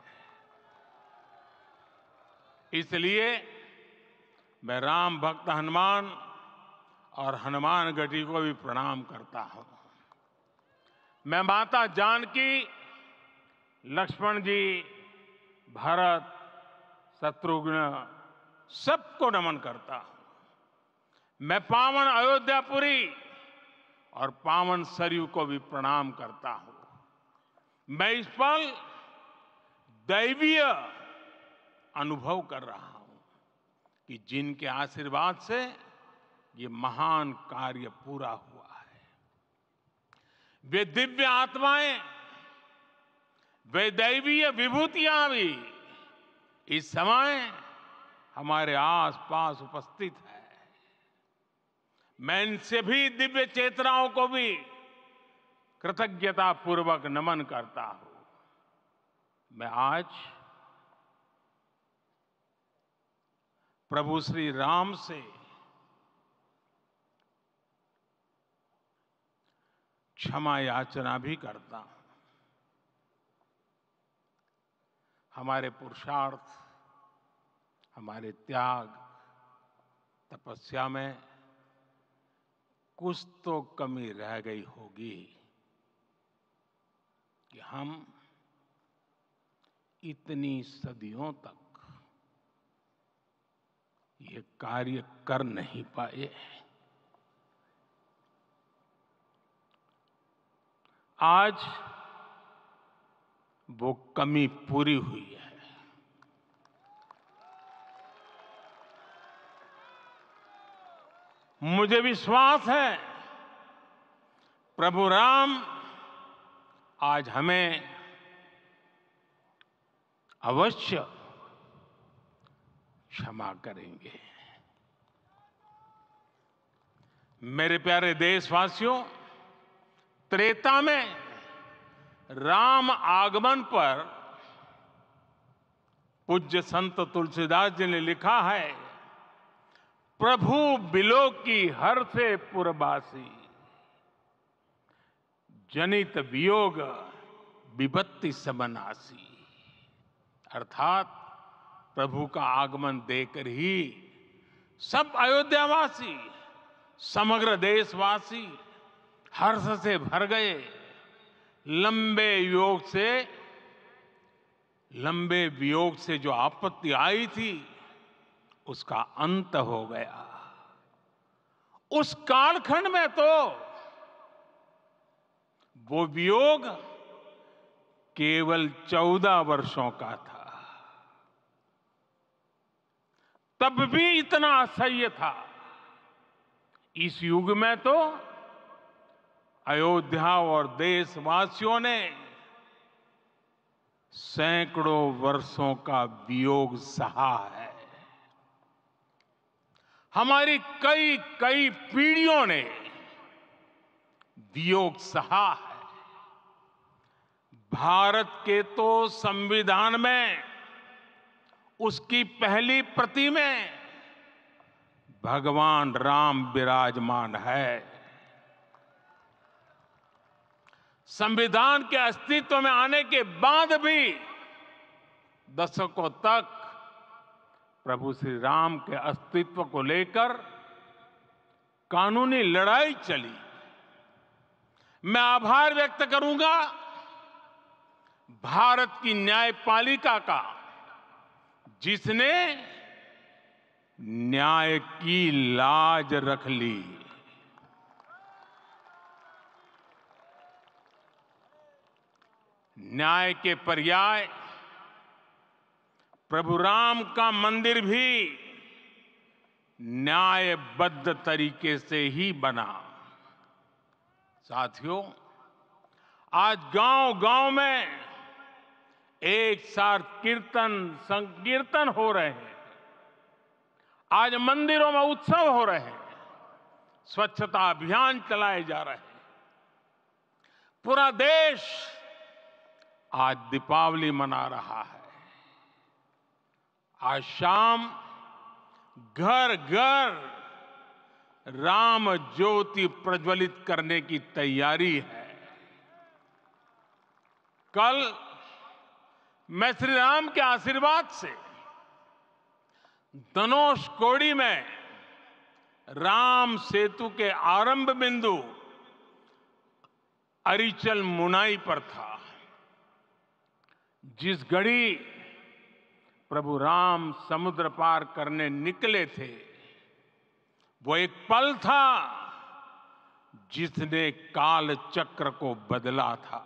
इसलिए मैं राम भक्त हनुमान और हनुमान गढ़ी को भी प्रणाम करता हूं। मैं माता जानकी, लक्ष्मण जी, भरत, शत्रुघ्न सबको नमन करता हूं। मैं पावन अयोध्यापुरी और पावन सरयू को भी प्रणाम करता हूं। मैं इस पल दैवीय अनुभव कर रहा हूं कि जिनके आशीर्वाद से ये महान कार्य पूरा हुआ है। वे दिव्य आत्माएं, वे दैवीय विभूतियां भी इस समय हमारे आसपास उपस्थित है। मैं इनसे भी दिव्य चेतनाओं को भी कृतज्ञता पूर्वक नमन करता हूं। मैं आज प्रभु श्री राम से क्षमा याचना भी करता हूं। हमारे पुरुषार्थ, हमारे त्याग, तपस्या में कुछ तो कमी रह गई होगी कि हम इतनी सदियों तक ये कार्य कर नहीं पाए। आज वो कमी पूरी हुई है। मुझे विश्वास है प्रभु राम आज हमें अवश्य क्षमा करेंगे। मेरे प्यारे देशवासियों, त्रेता में राम आगमन पर पूज्य संत तुलसीदास जी ने लिखा है, प्रभु बिलो की हर से पुरबासी, जनित वियोग विपत्ति समनासी। अर्थात प्रभु का आगमन देकर ही सब अयोध्यावासी, समग्र देशवासी हर्ष से भर गए, लंबे योग से लंबे वियोग से जो आपत्ति आई थी उसका अंत हो गया। उस कालखंड में तो वो वियोग केवल चौदह वर्षों का था, तब भी इतना असह्य था। इस युग में तो अयोध्या और देशवासियों ने सैकड़ों वर्षों का वियोग सहा है। हमारी कई कई पीढ़ियों ने वियोग सहा है। भारत के तो संविधान में उसकी पहली प्रति में भगवान राम विराजमान है। संविधान के अस्तित्व में आने के बाद भी दशकों तक प्रभु श्री राम के अस्तित्व को लेकर कानूनी लड़ाई चली। मैं आभार व्यक्त करूंगा भारत की न्यायपालिका का, जिसने न्याय की लाज रख ली। न्याय के पर्याय प्रभु राम का मंदिर भी न्यायबद्ध तरीके से ही बना। साथियों, आज गांव-गांव में एक साथ कीर्तन संकीर्तन हो रहे हैं। आज मंदिरों में उत्सव हो रहे हैं, स्वच्छता अभियान चलाए जा रहे हैं। पूरा देश आज दीपावली मना रहा है। आज शाम घर घर राम ज्योति प्रज्वलित करने की तैयारी है। कल मैं श्री राम के आशीर्वाद से धनुषकोडी में राम सेतु के आरंभ बिंदु अरिचल मुनाई पर था। जिस घड़ी प्रभु राम समुद्र पार करने निकले थे, वो एक पल था जिसने काल चक्र को बदला था।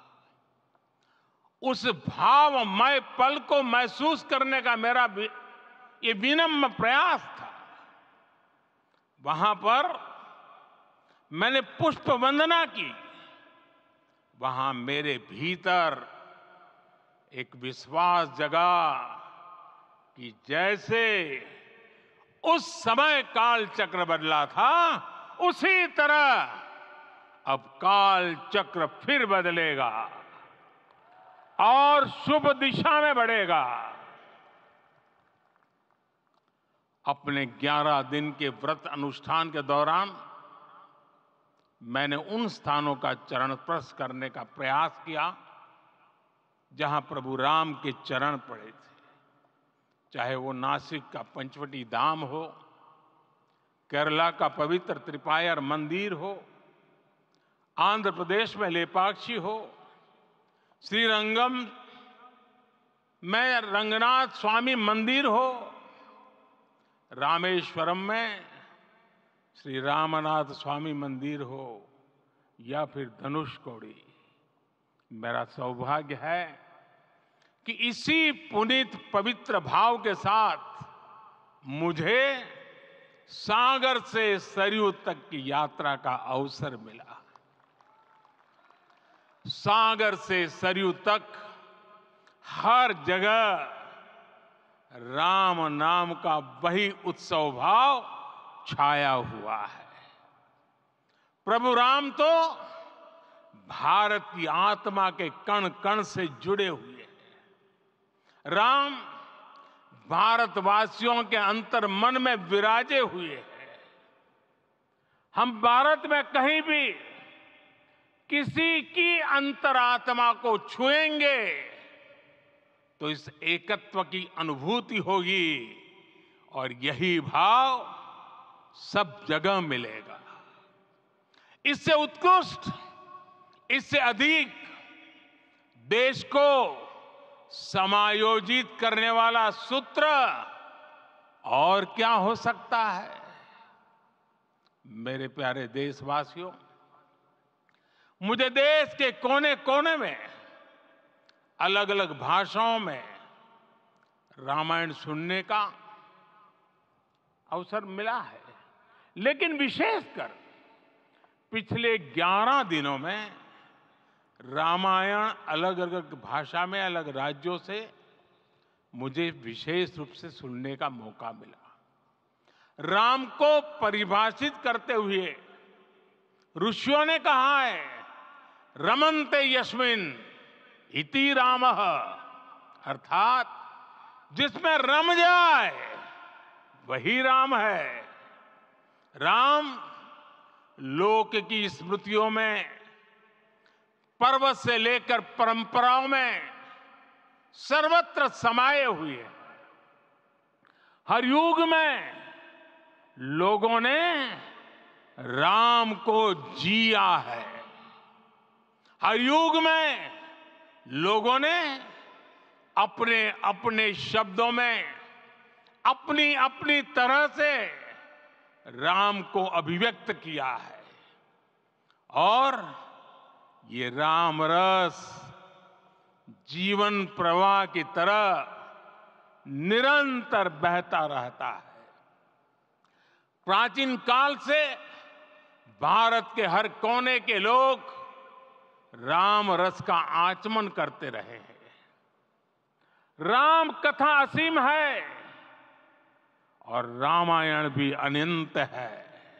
उस भावमय पल को महसूस करने का मेरा ये विनम्र प्रयास था। वहां पर मैंने पुष्प वंदना की। वहां मेरे भीतर एक विश्वास जगा कि जैसे उस समय काल चक्र बदला था, उसी तरह अब काल चक्र फिर बदलेगा और शुभ दिशा में बढ़ेगा। अपने ग्यारह दिन के व्रत अनुष्ठान के दौरान मैंने उन स्थानों का चरण स्पर्श करने का प्रयास किया जहां प्रभु राम के चरण पड़े थे। चाहे वो नासिक का पंचवटी धाम हो, केरला का पवित्र त्रिपायर मंदिर हो, आंध्र प्रदेश में लेपाक्षी हो, श्रीरंगम में रंगनाथ स्वामी मंदिर हो, रामेश्वरम में श्री रामनाथ स्वामी मंदिर हो, या फिर धनुषकोडी। मेरा सौभाग्य है कि इसी पुनीत पवित्र भाव के साथ मुझे सागर से सरयू तक की यात्रा का अवसर मिला। सागर से सरयू तक हर जगह राम नाम का वही उत्सव भाव छाया हुआ है। प्रभु राम तो भारत की आत्मा के कण कण से जुड़े हुए हैं। राम भारतवासियों के अंतर मन में विराजे हुए हैं। हम भारत में कहीं भी किसी की अंतरात्मा को छुएंगे तो इस एकत्व की अनुभूति होगी और यही भाव सब जगह मिलेगा। इससे उत्कृष्ट इससे अधिक देश को समायोजित करने वाला सूत्र और क्या हो सकता है। मेरे प्यारे देशवासियों, मुझे देश के कोने कोने में अलग अलग भाषाओं में रामायण सुनने का अवसर मिला है, लेकिन विशेषकर पिछले ग्यारह दिनों में रामायण अलग अलग भाषा में अलग राज्यों से मुझे विशेष रूप से सुनने का मौका मिला। राम को परिभाषित करते हुए ऋषियों ने कहा है, रमन्ते यस्मिन् इति रामः, अर्थात जिसमें रम जाए वही राम है। राम लोक की स्मृतियों में, पर्वत से लेकर परंपराओं में सर्वत्र समाये हुए हैं। हर युग में लोगों ने राम को जिया है। हर युग में लोगों ने अपने अपने शब्दों में अपनी अपनी तरह से राम को अभिव्यक्त किया है और ये राम रस जीवन प्रवाह की तरह निरंतर बहता रहता है। प्राचीन काल से भारत के हर कोने के लोग राम रस का आचमन करते रहे हैं। राम कथा असीम है और रामायण भी अनंत है।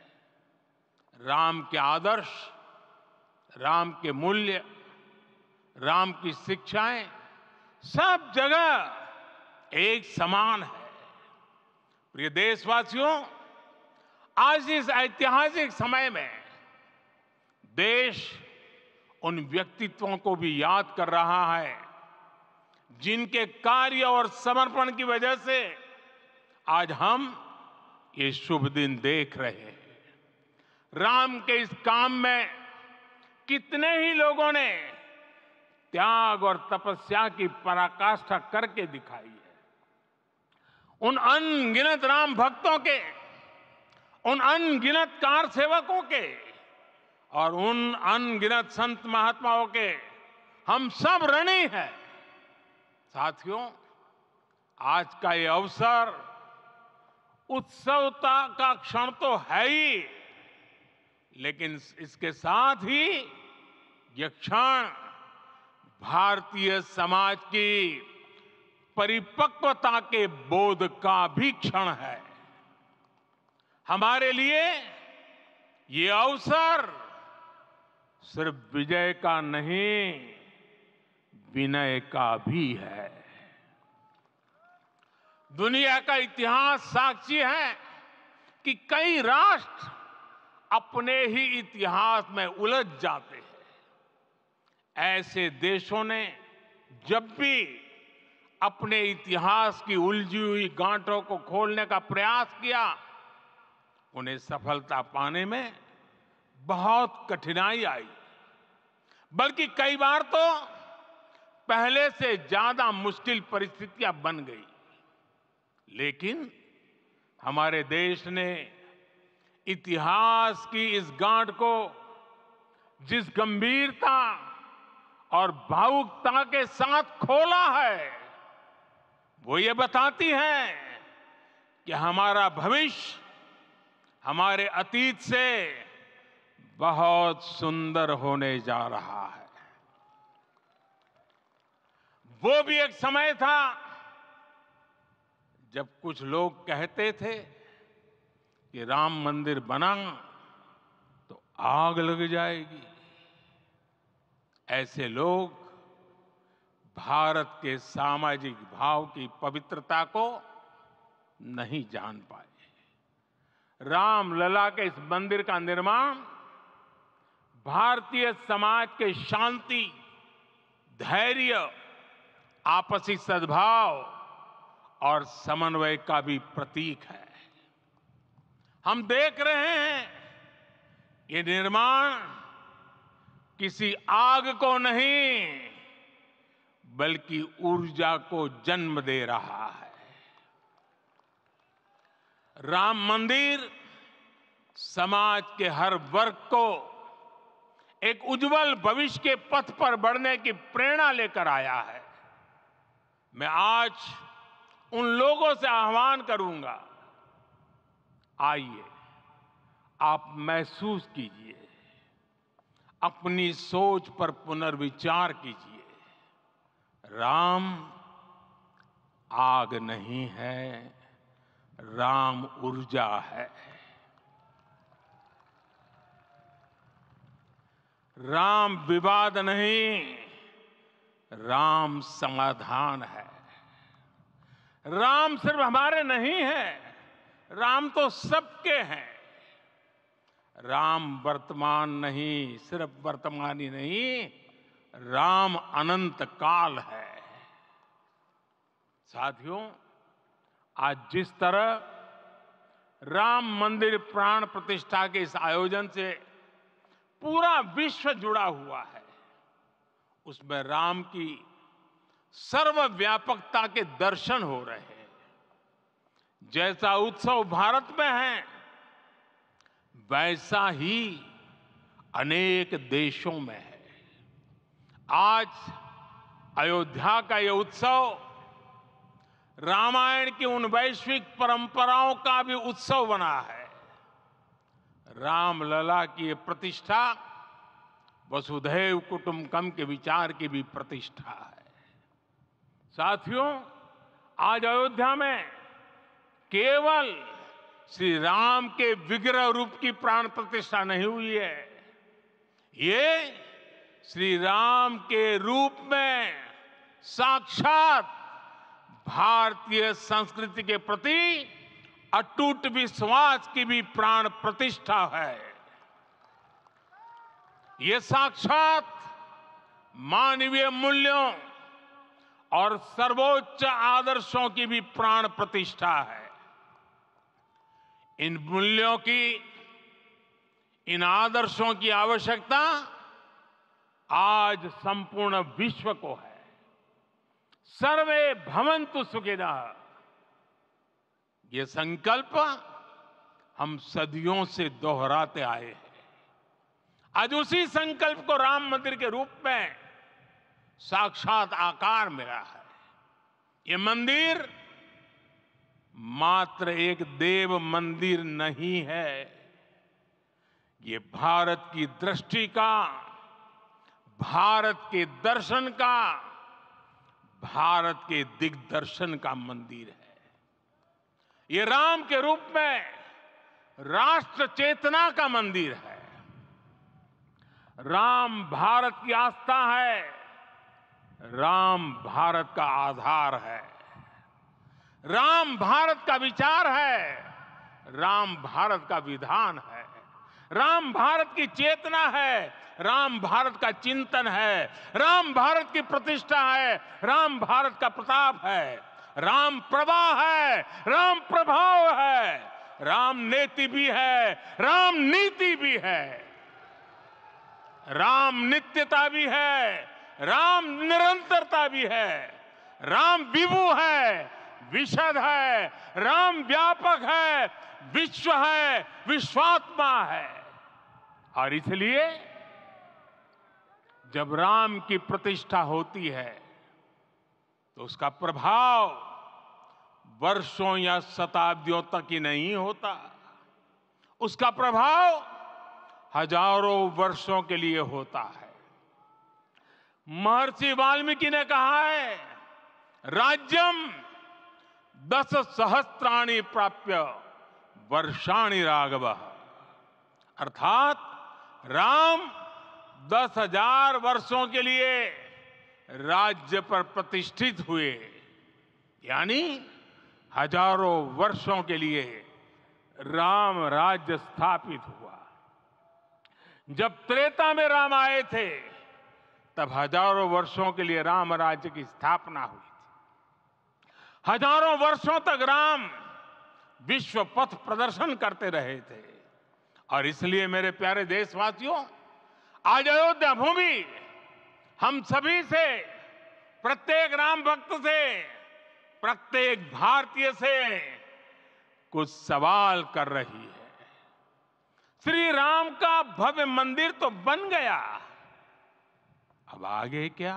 राम के आदर्श, राम के मूल्य, राम की शिक्षाएं सब जगह एक समान है। प्रिय देशवासियों, आज इस ऐतिहासिक समय में देश उन व्यक्तित्वों को भी याद कर रहा है जिनके कार्य और समर्पण की वजह से आज हम ये शुभ दिन देख रहे हैं। राम के इस काम में कितने ही लोगों ने त्याग और तपस्या की पराकाष्ठा करके दिखाई है। उन अनगिनत राम भक्तों के, उन अनगिनत कार सेवकों के और उन अनगिनत संत महात्माओं के हम सब ऋणी हैं। साथियों, आज का ये अवसर उत्सवता का क्षण तो है ही, लेकिन इसके साथ ही यह क्षण भारतीय समाज की परिपक्वता के बोध का भी क्षण है। हमारे लिए ये अवसर सिर्फ विजय का नहीं, विनय का भी है। दुनिया का इतिहास साक्षी है कि कई राष्ट्र अपने ही इतिहास में उलझ जाते हैं। ऐसे देशों ने जब भी अपने इतिहास की उलझी हुई गांठों को खोलने का प्रयास किया, उन्हें सफलता पाने में बहुत कठिनाई आई, बल्कि कई बार तो पहले से ज्यादा मुश्किल परिस्थितियां बन गई। लेकिन हमारे देश ने इतिहास की इस गांठ को जिस गंभीरता और भावुकता के साथ खोला है, वो ये बताती है कि हमारा भविष्य हमारे अतीत से बहुत सुंदर होने जा रहा है। वो भी एक समय था जब कुछ लोग कहते थे कि राम मंदिर बना तो आग लग जाएगी। ऐसे लोग भारत के सामाजिक भाव की पवित्रता को नहीं जान पाए। रामलला के इस मंदिर का निर्माण भारतीय समाज के शांति, धैर्य, आपसी सद्भाव और समन्वय का भी प्रतीक है। हम देख रहे हैं ये निर्माण किसी आग को नहीं बल्कि ऊर्जा को जन्म दे रहा है। राम मंदिर समाज के हर वर्ग को एक उज्जवल भविष्य के पथ पर बढ़ने की प्रेरणा लेकर आया है। मैं आज उन लोगों से आह्वान करूंगा, आइए आप महसूस कीजिए, अपनी सोच पर पुनर्विचार कीजिए। राम आग नहीं है, राम ऊर्जा है। राम विवाद नहीं, राम समाधान है। राम सिर्फ हमारे नहीं है, राम तो सबके हैं। राम वर्तमान नहीं, सिर्फ वर्तमान ही नहीं, राम अनंत काल है। साथियों, आज जिस तरह राम मंदिर प्राण प्रतिष्ठा के इस आयोजन से पूरा विश्व जुड़ा हुआ है, उसमें राम की सर्वव्यापकता के दर्शन हो रहे हैं। जैसा उत्सव भारत में है, वैसा ही अनेक देशों में है। आज अयोध्या का यह उत्सव रामायण की उन वैश्विक परंपराओं का भी उत्सव बना है। रामलला की ये प्रतिष्ठा वसुधैव कुटुंबकम के विचार की भी प्रतिष्ठा है। साथियों, आज अयोध्या में केवल श्री राम के विग्रह रूप की प्राण प्रतिष्ठा नहीं हुई है, ये श्री राम के रूप में साक्षात भारतीय संस्कृति के प्रति अटूट विश्वास की भी प्राण प्रतिष्ठा है। ये साक्षात मानवीय मूल्यों और सर्वोच्च आदर्शों की भी प्राण प्रतिष्ठा है। इन मूल्यों की, इन आदर्शों की आवश्यकता आज संपूर्ण विश्व को है। सर्वे भवन्तु सुखिनः, ये संकल्प हम सदियों से दोहराते आए हैं। आज उसी संकल्प को राम मंदिर के रूप में साक्षात आकार मिला है। ये मंदिर मात्र एक देव मंदिर नहीं है, ये भारत की दृष्टि का, भारत के दर्शन का, भारत के दिग्दर्शन का मंदिर है। ये राम के रूप में राष्ट्र चेतना का मंदिर है। राम भारत की आस्था है, राम भारत का आधार है, राम भारत का विचार है, राम भारत का विधान है, राम भारत की चेतना है, राम भारत का चिंतन है, राम भारत की प्रतिष्ठा है, राम भारत का प्रताप है, राम प्रवाह है, राम प्रभाव है, राम नेति भी है, राम नीति भी है, राम नित्यता भी है, राम निरंतरता भी है, राम विभु है, विशद है, राम व्यापक है, विश्व है, विश्वात्मा है। और इसलिए जब राम की प्रतिष्ठा होती है तो उसका प्रभाव वर्षों या शताब्दियों तक ही नहीं होता, उसका प्रभाव हजारों वर्षों के लिए होता है। महर्षि वाल्मीकि ने कहा है, राज्यम दस सहस्त्राणि प्राप्य वर्षाणि राघव, अर्थात राम दस हजार वर्षों के लिए राज्य पर प्रतिष्ठित हुए, यानी हजारों वर्षों के लिए राम राज्य स्थापित हुआ। जब त्रेता में राम आए थे तब हजारों वर्षों के लिए राम राज्य की स्थापना हुई थी। हजारों वर्षों तक राम विश्व पथ प्रदर्शन करते रहे थे। और इसलिए मेरे प्यारे देशवासियों, आज अयोध्या भूमि हम सभी से, प्रत्येक राम भक्त से, प्रत्येक भारतीय से कुछ सवाल कर रही है। श्री राम का भव्य मंदिर तो बन गया, अब आगे क्या?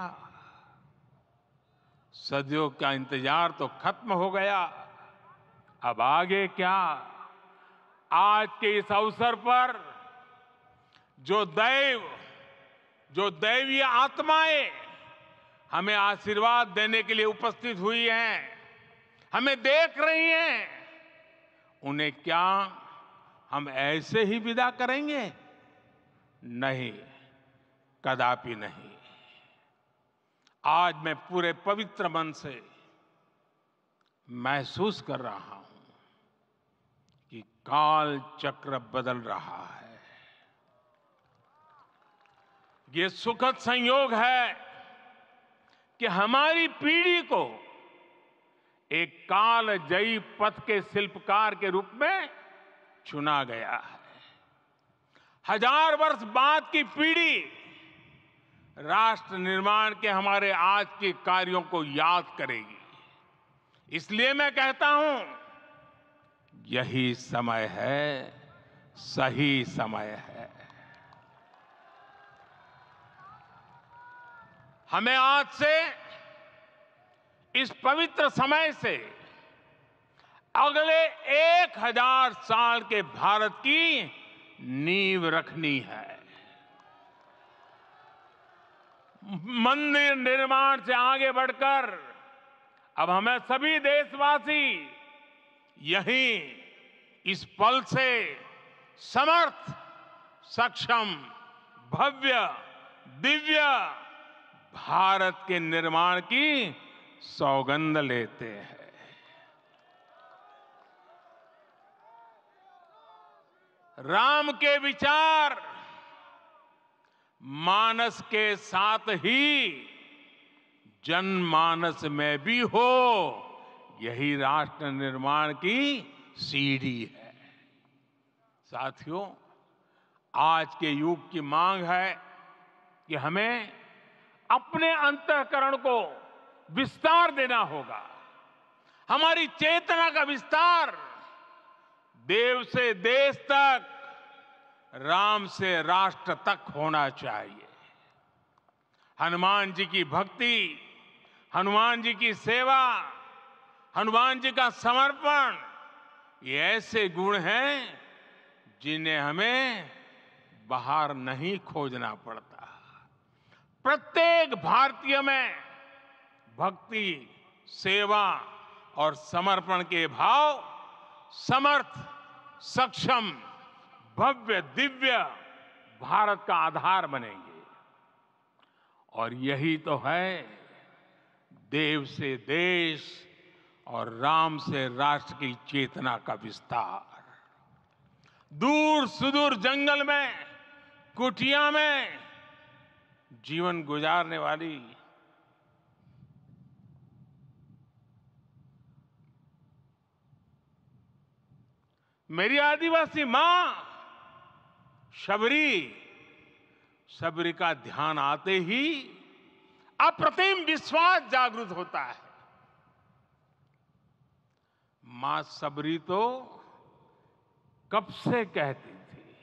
सदियों का इंतजार तो खत्म हो गया, अब आगे क्या? आज के इस अवसर पर जो दैव, जो दैवीय आत्माएं हमें आशीर्वाद देने के लिए उपस्थित हुई हैं, हमें देख रही हैं, उन्हें क्या हम ऐसे ही विदा करेंगे? नहीं, कदापि नहीं। आज मैं पूरे पवित्र मन से महसूस कर रहा हूं कि काल चक्र बदल रहा है। ये सुखद संयोग है कि हमारी पीढ़ी को एक कालजयी पथ के शिल्पकार के रूप में चुना गया है। हजार वर्ष बाद की पीढ़ी राष्ट्र निर्माण के हमारे आज के कार्यों को याद करेगी। इसलिए मैं कहता हूं, यही समय है, सही समय है। हमें आज से, इस पवित्र समय से अगले एक हजार साल के भारत की नींव रखनी है। मंदिर निर्माण से आगे बढ़कर अब हमें सभी देशवासी यहीं इस पल से समर्थ, सक्षम, भव्य, दिव्य भारत के निर्माण की सौगंध लेते हैं। राम के विचार मानस के साथ ही जनमानस में भी हो, यही राष्ट्र निर्माण की सीढ़ी है। साथियों, आज के युग की मांग है कि हमें अपने अंतःकरण को विस्तार देना होगा। हमारी चेतना का विस्तार देव से देश तक, राम से राष्ट्र तक होना चाहिए। हनुमान जी की भक्ति, हनुमान जी की सेवा, हनुमान जी का समर्पण, ये ऐसे गुण हैं जिन्हें हमें बाहर नहीं खोजना पड़ता। प्रत्येक भारतीय में भक्ति, सेवा और समर्पण के भाव समर्थ, सक्षम, भव्य, दिव्य भारत का आधार बनेंगे। और यही तो है देव से देश और राम से राष्ट्र की चेतना का विस्तार। दूर सुदूर जंगल में, कुटिया में जीवन गुजारने वाली मेरी आदिवासी मां शबरी, शबरी का ध्यान आते ही अप्रतिम विश्वास जागृत होता है। मां शबरी तो कब से कहती थी,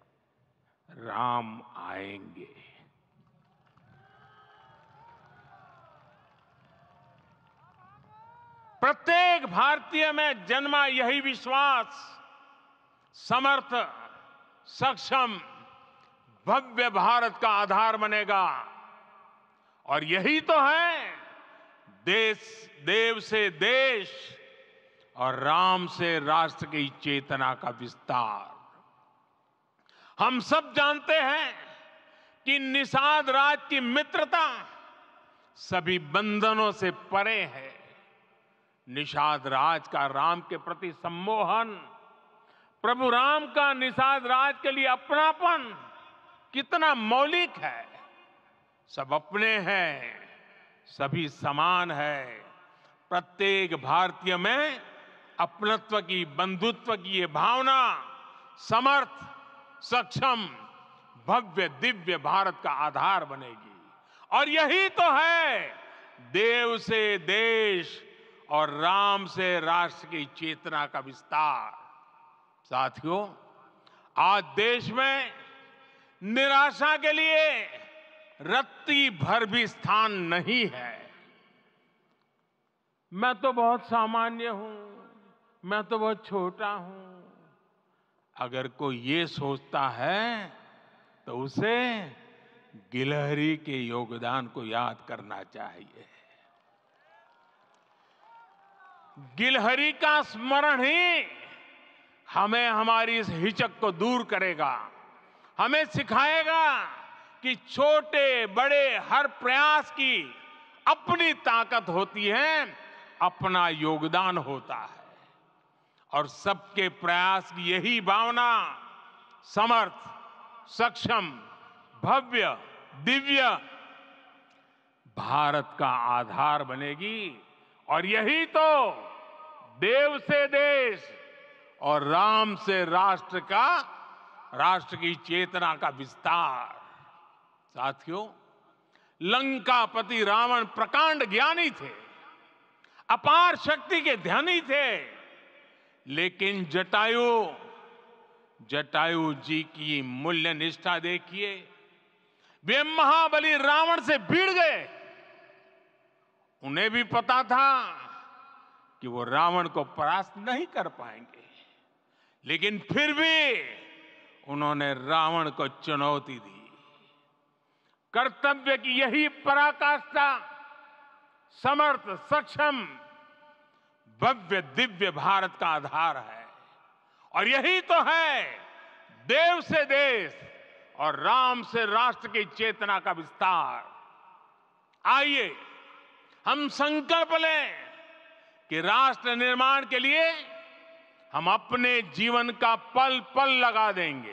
राम आएंगे। प्रत्येक भारतीय में जन्मा यही विश्वास समर्थ, सक्षम, भव्य भारत का आधार बनेगा। और यही तो है देश, देव से देश और राम से राष्ट्र की चेतना का विस्तार। हम सब जानते हैं कि निषाद राज की मित्रता सभी बंधनों से परे है। निषाद राज का राम के प्रति सम्मोहन, प्रभु राम का निषाद राज के लिए अपनापन कितना मौलिक है। सब अपने हैं, सभी समान है। प्रत्येक भारतीय में अपनत्व की, बंधुत्व की ये भावना समर्थ, सक्षम, भव्य दिव्य भारत का आधार बनेगी। और यही तो है देव से देश और राम से राष्ट्र की चेतना का विस्तार। साथियों, आज देश में निराशा के लिए रत्ती भर भी स्थान नहीं है। मैं तो बहुत सामान्य हूं, मैं तो बहुत छोटा हूं, अगर कोई ये सोचता है तो उसे गिलहरी के योगदान को याद करना चाहिए। गिलहरी का स्मरण ही हमें हमारी इस हिचक को दूर करेगा, हमें सिखाएगा कि छोटे बड़े हर प्रयास की अपनी ताकत होती है, अपना योगदान होता है। और सबके प्रयास की यही भावना समर्थ, सक्षम, भव्य, दिव्य भारत का आधार बनेगी। और यही तो देव से देश और राम से राष्ट्र का राष्ट्र की चेतना का विस्तार। साथियों, लंकापति रावण प्रकांड ज्ञानी थे, अपार शक्ति के धनी थे, लेकिन जटायु जटायु जी की मूल्य निष्ठा देखिए। वे महाबली रावण से भिड़ गए। उन्हें भी पता था कि वो रावण को परास्त नहीं कर पाएंगे, लेकिन फिर भी उन्होंने रावण को चुनौती दी। कर्तव्य की यही पराकाष्ठा समर्थ, सक्षम, भव्य दिव्य भारत का आधार है। और यही तो है देव से देश और राम से राष्ट्र की चेतना का विस्तार। आइए हम संकल्प लें कि राष्ट्र निर्माण के लिए हम अपने जीवन का पल पल लगा देंगे।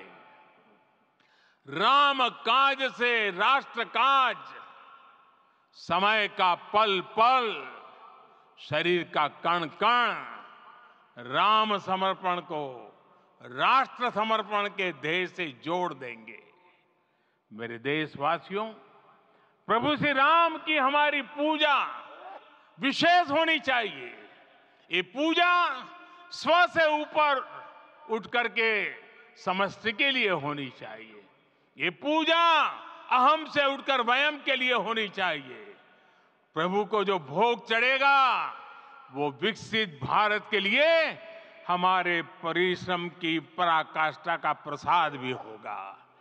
राम काज से राष्ट्र काज, समय का पल पल, शरीर का कण कण राम समर्पण को राष्ट्र समर्पण के ध्येय से जोड़ देंगे। मेरे देशवासियों, प्रभु श्री राम की हमारी पूजा विशेष होनी चाहिए। ये पूजा स्व से ऊपर उठ करके समष्टि के लिए होनी चाहिए। ये पूजा अहम से उठकर वयम के लिए होनी चाहिए। प्रभु को जो भोग चढ़ेगा वो विकसित भारत के लिए हमारे परिश्रम की पराकाष्ठा का प्रसाद भी होगा।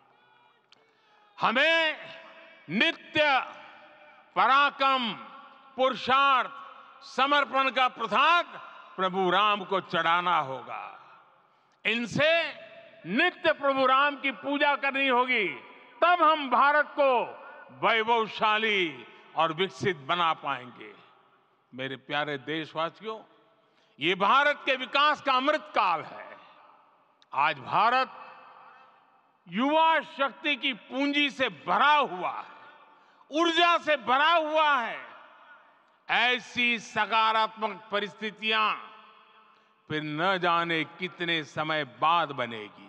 हमें नित्य पराक्रम, पुरुषार्थ, समर्पण का प्रसाद प्रभु राम को चढ़ाना होगा। इनसे नित्य प्रभु राम की पूजा करनी होगी, तब हम भारत को वैभवशाली और विकसित बना पाएंगे। मेरे प्यारे देशवासियों, ये भारत के विकास का अमृत काल है। आज भारत युवा शक्ति की पूंजी से भरा हुआ है, ऊर्जा से भरा हुआ है। ऐसी सकारात्मक परिस्थितियां फिर न जाने कितने समय बाद बनेगी।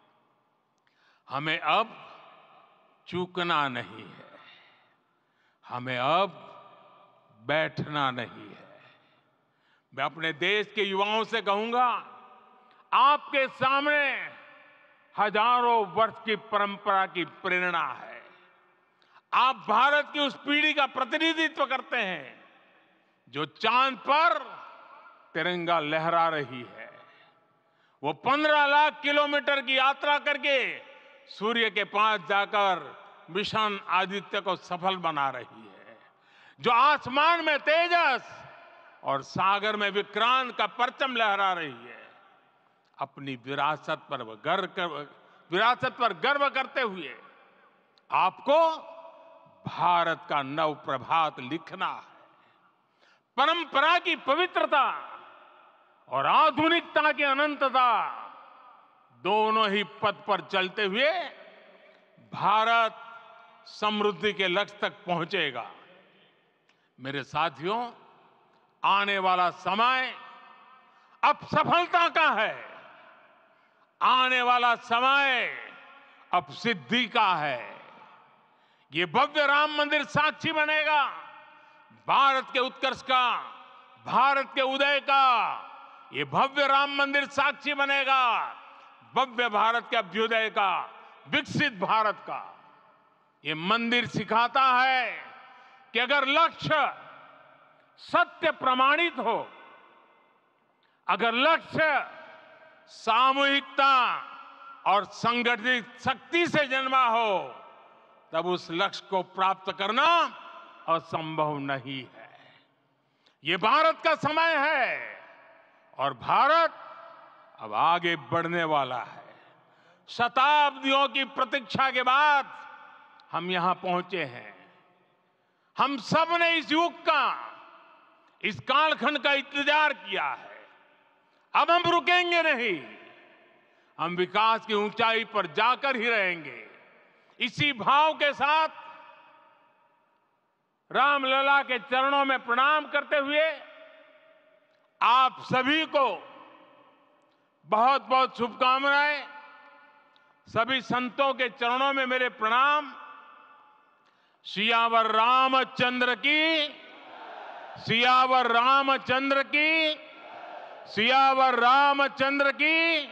हमें अब चूकना नहीं है, हमें अब बैठना नहीं है। मैं अपने देश के युवाओं से कहूंगा, आपके सामने हजारों वर्ष की परंपरा की प्रेरणा है। आप भारत की उस पीढ़ी का प्रतिनिधित्व करते हैं जो चांद पर तिरंगा लहरा रही है। वो पंद्रह लाख किलोमीटर की यात्रा करके सूर्य के पास जाकर मिशन आदित्य को सफल बना रही है। जो आसमान में तेजस और सागर में विक्रांत का परचम लहरा रही है। अपनी विरासत पर गर्व कर, विरासत पर गर्व करते हुए आपको भारत का नव प्रभात लिखना है। परंपरा की पवित्रता और आधुनिकता की अनंतता, दोनों ही पथ पर चलते हुए भारत समृद्धि के लक्ष्य तक पहुंचेगा। मेरे साथियों, आने वाला समय अब सफलता का है। आने वाला समय अब सिद्धि का है। ये भव्य राम मंदिर साक्षी बनेगा भारत के उत्कर्ष का, भारत के उदय का। ये भव्य राम मंदिर साक्षी बनेगा भव्य भारत के अभ्युदय का, विकसित भारत का। ये मंदिर सिखाता है कि अगर लक्ष्य सत्य प्रमाणित हो, अगर लक्ष्य सामूहिकता और संगठित शक्ति से जन्मा हो, तब उस लक्ष्य को प्राप्त करना असंभव नहीं है। ये भारत का समय है और भारत अब आगे बढ़ने वाला है। शताब्दियों की प्रतीक्षा के बाद हम यहां पहुंचे हैं। हम सब ने इस युग का, इस कालखंड का इंतजार किया है। अब हम रुकेंगे नहीं, हम विकास की ऊंचाई पर जाकर ही रहेंगे। इसी भाव के साथ रामलला के चरणों में प्रणाम करते हुए आप सभी को बहुत बहुत शुभकामनाएं। सभी संतों के चरणों में मेरे प्रणाम। सियावर रामचंद्र की, सियावर रामचंद्र की, सियावर रामचंद्र की।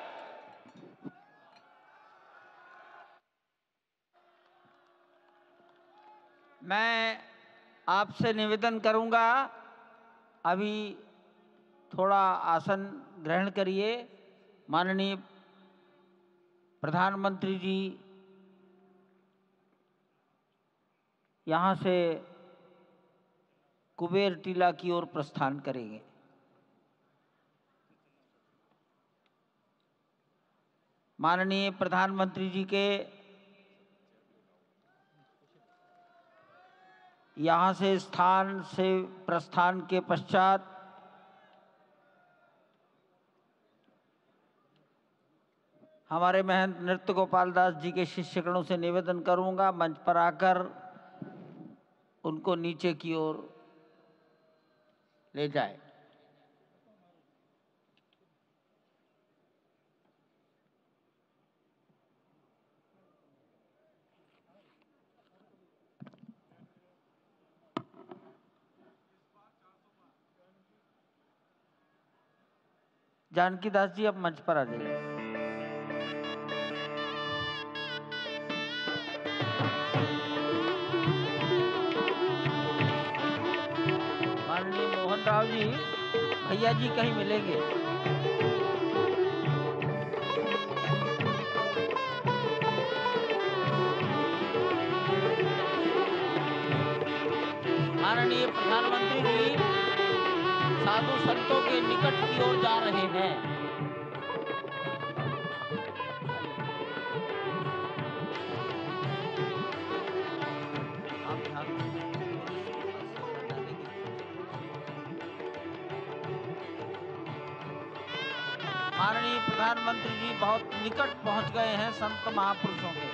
मैं आपसे निवेदन करूंगा, अभी थोड़ा आसन ग्रहण करिए। माननीय प्रधानमंत्री जी यहाँ से कुबेर टीला की ओर प्रस्थान करेंगे। माननीय प्रधानमंत्री जी के यहाँ से स्थान से प्रस्थान के पश्चात हमारे महंत नृत्य गोपाल दास जी के शिष्यगणों से निवेदन करूंगा, मंच पर आकर उनको नीचे की ओर ले जाए। जानकी दास जी अब मंच पर आ जाइए। माननीय मोहन राव जी, भैया जी कहीं मिलेंगे। माननीय प्रधानमंत्री जी साधु संतों के निकट की ओर जा रहे हैं। माननीय प्रधानमंत्री जी बहुत निकट पहुंच गए हैं संत महापुरुषों के।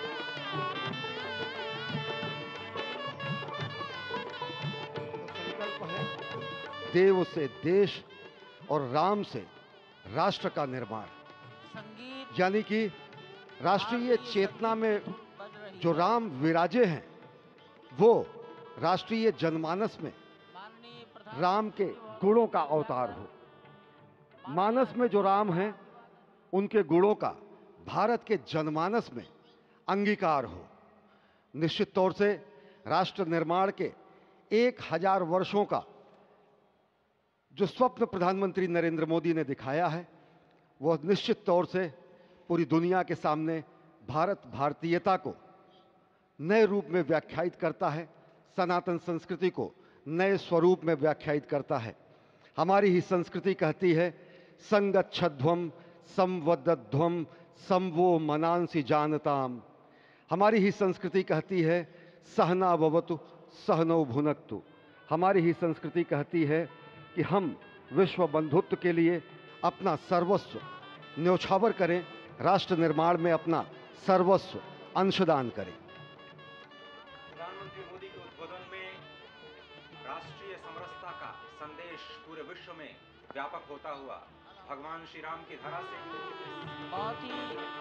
देव से देश और राम से राष्ट्र का निर्माण, यानी कि राष्ट्रीय चेतना में जो राम विराजे हैं, वो राष्ट्रीय जनमानस में राम के गुणों का अवतार हो। मानस में जो राम हैं, उनके गुणों का भारत के जनमानस में अंगीकार हो। निश्चित तौर से राष्ट्र निर्माण के एक हजार वर्षों का जो स्वप्न प्रधानमंत्री नरेंद्र मोदी ने दिखाया है, वह निश्चित तौर से पूरी दुनिया के सामने भारत भारतीयता को नए रूप में व्याख्यायित करता है, सनातन संस्कृति को नए स्वरूप में व्याख्यायित करता है। हमारी ही संस्कृति कहती है, संगच्छध्वम संवदध्वम संवो मनांसि जानताम। हमारी ही संस्कृति कहती है, सहना भवतु सहनौ भुनक्तु। हमारी ही संस्कृति कहती है कि हम विश्व बंधुत्व के लिए अपना सर्वस्व न्योछावर करें, राष्ट्र निर्माण में अपना सर्वस्व अंशदान करें। प्रधानमंत्री मोदी के उद्बोधन में राष्ट्रीय समरसता का संदेश पूरे विश्व में व्यापक होता हुआ भगवान श्री राम की धरा से बहुत ही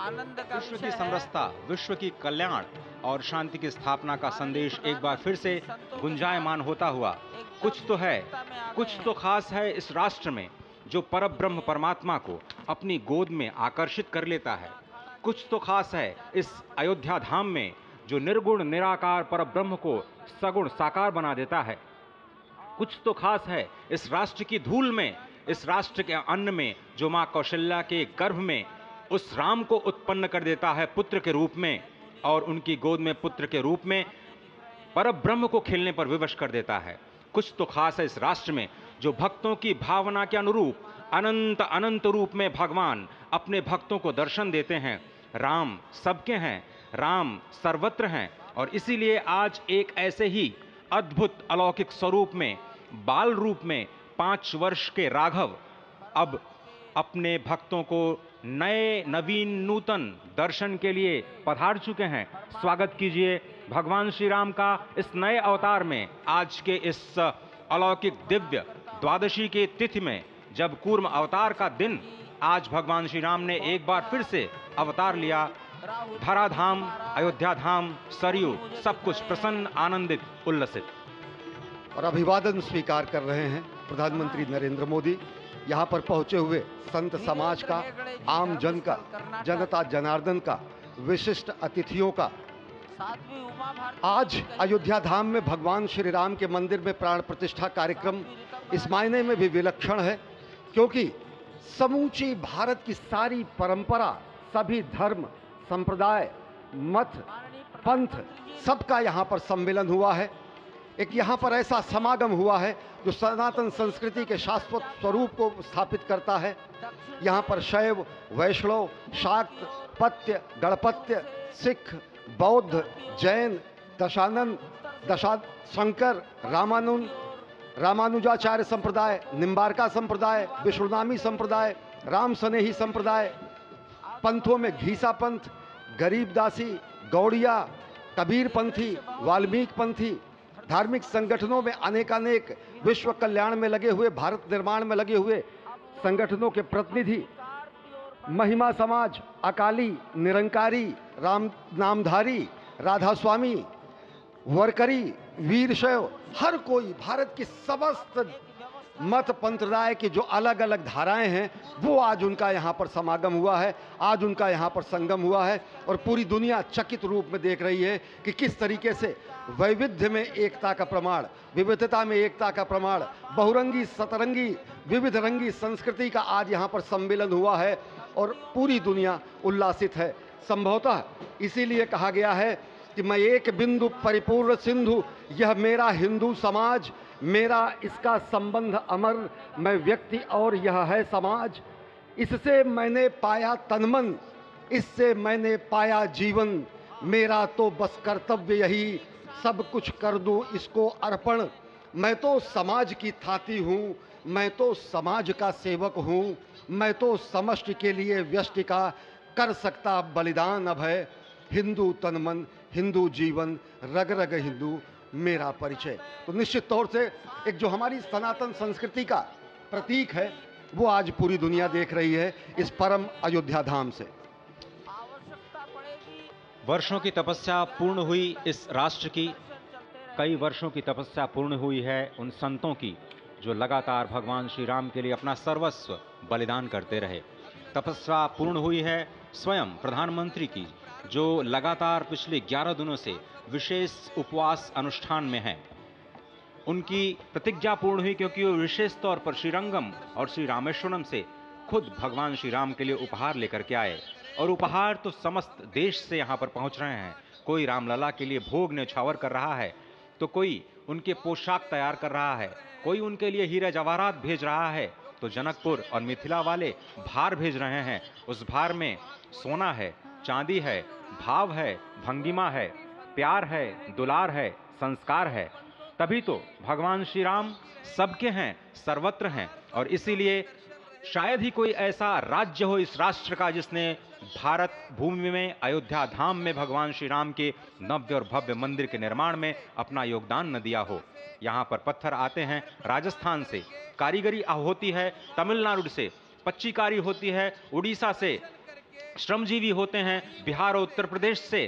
विश्व की समरसता, विश्व की कल्याण और शांति की स्थापना का संदेश एक बार फिर से गुंजायमान होता हुआ, कुछ तो है, कुछ तो खास है इस राष्ट्र में जो परब्रह्म परमात्मा को अपनी गोद में आकर्षित कर लेता है। कुछ तो खास है इस अयोध्या धाम में जो निर्गुण निराकार परब्रह्म को सगुण साकार बना देता है। कुछ तो खास है इस राष्ट्र की धूल में, इस राष्ट्र के अन्न में जो मां कौशल्या के गर्भ में उस राम को उत्पन्न कर देता है पुत्र के रूप में, और उनकी गोद में पुत्र के रूप में परब्रह्म को खेलने पर विवश कर देता है। कुछ तो खास है इस राष्ट्र में जो भक्तों की भावना के अनुरूप अनंत अनंत रूप में भगवान अपने भक्तों को दर्शन देते हैं। राम सबके हैं, राम सर्वत्र हैं, और इसीलिए आज एक ऐसे ही अद्भुत अलौकिक स्वरूप में, बाल रूप में पांच वर्ष के राघव अब अपने भक्तों को नए नवीन नूतन दर्शन के लिए पधार चुके हैं। स्वागत कीजिए भगवान श्री राम का इस नए अवतार में, आज के इस अलौकिक दिव्य द्वादशी के तिथि में, जब कूर्म अवतार का दिन आज भगवान श्री राम ने एक बार फिर से अवतार लिया। धराधाम, अयोध्या धाम, सरयू, सब कुछ प्रसन्न, आनंदित, उल्लसित। और अभिवादन स्वीकार कर रहे हैं प्रधानमंत्री नरेंद्र मोदी। यहाँ पर पहुंचे हुए संत समाज का, आम जन का, जनता जनार्दन का, विशिष्ट अतिथियों का। आज अयोध्या धाम में भगवान श्री राम के मंदिर में प्राण प्रतिष्ठा कार्यक्रम इस मायने में भी विलक्षण है क्योंकि समूची भारत की सारी परंपरा, सभी धर्म, संप्रदाय, मत, पंथ, सबका यहाँ पर सम्मेलन हुआ है। एक यहाँ पर ऐसा समागम हुआ है जो सनातन संस्कृति के शाश्वत स्वरूप को स्थापित करता है। यहाँ पर शैव, वैष्णव, शाक्त, पत्य, गणपत्य, सिख, बौद्ध, जैन, दशानंद, दशा शंकर, रामानुन, रामानुजाचार्य संप्रदाय, निम्बारका संप्रदाय, विष्णुनामी संप्रदाय, राम स्नेही संप्रदाय, पंथों में घीसा पंथ, गरीबदासी, गौड़िया, कबीर पंथी, वाल्मीकि पंथी, धार्मिक संगठनों में अनेकानेक विश्व कल्याण में लगे हुए, भारत निर्माण में लगे हुए संगठनों के प्रतिनिधि, महिमा समाज, अकाली, निरंकारी, राम नामधारी, राधा स्वामी, वरकरी, वीरशैव, हर कोई भारत की समस्त मत पंथराय की जो अलग अलग धाराएं हैं वो आज उनका यहाँ पर समागम हुआ है, आज उनका यहाँ पर संगम हुआ है। और पूरी दुनिया चकित रूप में देख रही है कि किस तरीके से वैविध्य में एकता का प्रमाण, विविधता में एकता का प्रमाण, बहुरंगी सतरंगी विविध रंगी संस्कृति का आज यहाँ पर सम्मेलन हुआ है और पूरी दुनिया उल्लासित है। संभवतः इसीलिए कहा गया है कि मैं एक बिंदु परिपूर्ण सिंधु, यह मेरा हिंदू समाज, मेरा इसका संबंध अमर, मैं व्यक्ति और यह है समाज। इससे मैंने पाया तनमन, इससे मैंने पाया जीवन, मेरा तो बस कर्तव्य यही, सब कुछ कर दूं इसको अर्पण। मैं तो समाज की थाती हूँ, मैं तो समाज का सेवक हूँ, मैं तो समष्टि के लिए व्यष्टि का कर सकता बलिदान अब है। हिंदू तनमन, हिंदू जीवन, रग रग हिंदू मेरा परिचय। तो निश्चित तौर से एक जो हमारी सनातन संस्कृति का प्रतीक है वो आज पूरी दुनिया देख रही है इस परम अयोध्या धाम से। वर्षों की तपस्या पूर्ण हुई इस राष्ट्र की, कई वर्षों की तपस्या पूर्ण हुई है उन संतों की जो लगातार भगवान श्री राम के लिए अपना सर्वस्व बलिदान करते रहे। तपस्या पूर्ण हुई है स्वयं प्रधानमंत्री की जो लगातार पिछले ग्यारह दिनों से विशेष उपवास अनुष्ठान में हैं। उनकी प्रतिज्ञा पूर्ण हुई क्योंकि वो विशेष तौर पर श्रीरंगम और श्री रामेश्वरम से खुद भगवान श्री राम के लिए उपहार लेकर के आए, और उपहार तो समस्त देश से यहाँ पर पहुँच रहे हैं। कोई रामलला के लिए भोग न्यौछावर कर रहा है, तो कोई उनके पोशाक तैयार कर रहा है, कोई उनके लिए हीरे जवाहरात भेज रहा है, तो जनकपुर और मिथिला वाले भार भेज रहे हैं। उस भार में सोना है, चांदी है, भाव है, भंगिमा है, प्यार है, दुलार है, संस्कार है। तभी तो भगवान श्री राम सबके हैं, सर्वत्र हैं, और इसीलिए शायद ही कोई ऐसा राज्य हो इस राष्ट्र का जिसने भारत भूमि में अयोध्या धाम में भगवान श्री राम के नव्य और भव्य मंदिर के निर्माण में अपना योगदान न दिया हो। यहाँ पर पत्थर आते हैं राजस्थान से, कारीगरी होती है तमिलनाडु से, पच्चीकारी होती है उड़ीसा से, श्रमजीवी होते हैं बिहार और उत्तर प्रदेश से,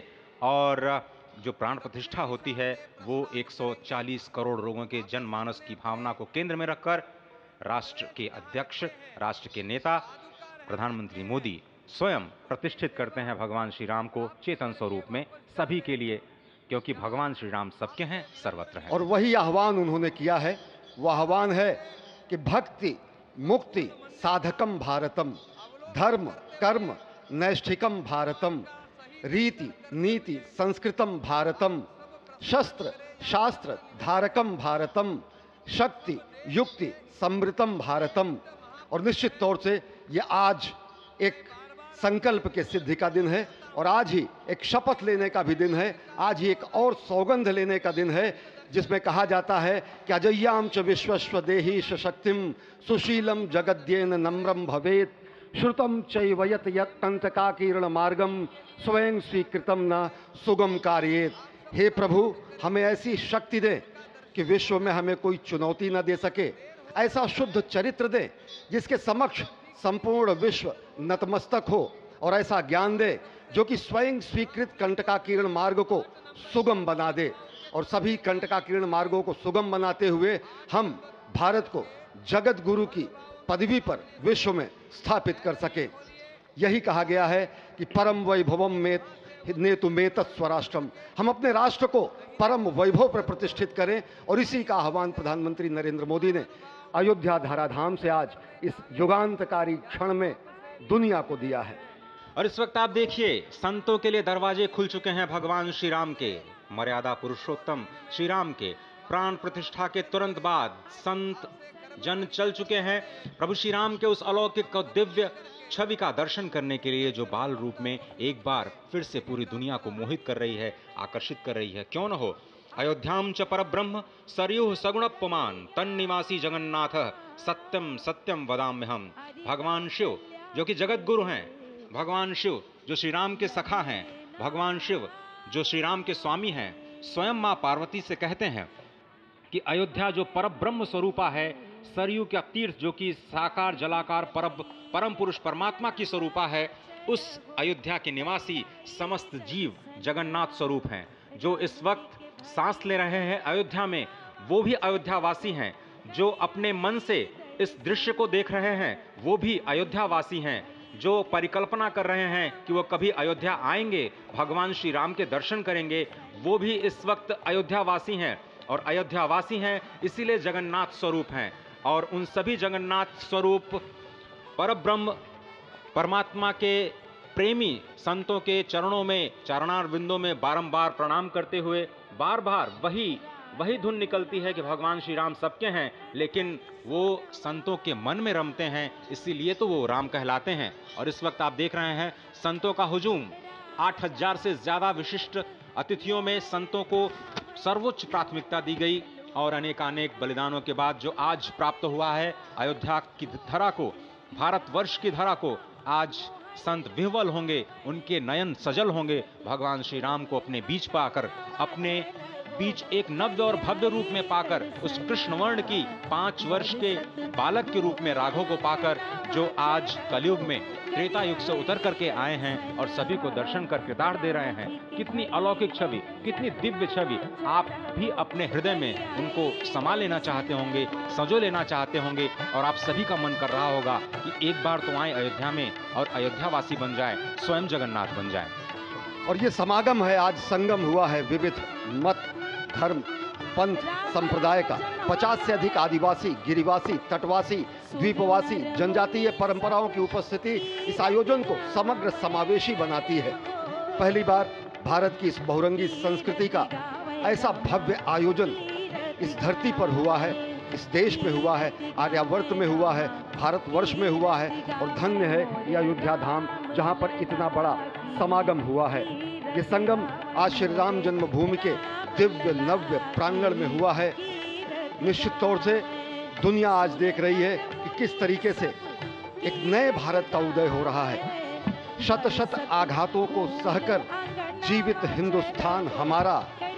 और जो प्राण प्रतिष्ठा होती है वो एक सौ चालीस करोड़ लोगों के जनमानस की भावना को केंद्र में रखकर राष्ट्र के अध्यक्ष, राष्ट्र के नेता प्रधानमंत्री मोदी स्वयं प्रतिष्ठित करते हैं भगवान श्री राम को चेतन स्वरूप में सभी के लिए, क्योंकि भगवान श्री राम सबके हैं, सर्वत्र हैं। और वही आह्वान उन्होंने किया है, वो आह्वान है कि भक्ति मुक्ति साधकम भारतम, धर्म कर्म नैष्ठिकम भारतम, रीति नीति संस्कृतम भारतम, शस्त्र शास्त्र धारकम भारतम, शक्ति युक्ति समृतम भारतम। और निश्चित तौर से ये आज एक संकल्प के सिद्धि का दिन है, और आज ही एक शपथ लेने का भी दिन है, आज ही एक और सौगंध लेने का दिन है, जिसमें कहा जाता है कि अजय्याम च विश्वस्व देहि शक्तिम सुशीलम जगद्येन नम्रम भवेत, श्रुतम चैवयत यत् कंटकाकीर्ण मार्गम स्वयं स्वीकृतम न सुगम कार्येत। हे प्रभु, हमें ऐसी शक्ति दे कि विश्व में हमें कोई चुनौती न दे सके, ऐसा शुद्ध चरित्र दे जिसके समक्ष संपूर्ण विश्व नतमस्तक हो, और ऐसा ज्ञान दे जो कि स्वयं स्वीकृत कंटकाकीर्ण मार्ग को सुगम बना दे, और सभी कंटकाकीर्ण मार्गों को सुगम बनाते हुए हम भारत को जगत गुरु की पदवी पर विश्व में स्थापित कर सके। यही कहा गया है कि परम वैभवम में नेतु मेत स्वराष्ट्रम, हम अपने राष्ट्र को परम वैभव पर प्रतिष्ठित करें, और इसी का आह्वान प्रधानमंत्री नरेंद्र मोदी ने अयोध्या धराधाम से आज इस युगांतकारी क्षण में दुनिया को दिया है। और इस वक्त आप देखिए, संतों के लिए दरवाजे खुल चुके हैं भगवान श्री राम के, मर्यादा पुरुषोत्तम श्री राम के प्राण प्रतिष्ठा के तुरंत बाद संत जन चल चुके हैं प्रभु श्री राम के उस अलौकिक और दिव्य छवि का दर्शन करने के लिए, जो बाल रूप में एक बार फिर से पूरी दुनिया को मोहित कर रही है, आकर्षित कर रही है। क्यों न हो, अयोध्याम च परब्रह्म सरयुः सगुणपमान तन्निवासी जगन्नाथ सत्यम सत्यम वदाम्यहम। भगवान शिव जो कि जगत गुरु हैं, भगवान शिव जो श्री राम के सखा हैं, भगवान शिव जो श्री राम के स्वामी हैं, स्वयं मां पार्वती से कहते हैं कि अयोध्या जो परब्रह्म स्वरूपा है, सरयू का तीर्थ जो कि साकार जलाकार परब परम पुरुष परमात्मा की स्वरूपा है, उस अयोध्या के निवासी समस्त जीव जगन्नाथ स्वरूप हैं। जो इस वक्त सांस ले रहे हैं अयोध्या में, वो भी अयोध्यावासी हैं। जो अपने मन से इस दृश्य को देख रहे हैं, वो भी अयोध्यावासी हैं। जो परिकल्पना कर रहे हैं कि वो कभी अयोध्या आएंगे, भगवान श्री राम के दर्शन करेंगे, वो भी इस वक्त अयोध्यावासी हैं। और अयोध्यावासी हैं इसीलिए जगन्नाथ स्वरूप हैं। और उन सभी जगन्नाथ स्वरूप परब्रह्म परमात्मा के प्रेमी संतों के चरणों में, चरणार बिंदों में बारंबार प्रणाम करते हुए बार बार वही वही धुन निकलती है कि भगवान श्री राम सबके हैं, लेकिन वो संतों के मन में रमते हैं, इसीलिए तो वो राम कहलाते हैं। और इस वक्त आप देख रहे हैं संतों का हुजूम, आठ हजार से ज्यादा विशिष्ट अतिथियों में संतों को सर्वोच्च प्राथमिकता दी गई। और अनेकानेक बलिदानों के बाद जो आज प्राप्त हुआ है अयोध्या की धरा को, भारतवर्ष की धरा को, आज संत विह्वल होंगे, उनके नयन सजल होंगे भगवान श्री राम को अपने बीच पाकर, अपने बीच एक नव्य और भव्य रूप में पाकर, उस कृष्ण वर्ण की पांच वर्ष के बालक के रूप में राघव को पाकर, जो आज कलयुग में त्रेता युग से उतर करके आए हैं और सभी को दर्शन कर कृतार्थ दे रहे हैं। कितनी अलौकिक छवि, कितनी दिव्य छवि। आप भी अपने हृदय में उनको समा लेना चाहते होंगे, सजो लेना चाहते होंगे, और आप सभी का मन कर रहा होगा कि एक बार तो आए अयोध्या में और अयोध्यावासी बन जाए, स्वयं जगन्नाथ बन जाए। और ये समागम है, आज संगम हुआ है विविध मत धर्म पंथ संप्रदाय का। पचास से अधिक आदिवासी, गिरिवासी, तटवासी, द्वीपवासी, जनजातीय परंपराओं की उपस्थिति इस आयोजन को समग्र समावेशी बनाती है। पहली बार भारत की इस बहुरंगी संस्कृति का ऐसा भव्य आयोजन इस धरती पर हुआ है, इस देश में हुआ है, आर्यावर्त में हुआ है, भारतवर्ष में हुआ है। और धन्य है ये अयोध्या धाम जहाँ पर इतना बड़ा समागम हुआ है। ये संगम आज श्री राम जन्मभूमि के दिव्य नव्य प्रांगण में हुआ है। निश्चित तौर से दुनिया आज देख रही है कि किस तरीके से एक नए भारत का उदय हो रहा है। शत शत आघातों को सहकर जीवित हिंदुस्तान हमारा,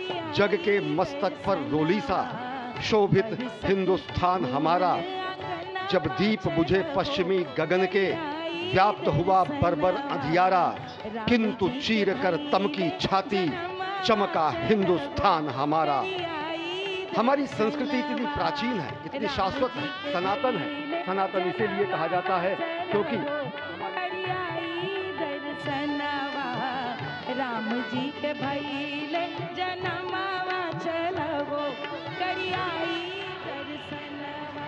जग के मस्तक पर रोली सा शोभित हिंदुस्तान हमारा। जब दीप बुझे पश्चिमी गगन के, व्याप्त हुआ बर्बर अंधियारा, किंतु चीर कर तम की छाती, चमका हिंदुस्तान हमारा। हमारी संस्कृति इतनी प्राचीन है, इतनी शाश्वत है, सनातन है। सनातन इसीलिए कहा जाता है क्योंकि राम जी के भैले जनमावा चलवो करियाई दर्शनवा।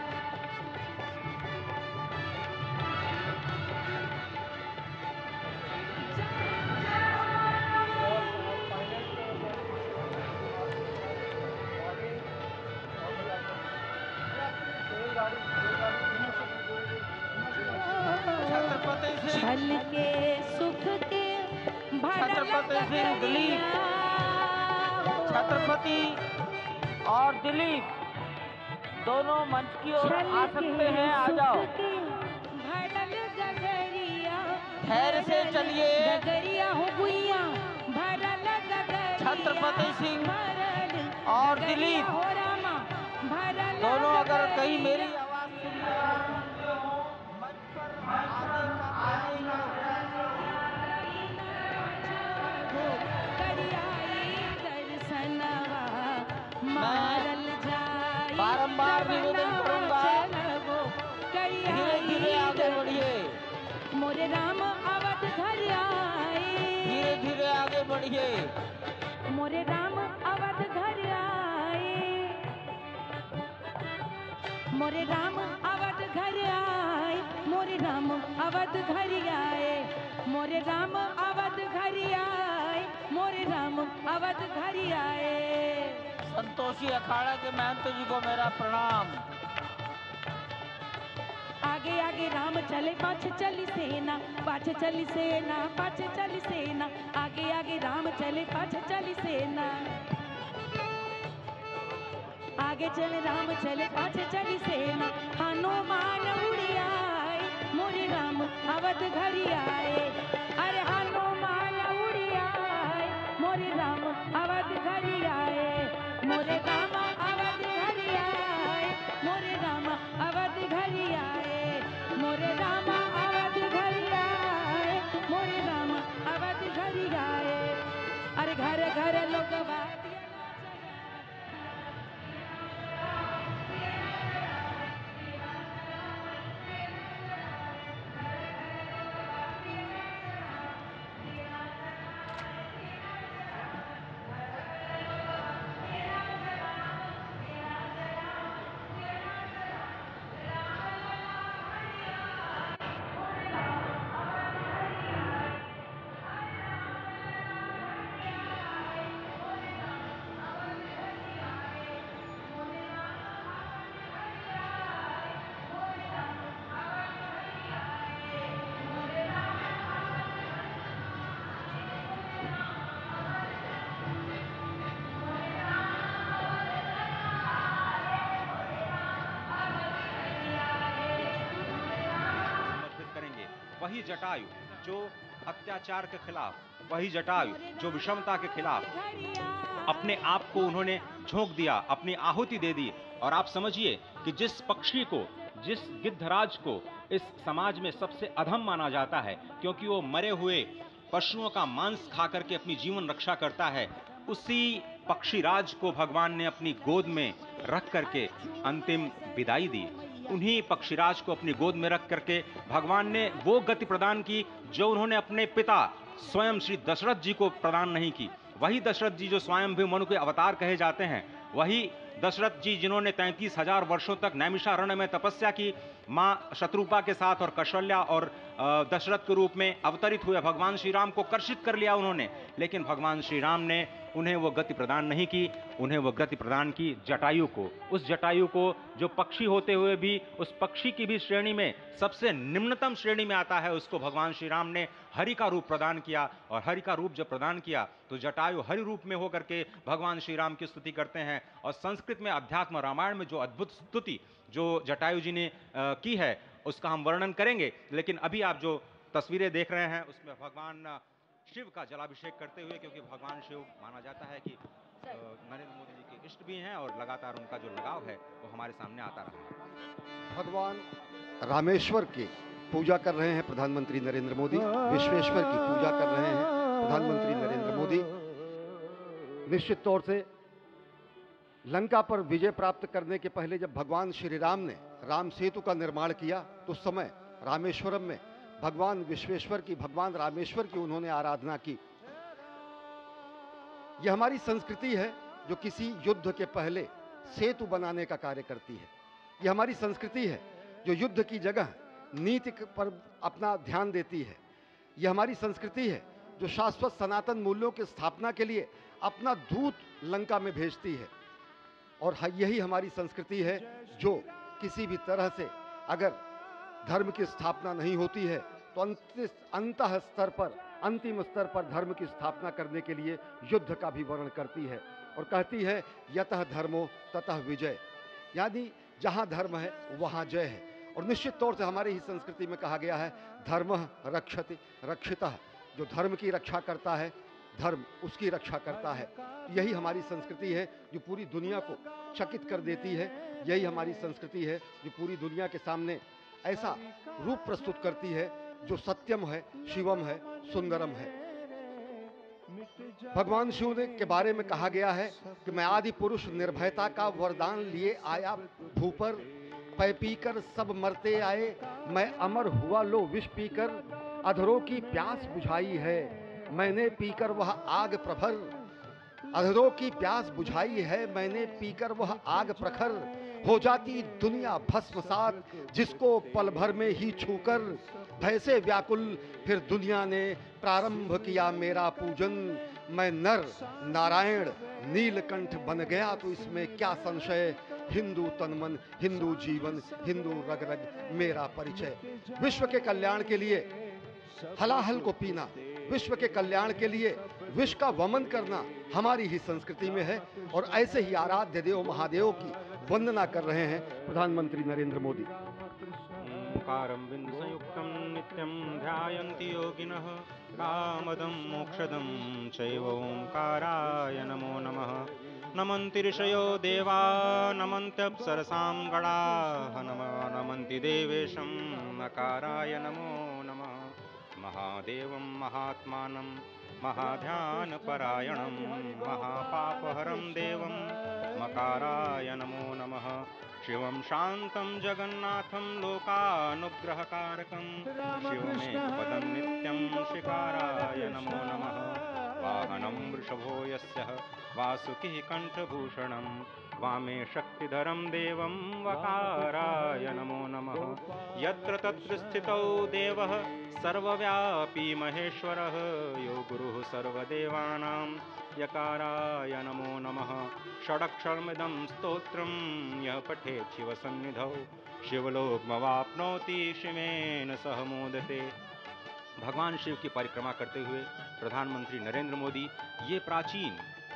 छल के सुख के छत्रपति सिंह दिलीप, छत्रपति और दिलीप दोनों मंच की ओर आ सकते हैं, आ जाओ। ठहर से चलिए। छत्रपति सिंह और दिलीप दोनों अगर कहीं मेरी आवाज सुन रहे हो मंच पर आने का आने का बारंबार निवेदन करूंगा, धीरे धीरे आगे बढ़िए। मोरे राम अवध घर आए, धीरे धीरे आगे बढ़िए। मोरे राम अवध घर आए, मोरे राम अवध घर आए, मोरे राम अवध घर आए, मोरे राम अवध घर आए, मोरे राम अवध घर आए। संतोषी अखाड़ा के महंत जी को मेरा प्रणाम। आगे आगे राम चले, पाछे चली सेना, पाछे चली सेना, पाछे चली सेना, आगे आगे राम चले, पाछे चली सेना। आगे चले राम चले, पाछे चली सेना, हनुमान उड़ी आए, मोरे राम अवध घर आए। अरे हनुमान उड़ी आए, मोरे राम अवध घर आए, मोरे राम अवध घर आए, मोरे राम अवध घर आए, मोरे राम अवध घर आए, मोरे राम अवध घर आए। अरे घर घर लोग वही जटायु जो अत्याचार के खिलाफ, वही जटायु जो विषमता के खिलाफ अपने आप को उन्होंने झोंक दिया, अपनी आहुति दे दी। और आप समझिए कि जिस पक्षी को, जिस गिद्धराज को इस समाज में सबसे अधम माना जाता है क्योंकि वो मरे हुए पशुओं का मांस खा करके अपनी जीवन रक्षा करता है, उसी पक्षीराज को भगवान ने अपनी गोद में रख करके अंतिम विदाई दी। उन्हीं पक्षीराज को अपनी गोद में रख करके भगवान ने वो गति प्रदान की जो उन्होंने अपने पिता स्वयं श्री दशरथ जी को प्रदान नहीं की। वही दशरथ जी जो स्वयं भी मनु के अवतार कहे जाते हैं, वही दशरथ जी जिन्होंने तैंतीस हजार वर्षों तक नैमिषारण्य में तपस्या की, माँ शत्रुपा के साथ और कौशल्या और दशरथ के रूप में अवतरित हुए भगवान श्री राम को कर्षित कर लिया उन्होंने, लेकिन भगवान श्री राम ने उन्हें वो गति प्रदान नहीं की, उन्हें वो गति प्रदान की जटायु को। उस जटायु को जो पक्षी होते हुए भी उस पक्षी की भी श्रेणी में सबसे निम्नतम श्रेणी में आता है, उसको भगवान श्री राम ने हरि का रूप प्रदान किया। और हरि का रूप जब प्रदान किया तो जटायु हरि रूप में होकर के भगवान श्री राम की स्तुति करते हैं। और संस्कृत में अध्यात्म रामायण में जो अद्भुत स्तुति जो जटायु जी ने आ, की है उसका हम वर्णन करेंगे, लेकिन अभी आप जो तस्वीरें देख रहे हैं उसमें भगवान शिव का जलाभिषेक करते हुए, क्योंकि भगवान शिव माना जाता है कि नरेंद्र मोदी जी के इष्ट भी हैं और लगातार उनका जो लगाव है वो हमारे सामने आता रहा है। भगवान रामेश्वर के पूजा कर रहे हैं प्रधानमंत्री नरेंद्र मोदी, विश्वेश्वर की पूजा कर रहे हैं प्रधानमंत्री नरेंद्र मोदी। निश्चित तौर से लंका पर विजय प्राप्त करने के पहले जब भगवान श्री राम ने राम सेतु का निर्माण किया तो उस समय रामेश्वरम में भगवान विश्वेश्वर की, भगवान रामेश्वर की उन्होंने आराधना की। यह हमारी संस्कृति है जो किसी युद्ध के पहले सेतु बनाने का कार्य करती है। यह हमारी संस्कृति है जो युद्ध की जगह नीति पर अपना ध्यान देती है। यह हमारी संस्कृति है जो शाश्वत सनातन मूल्यों की स्थापना के लिए अपना दूत लंका में भेजती है। और यही हमारी संस्कृति है जो किसी भी तरह से अगर धर्म की स्थापना नहीं होती है तो अंतः स्तर पर, अंतिम स्तर पर धर्म की स्थापना करने के लिए युद्ध का भी वर्णन करती है और कहती है यतः धर्मो ततः विजय, यानी जहां धर्म है वहां जय है। और निश्चित तौर से हमारी ही संस्कृति में कहा गया है धर्मः रक्षति रक्षितः, जो धर्म की रक्षा करता है धर्म उसकी रक्षा करता है। यही हमारी संस्कृति है जो पूरी दुनिया को चकित कर देती है। यही हमारी संस्कृति है जो पूरी दुनिया के सामने ऐसा रूप प्रस्तुत करती है जो सत्यम है, शिवम है, सुंदरम है। भगवान शिव ने के बारे में कहा गया है कि मैं आदि पुरुष निर्भयता का वरदान लिए आया भूपर, पै पीकर सब मरते आए, मैं अमर हुआ लो विष पीकर, अधरों की प्यास बुझाई है मैंने पीकर वह आग प्रखर, अधरों की प्यास बुझाई है मैंने पीकर वह आग प्रखर, हो जाती दुनिया भस्मसात जिसको पल भर में ही छूकर, भय से व्याकुल फिर दुनिया ने प्रारंभ किया मेरा पूजन, मैं नर नारायण नीलकंठ बन गया तो इसमें क्या संशय, हिंदू तनमन हिंदू जीवन हिंदू रग रग मेरा परिचय। विश्व के कल्याण के लिए हलाहल को पीना, विश्व के कल्याण के लिए विश्व का वमन करना हमारी ही संस्कृति में है। और ऐसे ही आराध्य देव महादेव की वंदना कर रहे हैं प्रधानमंत्री नरेंद्र मोदी। ओंकारं बिंदु संयुक्तं नित्यं ध्यायन्ति योगिनः, कामदं मोक्षदं चैव ओंकाराय नमो नमः। नमन्ति ऋषयो देवा नमन्त्यप्सरसां गणाः, नमन्ति देवेशं नकाराय नमो नमः। महादेवं महात्मानं महाध्यानपरायणं महापापहरं देवं मकाराय नमो नमः। शिवं शान्तं जगन्नाथं लोकानुग्रहकारकं, शिवमेकपदं नित्यं शिकाराय नमो नमः। वाहनं वृषभो यस्य वासुकिः कण्ठभूषणं, वामे शक्तिधरं देवं वकाराय नमो नमः। यत्र तत्र स्थितौ देवः सर्वव्यापी महेश्वरः, यो गुरुः सर्वदेवानां यकाराय नमो नमः। षडक्षरमिदं स्तोत्रं यः पठेत् शिवसन्निधौ, शिवलोकमवाप्नोति शिवेन सह मोदते। भगवान शिव की परिक्रमा करते हुए प्रधानमंत्री नरेंद्र मोदी ये प्राचीन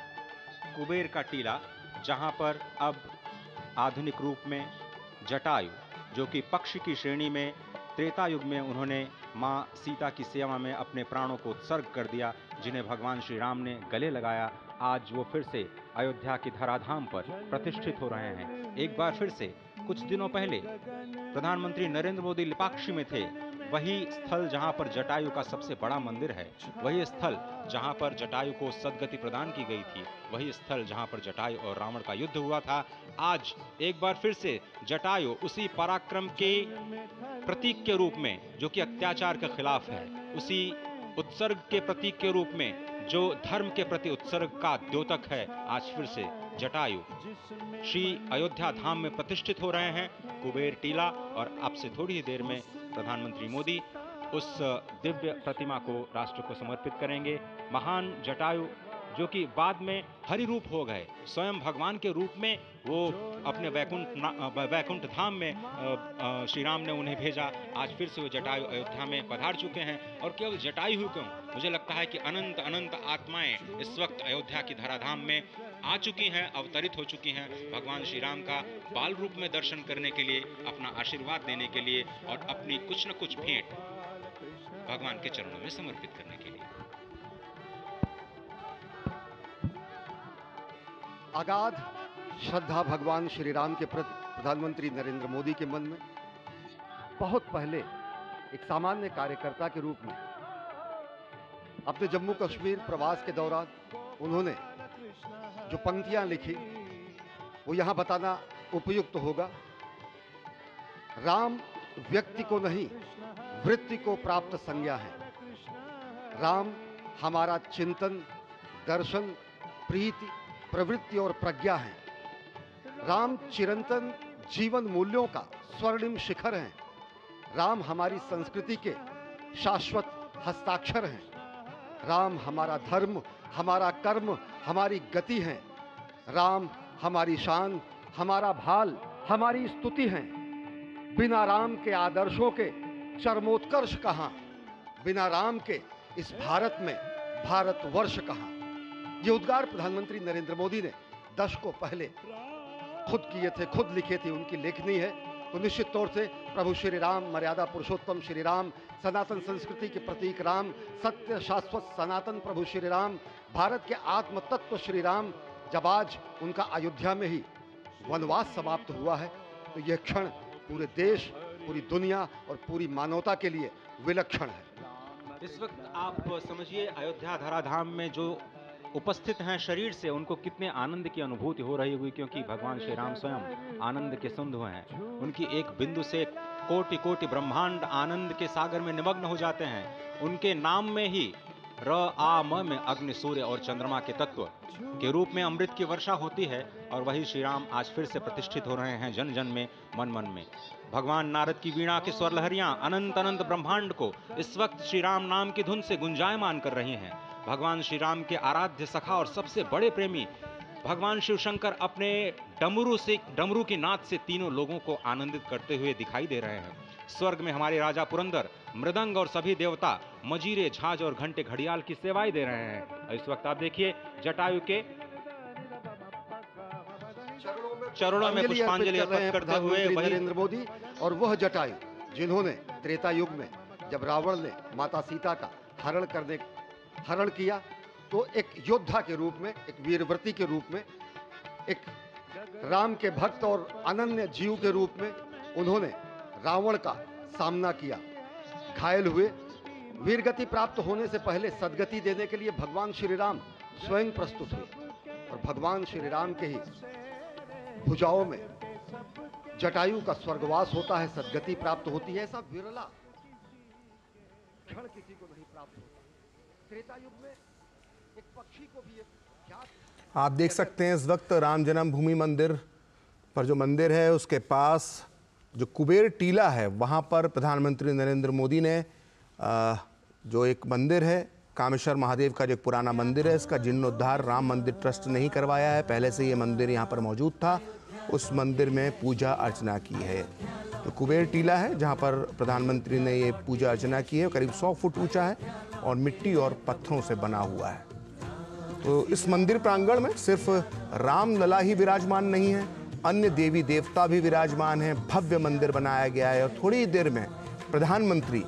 कुबेर का टीला, जहां पर अब आधुनिक रूप में जटायु, जो कि पक्षी की श्रेणी में त्रेता युग में उन्होंने मां सीता की सेवा में अपने प्राणों को उत्सर्ग कर दिया, जिन्हें भगवान श्री राम ने गले लगाया, आज वो फिर से अयोध्या की धराधाम पर प्रतिष्ठित हो रहे हैं। एक बार फिर से कुछ दिनों पहले प्रधानमंत्री नरेंद्र मोदी लिपाक्षी में थे, वही स्थल जहां पर जटायु का सबसे बड़ा मंदिर है, वही स्थल जहां पर जटायु को सद्गति प्रदान की गई थी, वही स्थल जहां पर जटायु और रावण का युद्ध हुआ था। आज एक बार फिर से जटायु उसी पराक्रम के प्रतीक के रूप में, जो कि अत्याचार के खिलाफ है, उसी उत्सर्ग के प्रतीक के रूप में जो धर्म के प्रति उत्सर्ग का द्योतक है, आज फिर से जटायु श्री अयोध्या धाम में प्रतिष्ठित हो रहे हैं, कुबेर टीला। और अब से थोड़ी ही देर में प्रधानमंत्री मोदी उस दिव्य प्रतिमा को राष्ट्र को समर्पित करेंगे। महान जटायु जो कि बाद में हरि रूप हो गए, स्वयं भगवान के रूप में वो अपने वैकुंठ वैकुंठ धाम में श्री राम ने उन्हें भेजा। आज फिर से वो जटायु अयोध्या में पधार चुके हैं। और केवल जटायु ही क्यों, मुझे लगता है कि अनंत अनंत आत्माएं इस वक्त अयोध्या की धराधाम में आ चुकी हैं, अवतरित हो चुकी हैं, भगवान श्री राम का बाल रूप में दर्शन करने के लिए, अपना आशीर्वाद देने के लिए और अपनी कुछ न कुछ भेंट भगवान के चरणों में समर्पित करने के लिए। अगाध श्रद्धा भगवान श्री राम के प्रति प्रधानमंत्री नरेंद्र मोदी के मन में बहुत पहले एक सामान्य कार्यकर्ता के रूप में अपने जम्मू कश्मीर प्रवास के दौरान उन्होंने जो पंक्तियां लिखी वो यहां बताना उपयुक्त होगा। राम व्यक्ति को नहीं वृत्ति को प्राप्त संज्ञा है। राम हमारा चिंतन, दर्शन, प्रीति, प्रवृत्ति और प्रज्ञा है। राम चिरंतन जीवन मूल्यों का स्वर्णिम शिखर है। राम हमारी संस्कृति के शाश्वत हस्ताक्षर हैं। राम हमारा धर्म, हमारा कर्म, हमारी गति है। राम हमारी शान, हमारा भाल, हमारी स्तुति है। बिना राम के आदर्शों के चरमोत्कर्ष कहाँ, बिना राम के इस भारत में भारतवर्ष कहाँ। ये उद्गार प्रधानमंत्री नरेंद्र मोदी ने दशकों पहले खुद किए थे, खुद लिखे थे, उनकी लेखनी है। तो निश्चित तौर से प्रभु श्री राम, मर्यादा पुरुषोत्तम श्री राम, सनातन संस्कृति के प्रतीक राम, सत्य शाश्वत सनातन प्रभु श्री राम, भारत के आत्म तत्व श्री राम, जब आज उनका अयोध्या में ही वनवास समाप्त हुआ है तो यह क्षण पूरे देश, पूरी दुनिया और पूरी मानवता के लिए विलक्षण है। इस वक्त आप समझिए अयोध्या धराधाम में जो उपस्थित हैं शरीर से, उनको कितने आनंद की अनुभूति हो रही होगी, क्योंकि भगवान श्री राम स्वयं आनंद के सिंधु हैं। उनकी एक बिंदु से कोटि कोटि ब्रह्मांड आनंद के सागर में निमग्न हो जाते हैं। उनके नाम में ही र आ म में अग्नि, सूर्य और चंद्रमा के तत्व के रूप में अमृत की वर्षा होती है। और वही श्री राम आज फिर से प्रतिष्ठित हो रहे हैं जन जन में, मन मन में। भगवान नारद की वीणा की स्वर लहरियां अनंत अनंत ब्रह्मांड को इस वक्त श्री राम नाम की धुन से गुंजायमान कर रही हैं। भगवान श्री राम के आराध्य सखा और सबसे बड़े प्रेमी भगवान शिव शंकर अपने डमरू से, डमरू की नाद से तीनों लोगों को आनंदित करते हुए दिखाई दे रहे हैं। स्वर्ग में हमारे राजा पुरंदर मृदंग और सभी देवता मजीरे, झांझ और घंटे घड़ियाल की सेवाएं दे रहे हैं। इस वक्त आप देखिए जटायु के चरणों में पुष्पांजलि अर्पित करते हुए नरेंद्र मोदी, और वह जटायु जिन्होंने त्रेता युग में जब रावण ने माता सीता का हरण करने हरण किया तो एक योद्धा के रूप में, एक वीरव्रती के रूप में, एक राम के भक्त और अनन्य जीव के रूप में उन्होंने रावण का सामना किया। घायल हुए, वीरगति प्राप्त होने से पहले सदगति देने के लिए भगवान श्री राम स्वयं प्रस्तुत हुए और भगवान श्री राम के ही भुजाओं में जटायु का स्वर्गवास होता है, सदगति प्राप्त होती है। ऐसा विरला क्षण किसी को नहीं प्राप्त होता। त्रेता युग में एक पक्षी को भी क्या आप देख सकते हैं इस वक्त राम जन्मभूमि मंदिर पर जो मंदिर है उसके पास जो कुबेर टीला है वहाँ पर प्रधानमंत्री नरेंद्र मोदी ने जो एक मंदिर है कामेश्वर महादेव का जो एक पुराना मंदिर है, इसका जीर्णोद्धार राम मंदिर ट्रस्ट नहीं करवाया है, पहले से ये मंदिर यहाँ पर मौजूद था। उस मंदिर में पूजा अर्चना की है। तो कुबेर टीला है जहाँ पर प्रधानमंत्री ने ये पूजा अर्चना की है, करीब सौ फुट ऊंचा है और मिट्टी और पत्थरों से बना हुआ है। तो इस मंदिर प्रांगण में सिर्फ राम लला ही विराजमान नहीं है, अन्य देवी देवता भी विराजमान हैं। भव्य मंदिर बनाया गया है और थोड़ी देर में प्रधानमंत्री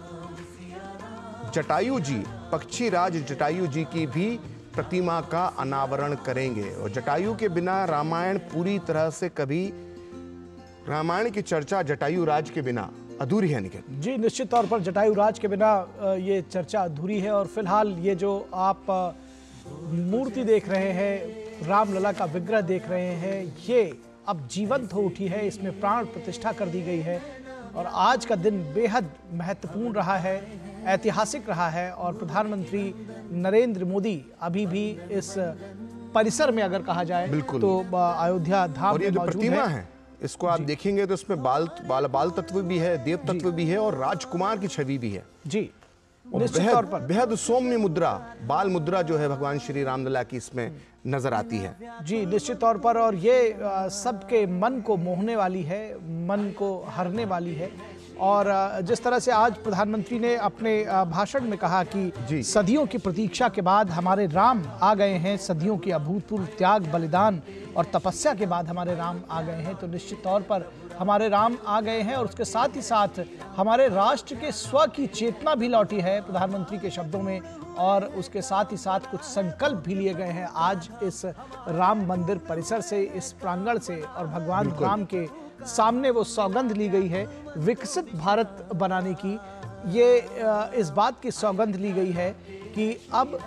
जटायु जी, पक्षी राज जटायु जी की भी प्रतिमा का अनावरण करेंगे। और जटायु के बिना रामायण पूरी तरह से कभी, रामायण की चर्चा जटायु राज के बिना अधूरी है। निखिल जी, निश्चित तौर पर जटायु राज के बिना ये चर्चा अधूरी है। और फिलहाल ये जो आप मूर्ति देख रहे हैं, रामलला का विग्रह देख रहे हैं, ये अब जीवंत हो उठी है, इसमें प्राण प्रतिष्ठा कर दी गई है। और आज का दिन बेहद महत्वपूर्ण रहा है, ऐतिहासिक रहा है। और प्रधानमंत्री नरेंद्र मोदी अभी भी इस परिसर में अगर कहा जाए तो अयोध्या धाम और ये जो प्रतिमा है, है इसको आप देखेंगे तो इसमें बाल बाल बाल तत्व भी है, देव तत्व भी है और राजकुमार की छवि भी है। जी, निश्चित तौर पर बेहद सौम्य मुद्रा, बाल मुद्रा जो है भगवान श्री रामलला की इसमें नजर आती है। जी, निश्चित तौर पर। और ये सबके मन को मोहने वाली है, मन को हरने वाली है। और जिस तरह से आज प्रधानमंत्री ने अपने भाषण में कहा कि सदियों की प्रतीक्षा के बाद हमारे राम आ गए हैं, सदियों की अभूतपूर्व त्याग, बलिदान और तपस्या के बाद हमारे राम आ गए हैं। तो निश्चित तौर पर हमारे राम आ गए हैं और उसके साथ ही साथ हमारे राष्ट्र के स्व की चेतना भी लौटी है प्रधानमंत्री के शब्दों में। और उसके साथ ही साथ कुछ संकल्प भी लिए गए हैं आज इस राम मंदिर परिसर से, इस प्रांगण से। और भगवान राम के सामने वो सौगंध ली गई है विकसित भारत बनाने की, ये इस बात की सौगंध ली गई है कि अब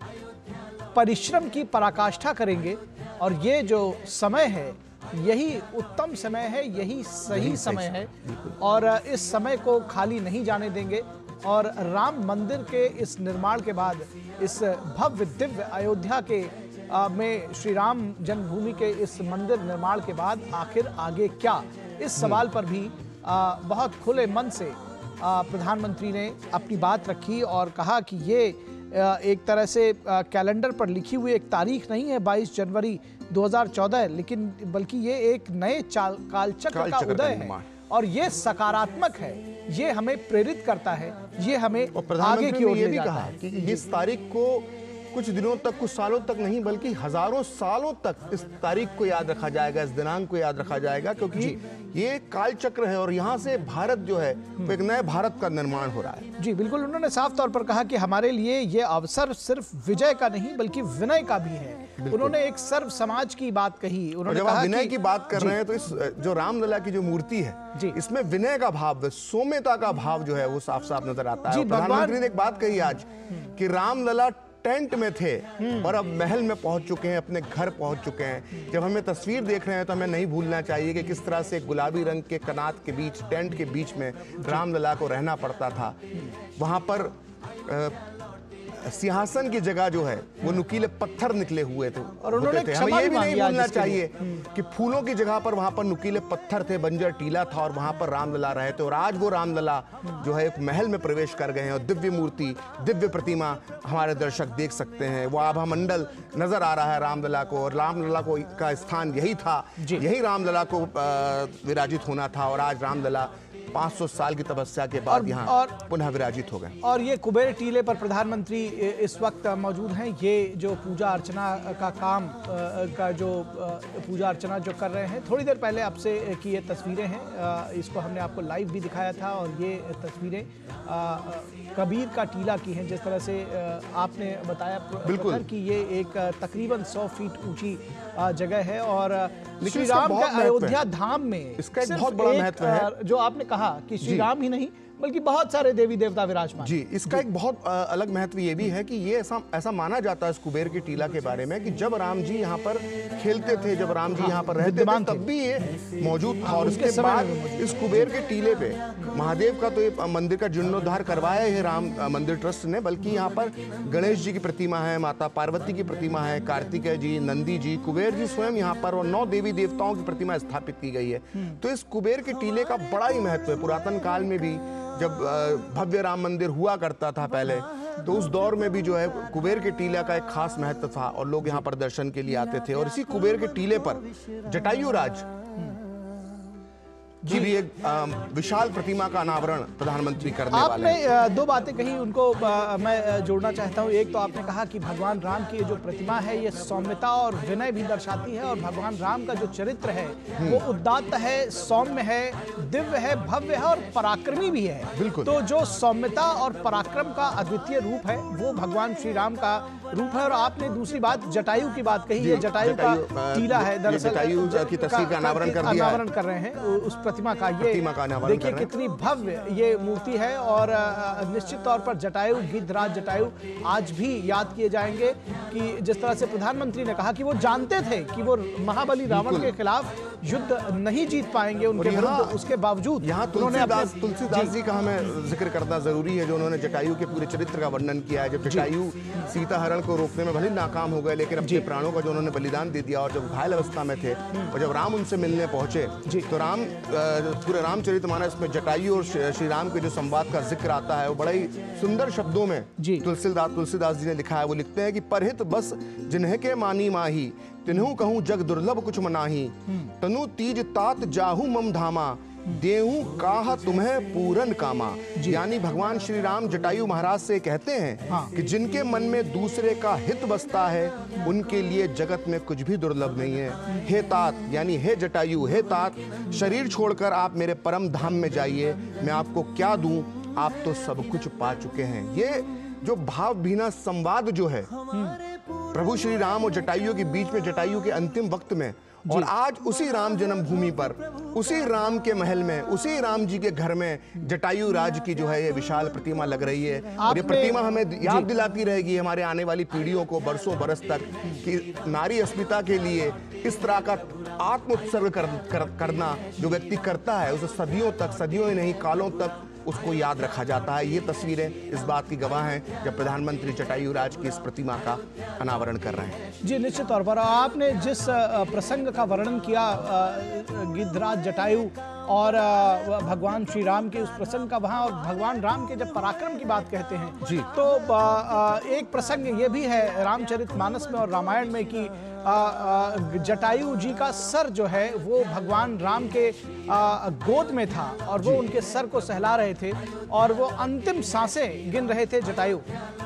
परिश्रम की पराकाष्ठा करेंगे और ये जो समय है यही उत्तम समय है, यही सही समय है और इस समय को खाली नहीं जाने देंगे। और राम मंदिर के इस निर्माण के बाद, इस भव्य दिव्य अयोध्या के आ, में श्री राम जन्मभूमि के इस मंदिर निर्माण के बाद आखिर आगे क्या, इस सवाल पर भी आ, बहुत खुले मन से आ, प्रधानमंत्री ने अपनी बात रखी और कहा कि ये आ, एक तरह से आ, कैलेंडर पर लिखी हुई एक तारीख नहीं है बाईस जनवरी दो हज़ार चौदह, लेकिन बल्कि ये एक नए चाल कालचक्र का उदय है और ये सकारात्मक है, ये हमें प्रेरित करता है, ये हमें आगे की ओर ले जाता है कि इस तारीख को कुछ दिनों तक, कुछ सालों तक नहीं बल्कि हजारों सालों तक इस तारीख को याद रखा जाएगा, इस दिनांक को याद रखा जाएगा, क्योंकि ये काल चक्र है और यहाँ से भारत जो है वो एक नए भारत का निर्माण हो रहा है। जी बिल्कुल, उन्होंने साफ तौर पर कहा कि हमारे लिए ये अवसर सिर्फ विजय का नहीं बल्कि विनय का भी है। उन्होंने एक सर्व समाज की बात कही। उन्होंने जब कहा आप विनय कि की बात कर रहे हैं तो इस जो रामलला की जो मूर्ति है इसमें विनय का भाव, सौम्यता का भाव जो है वो साफ साफ नजर आता है। प्रधानमंत्री ने एक बात कही आज कि रामलला टेंट में थे और अब महल में पहुंच चुके हैं, अपने घर पहुंच चुके हैं। जब हमें तस्वीर देख रहे हैं तो हमें नहीं भूलना चाहिए कि किस तरह से गुलाबी रंग के कनात के बीच, टेंट के बीच में रामलला को रहना पड़ता था। वहां पर आ, सिंहासन की जगह जो है वो नुकीले पत्थर निकले हुए थे और उन्होंने थे। हमें ये भी नहीं भूलना चाहिए कि फूलों की जगह पर वहां पर नुकीले पत्थर थे, बंजर टीला था और वहां पर रामलला रहे थे। और आज वो रामलला जो है एक महल में प्रवेश कर गए हैं और दिव्य मूर्ति, दिव्य प्रतिमा हमारे दर्शक देख सकते हैं। वो आभा मंडल नजर आ रहा है रामलला को और रामलला को का स्थान यही था, यही रामलला को विराजित होना था और आज रामलला पाँच सौ साल की तपस्या के बाद यहाँ पुनः विराजित हो गए। और ये कुबेर टीले पर प्रधानमंत्री इस वक्त मौजूद हैं। ये जो पूजा अर्चना का काम का जो पूजा अर्चना जो कर रहे हैं, थोड़ी देर पहले आपसे की ये तस्वीरें हैं, इसको हमने आपको लाइव भी दिखाया था और ये तस्वीरें कबीर का टीला की हैं। जिस तरह से आपने बताया बिल्कुल कि ये एक तकरीबन सौ फीट ऊंची जगह है और श्री राम का अयोध्या धाम में इसका एक बहुत बड़ा महत्व है। जो आपने कहा कि श्री राम ही नहीं बल्कि बहुत सारे देवी देवता विराजमान। जी, इसका एक बहुत अलग महत्व ये भी है कि ये ऐसा ऐसा माना जाता है इस कुबेर के टीला के बारे में कि जब राम जी यहाँ पर खेलते थे, जब राम जी यहाँ पर रहते थे तब भी ये मौजूद था। और उसके बाद इस कुबेर के टीले पे महादेव का तो ये मंदिर का जीर्णोद्धार करवाया है राम मंदिर ट्रस्ट ने, बल्कि यहाँ पर गणेश जी की प्रतिमा है, माता पार्वती की प्रतिमा है, कार्तिकेय जी, नंदी जी, कुबेर जी स्वयं यहाँ पर और नौ देवी देवताओं की प्रतिमा स्थापित की गई है। तो इस कुबेर के टीले का बड़ा ही महत्व है। पुरातन काल में भी जब भव्य राम मंदिर हुआ करता था पहले, तो उस दौर में भी जो है कुबेर के टीले का एक खास महत्व था और लोग यहाँ पर दर्शन के लिए आते थे। और इसी कुबेर के टीले पर जटायु राज की भी एक विशाल प्रतिमा का अनावरण प्रधानमंत्री करने वाले हैं। आपने दो बातें कही, उनको मैं जोड़ना चाहता हूं। एक तो आपने कहा कि भगवान राम की जो प्रतिमा है ये सौम्यता और विनय भी दर्शाती है और भगवान राम का जो चरित्र है वो उदात्त है, सौम्य है, दिव्य है, भव्य है और पराक्रमी भी है। बिल्कुल। तो जो सौम्यता और पराक्रम का अद्वितीय रूप है वो भगवान श्री राम का रूप है। और आपने दूसरी बात जटायु की बात कही है, जटायु का टीला है, दरअसल जटायु की तस्वीर का अनावरण कर दिया, अनावरण कर रहे हैं उस प्रतिमा का। ये देखिए कितनी भव्य ये मूर्ति है और निश्चित तौर पर जटायु, गिद्धराज जटायु आज भी याद किए जाएंगे कि जिस तरह से प्रधानमंत्री ने कहा कि वो जानते थे कि वो महाबली रावण के खिलाफ युद्ध नहीं जीत पाएंगे उनके विरुद्ध, उसके बावजूद यहाँ तुलसीदास तुलसीदास जी का हमें जिक्र करना जरूरी है, जो उन्होंने जटायु के पूरे चरित्र का वर्णन किया है। जब जटायु सीता हरण को रोकने में भले नाकाम हो गए लेकिन अपने प्राणों का जो उन्होंने बलिदान दे दिया और जब घायल अवस्था में थे और जब राम उनसे मिलने पहुंचे तो राम पूरे रामचरितमानस में जटायु और श्री राम के जो संवाद का जिक्र आता है वो बड़ा ही सुंदर शब्दों में तुलसीदास तुलसीदास जी ने लिखा है। वो लिखते हैं कि परहित बस जिन्हें के मानी माही, तिन्हु कहूँ जग दुर्लभ कुछ मनाही, तनु तीज तात जाहू मम धामा, देहू काह तुम्हें पूरन कामा। यानी भगवान श्री राम जटायु महाराज से कहते हैं हाँ। कि जिनके मन में दूसरे का हित बसता है उनके लिए जगत में कुछ भी दुर्लभ नहीं है। हे तात यानी हे जटायु, हे तात, शरीर छोड़कर आप मेरे परम धाम में जाइए, मैं आपको क्या दूं, आप तो सब कुछ पा चुके हैं। ये जो भाव भीना संवाद जो है प्रभु श्री राम और जटायु के बीच में, जटायु के अंतिम वक्त में और आज उसी राम जन्मभूमि पर, उसी राम के महल में, उसी राम जी के घर में जटायु राज की जो है ये विशाल प्रतिमा लग रही है। और ये प्रतिमा हमें याद दिलाती रहेगी हमारे आने वाली पीढ़ियों को बरसों बरस तक कि नारी अस्मिता के लिए इस तरह का आत्म उत्सर्ग कर, कर, करना जो व्यक्ति करता है उसे सदियों तक, सदियों ही नहीं कालों तक उसको याद रखा जाता है। ये तस्वीरें इस बात की गवाह हैं जब प्रधानमंत्री जटायु राज की इस प्रतिमा का अनावरण कर रहे हैं। जी निश्चित तौर पर आपने जिस प्रसंग का वर्णन किया गिद्धराज जटायु और भगवान श्री राम के उस प्रसंग का, वहाँ और भगवान राम के जब पराक्रम की बात कहते हैं जी, तो एक प्रसंग ये भी है रामचरितमानस में और रामायण में कि जटायु जी का सर जो है वो भगवान राम के गोद में था और वो उनके सर को सहला रहे थे और वो अंतिम सांसें गिन रहे थे जटायु।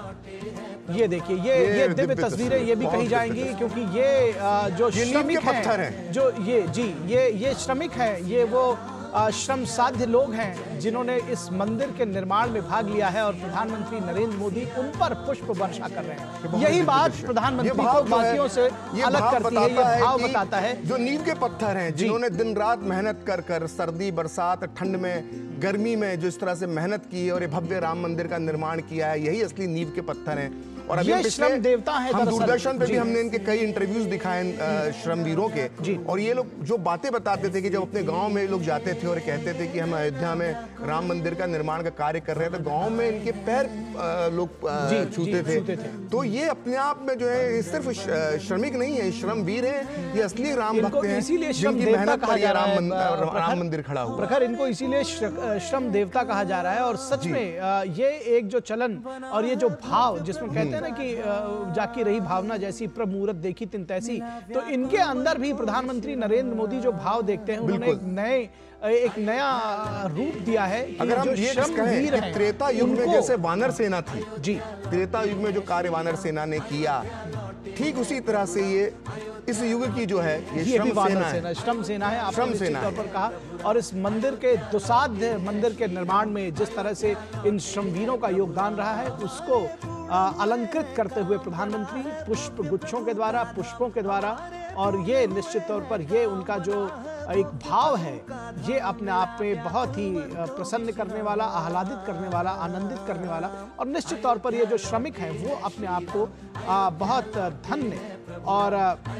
ये देखिए ये ये, ये दिव्य तस्वीरें ये भी कही जाएंगी क्योंकि ये जो श्रमिक हैं, जो ये जी ये ये श्रमिक हैं, ये वो श्रम साध्य लोग हैं जिन्होंने इस मंदिर के निर्माण में भाग लिया है और प्रधानमंत्री नरेंद्र मोदी उन पर पुष्प वर्षा कर रहे हैं। यही बात प्रधानमंत्री को बाकियों से अलग करती है, ये भाव बताता है। जो नींव के पत्थर हैं, जिन्होंने दिन रात मेहनत कर कर सर्दी बरसात ठंड में गर्मी में जो इस तरह से मेहनत की है और ये भव्य राम मंदिर का निर्माण किया है, यही असली नींव के पत्थर हैं। और अभी ये श्रम देवता है, हम दूरदर्शन पे भी हमने इनके कई इंटरव्यूज दिखाए श्रमवीरों के, और ये लोग जो बातें बताते थे कि जब अपने गांव में लोग जाते थे और कहते थे कि हम अयोध्या में राम मंदिर का निर्माण का कार्य कर रहे हैं, तो गांव में इनके पैर लोग छूते थे। तो ये अपने आप में जो है सिर्फ श्रमिक नहीं है, श्रमवीर है, ये असली राम भक्त हैं, इसीलिए जिनकी मेहनत पर यह राम मंदिर खड़ा हुआ। प्रखर इनको इसीलिए श्रम देवता कहा जा रहा है। और सच में ये एक जो चलन और ये जो भाव जिसमें कहते ना कि जाकी रही भावना जैसी प्रमुहूर्त देखी तिन तैसी, तो इनके अंदर भी प्रधानमंत्री नरेंद्र मोदी जो भाव देखते हैं उन्होंने एक नए एक नया रूप दिया है कि अगर हम जो ये कहें कि त्रेता युग में जैसे वानर सेना थी जी, त्रेता युग में जो कार्य वानर सेना ने किया, ठीक उसी तरह से ये इस युग की जो है ये, ये श्रम सेना सेना है, श्रम सेना है, श्रम सेना तौर पर कहा। और इस मंदिर के दुसाध्य मंदिर के निर्माण में जिस तरह से इन श्रमवीरों का योगदान रहा है उसको अलंकृत करते हुए प्रधानमंत्री पुष्प गुच्छों के द्वारा, पुष्पों के द्वारा, और ये निश्चित तौर पर ये उनका जो एक भाव है ये अपने आप में बहुत ही प्रसन्न करने वाला, आह्लादित करने वाला, आनंदित करने वाला। और निश्चित तौर पर ये जो श्रमिक हैं वो अपने आप को बहुत धन्य और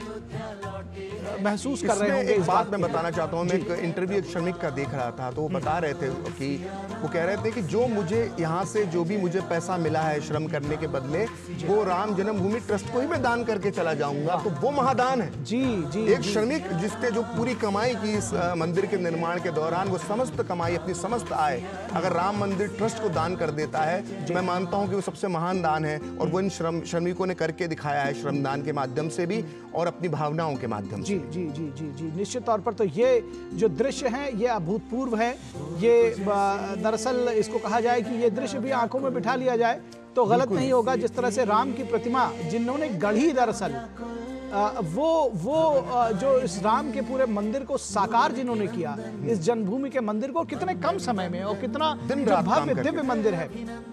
महसूस कर रहे होंगे। एक बात मैं बताना चाहता हूँ, मैं एक इंटरव्यू एक श्रमिक का देख रहा था, तो वो बता रहे थे कि वो कह रहे थे कि जो मुझे यहाँ से जो भी मुझे पैसा मिला है श्रम करने के बदले, वो राम जन्मभूमि ट्रस्ट को ही मैं दान करके चला जाऊंगा, तो वो महादान है। जी जी एक श्रमिक जिसने जो पूरी कमाई की इस मंदिर के निर्माण के दौरान, वो समस्त कमाई, अपनी समस्त आय अगर राम मंदिर ट्रस्ट को दान कर देता है, मैं मानता हूँ कि वो सबसे महान दान है। और वो इन श्रम श्रमिकों ने करके दिखाया है, श्रमदान के माध्यम से भी और अपनी भावनाओं के माध्यम से। जी जी जी जी जी निश्चित तौर पर तो ये जो दृश्य है ये अभूतपूर्व है। ये दरअसल इसको कहा जाए कि ये दृश्य भी आंखों में बिठा लिया जाए तो गलत नहीं होगा। जिस तरह से राम की प्रतिमा जिन्होंने गढ़ी, दरअसल वो वो जो इस राम के पूरे मंदिर को साकार जिन्होंने किया, इस जन्मभूमि के मंदिर को कितने कम समय में, और कितना भव्य दिव्य मंदिर है,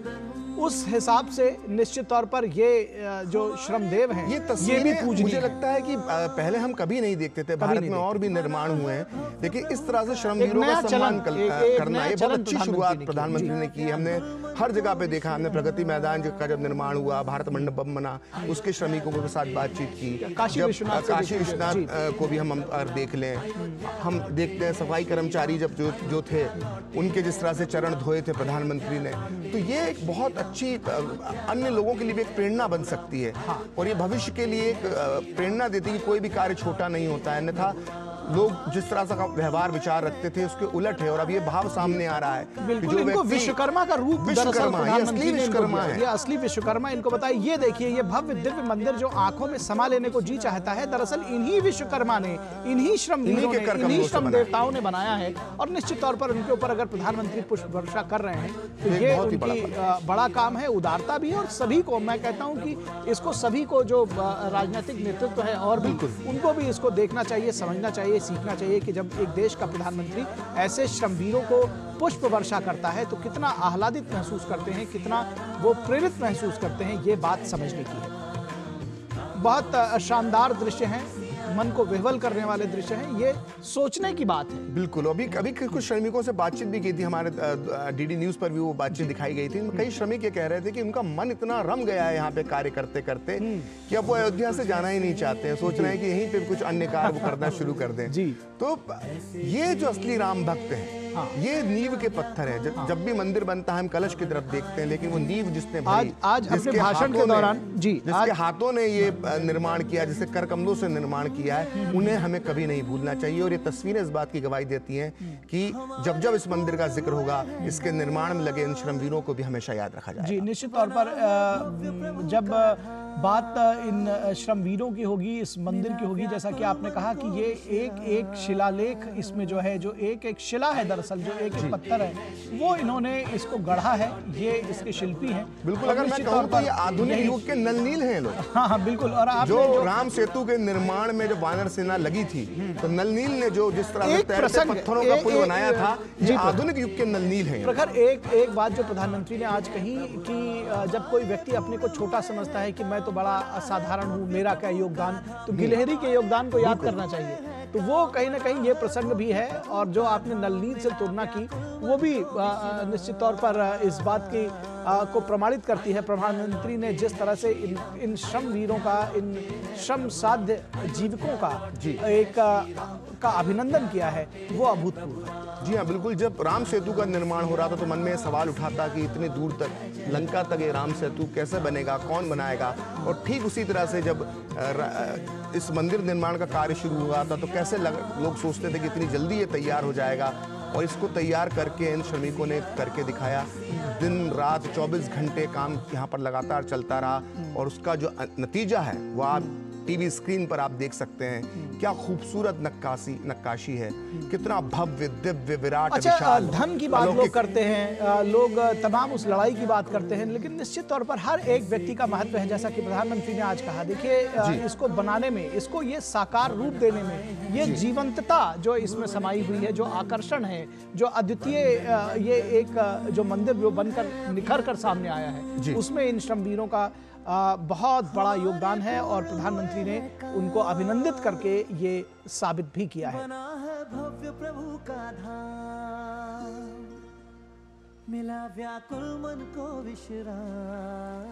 उस हिसाब से निश्चित तौर पर ये जो श्रमदेव हैं ये तस्वीरें मुझे लगता है कि पहले हम कभी नहीं देखते थे। भारत में और भी निर्माण हुए हैं, लेकिन इस तरह से श्रमवीरों का सम्मान करना ये बहुत अच्छी शुरुआत प्रधानमंत्री ने की। हमने हर जगह पे देखा, हमने प्रगति मैदान का जब निर्माण हुआ, भारत मंडपम बना, उसके श्रमिकों के साथ बातचीत की। काशी विश्वनाथ काशी विश्वनाथ को भी हम देख लें, हम देखते हैं सफाई कर्मचारी जब जो जो थे उनके जिस तरह से चरण धोए थे प्रधानमंत्री ने, तो ये एक बहुत अच्छी अन्य लोगों के लिए भी एक प्रेरणा बन सकती है। हाँ। और ये भविष्य के लिए एक प्रेरणा देती है कि कोई भी कार्य छोटा नहीं होता है, अन्यथा लोग जिस तरह का व्यवहार विचार रखते थे उसके उलट है। और अब ये भाव सामने आ रहा है। बिल्कुल, इनको विश्वकर्मा का रूप, विश्वकर्मा, ये असली विश्वकर्मा है, ये असली विश्वकर्मा इनको बताया। ये देखिए ये भव्य दिव्य मंदिर जो आंखों में समा लेने को जी चाहता है, दरअसल इन्हीं विश्वकर्मा ने, इन्हीं श्रमवीरों ने, इन्हीं श्रम देवताओं ने बनाया है। और निश्चित तौर पर उनके ऊपर अगर प्रधानमंत्री पुष्प वर्षा कर रहे हैं तो ये उनकी बड़ा काम है, उदारता भी है। और सभी को मैं कहता हूँ कि इसको सभी को जो राजनीतिक नेतृत्व है और भी उनको भी इसको देखना चाहिए, समझना चाहिए, सीखना चाहिए कि जब एक देश का प्रधानमंत्री ऐसे श्रमवीरों को पुष्प वर्षा करता है तो कितना आह्लादित महसूस करते हैं, कितना वो प्रेरित महसूस करते हैं, ये बात समझने की है। बहुत शानदार दृश्य हैं। मन को विह्वल करने वाले दृश्य हैं। ये सोचने की बात है। बिल्कुल। अभी अभी कुछ श्रमिकों से बातचीत भी की थी, हमारे डीडी न्यूज पर भी वो बातचीत दिखाई गई थी। कई श्रमिक ये कह रहे थे कि उनका मन इतना रम गया है यहाँ पे कार्य करते करते कि अब वो अयोध्या से जाना ही नहीं चाहते हैं, सोच रहे हैं कि यहीं पे कुछ अन्य कार्य वो करना शुरू कर दें। जी। तो ये जो असली राम भक्त हैं, हाँ। ये नींव के पत्थर है। जब, हाँ। जब भी मंदिर बनता है हम कलश की तरफ देखते हैं, लेकिन वो नींव जिसने आज आज अपने भाषण के दौरान जी जिसके हाथों ने ये निर्माण किया, जिससे कर कमलों से निर्माण किया है, उन्हें हमें कभी नहीं भूलना चाहिए। और ये तस्वीरें इस बात की गवाही देती हैं कि जब जब इस मंदिर का जिक्र होगा, इसके निर्माण में लगे इन श्रमवीरों को भी हमेशा याद रखा जाएगा। जी, निश्चित तौर पर जब बात इन श्रमवीरों की होगी, इस मंदिर की होगी, जैसा कि आपने कहा कि ये एक एक शिलालेख इसमें जो है, जो एक एक शिला है, दरअसल जो एक एक पत्थर है, वो इन्होंने इसको गढ़ा है। ये इसके शिल्पी हैं। बिल्कुल। अगर मैं कहूं तो ये आधुनिक युग के नलनील हैं लोग। हाँ हाँ बिल्कुल। और आप जो, जो राम सेतु के निर्माण में जो वानर सेना लगी थी, तो नलनील ने जो जिस तरह से तैरते पत्थरों का पुल बनाया था, ये आधुनिक युग के नलनील हैं। प्रखर एक एक बात जो प्रधानमंत्री ने आज कही कि जब कोई व्यक्ति अपने को छोटा समझता है कि मैं तो बड़ा असाधारण हूँ, मेरा क्या योगदान, तो गिलहरी के योगदान को याद करना चाहिए। तो वो कहीं ना कहीं ये प्रसंग भी है। और जो आपने नलनील से तुलना की, वो भी निश्चित तौर पर इस बात की आ, को प्रमाणित करती है। प्रधानमंत्री ने जिस तरह से इन इन श्रम वीरों का, इन श्रम साध्य जीविकों का एक आ, का अभिनंदन किया है, वो अभूतपूर्व है। जी हाँ, बिल्कुल। जब राम सेतु का निर्माण हो रहा था तो मन में सवाल उठाता कि इतने दूर तक, लंका तक ये राम सेतु कैसे बनेगा, कौन बनाएगा। और ठीक उसी तरह से जब इस मंदिर निर्माण का कार्य शुरू हुआ था तो कैसे लोग सोचते थे कि इतनी जल्दी ये तैयार हो जाएगा, और इसको तैयार करके इन श्रमिकों ने करके दिखाया। दिन रात चौबीस घंटे काम यहाँ पर लगातार चलता रहा, और उसका जो नतीजा है वो आप टीवी स्क्रीन पर आप देख सकते हैं। क्या खूबसूरत नक्काशी नक्काशी है, कितना भव्य, दिव्य, विराट, अच्छा, विशाल। धन की बात लोग करते हैं, लोग तमाम उस लड़ाई की बात करते हैं, लेकिन निश्चित तौर पर हर एक व्यक्ति का महत्व है। जैसा कि प्रधानमंत्री ने आज कहा, देखिए इसको बनाने में, इसको ये साकार रूप देने में, ये जीवंतता जो इसमें समाई हुई है, जो आकर्षण है, जो अद्वितीय ये एक जो मंदिर जो बनकर निखर कर सामने आया है, उसमें इन श्रमवीरों का आ, बहुत बड़ा योगदान है। और प्रधानमंत्री ने उनको अभिनंदित करके ये साबित भी किया है। भव्य प्रभु का धाम, मिला व्याकुल मन को विश्राम।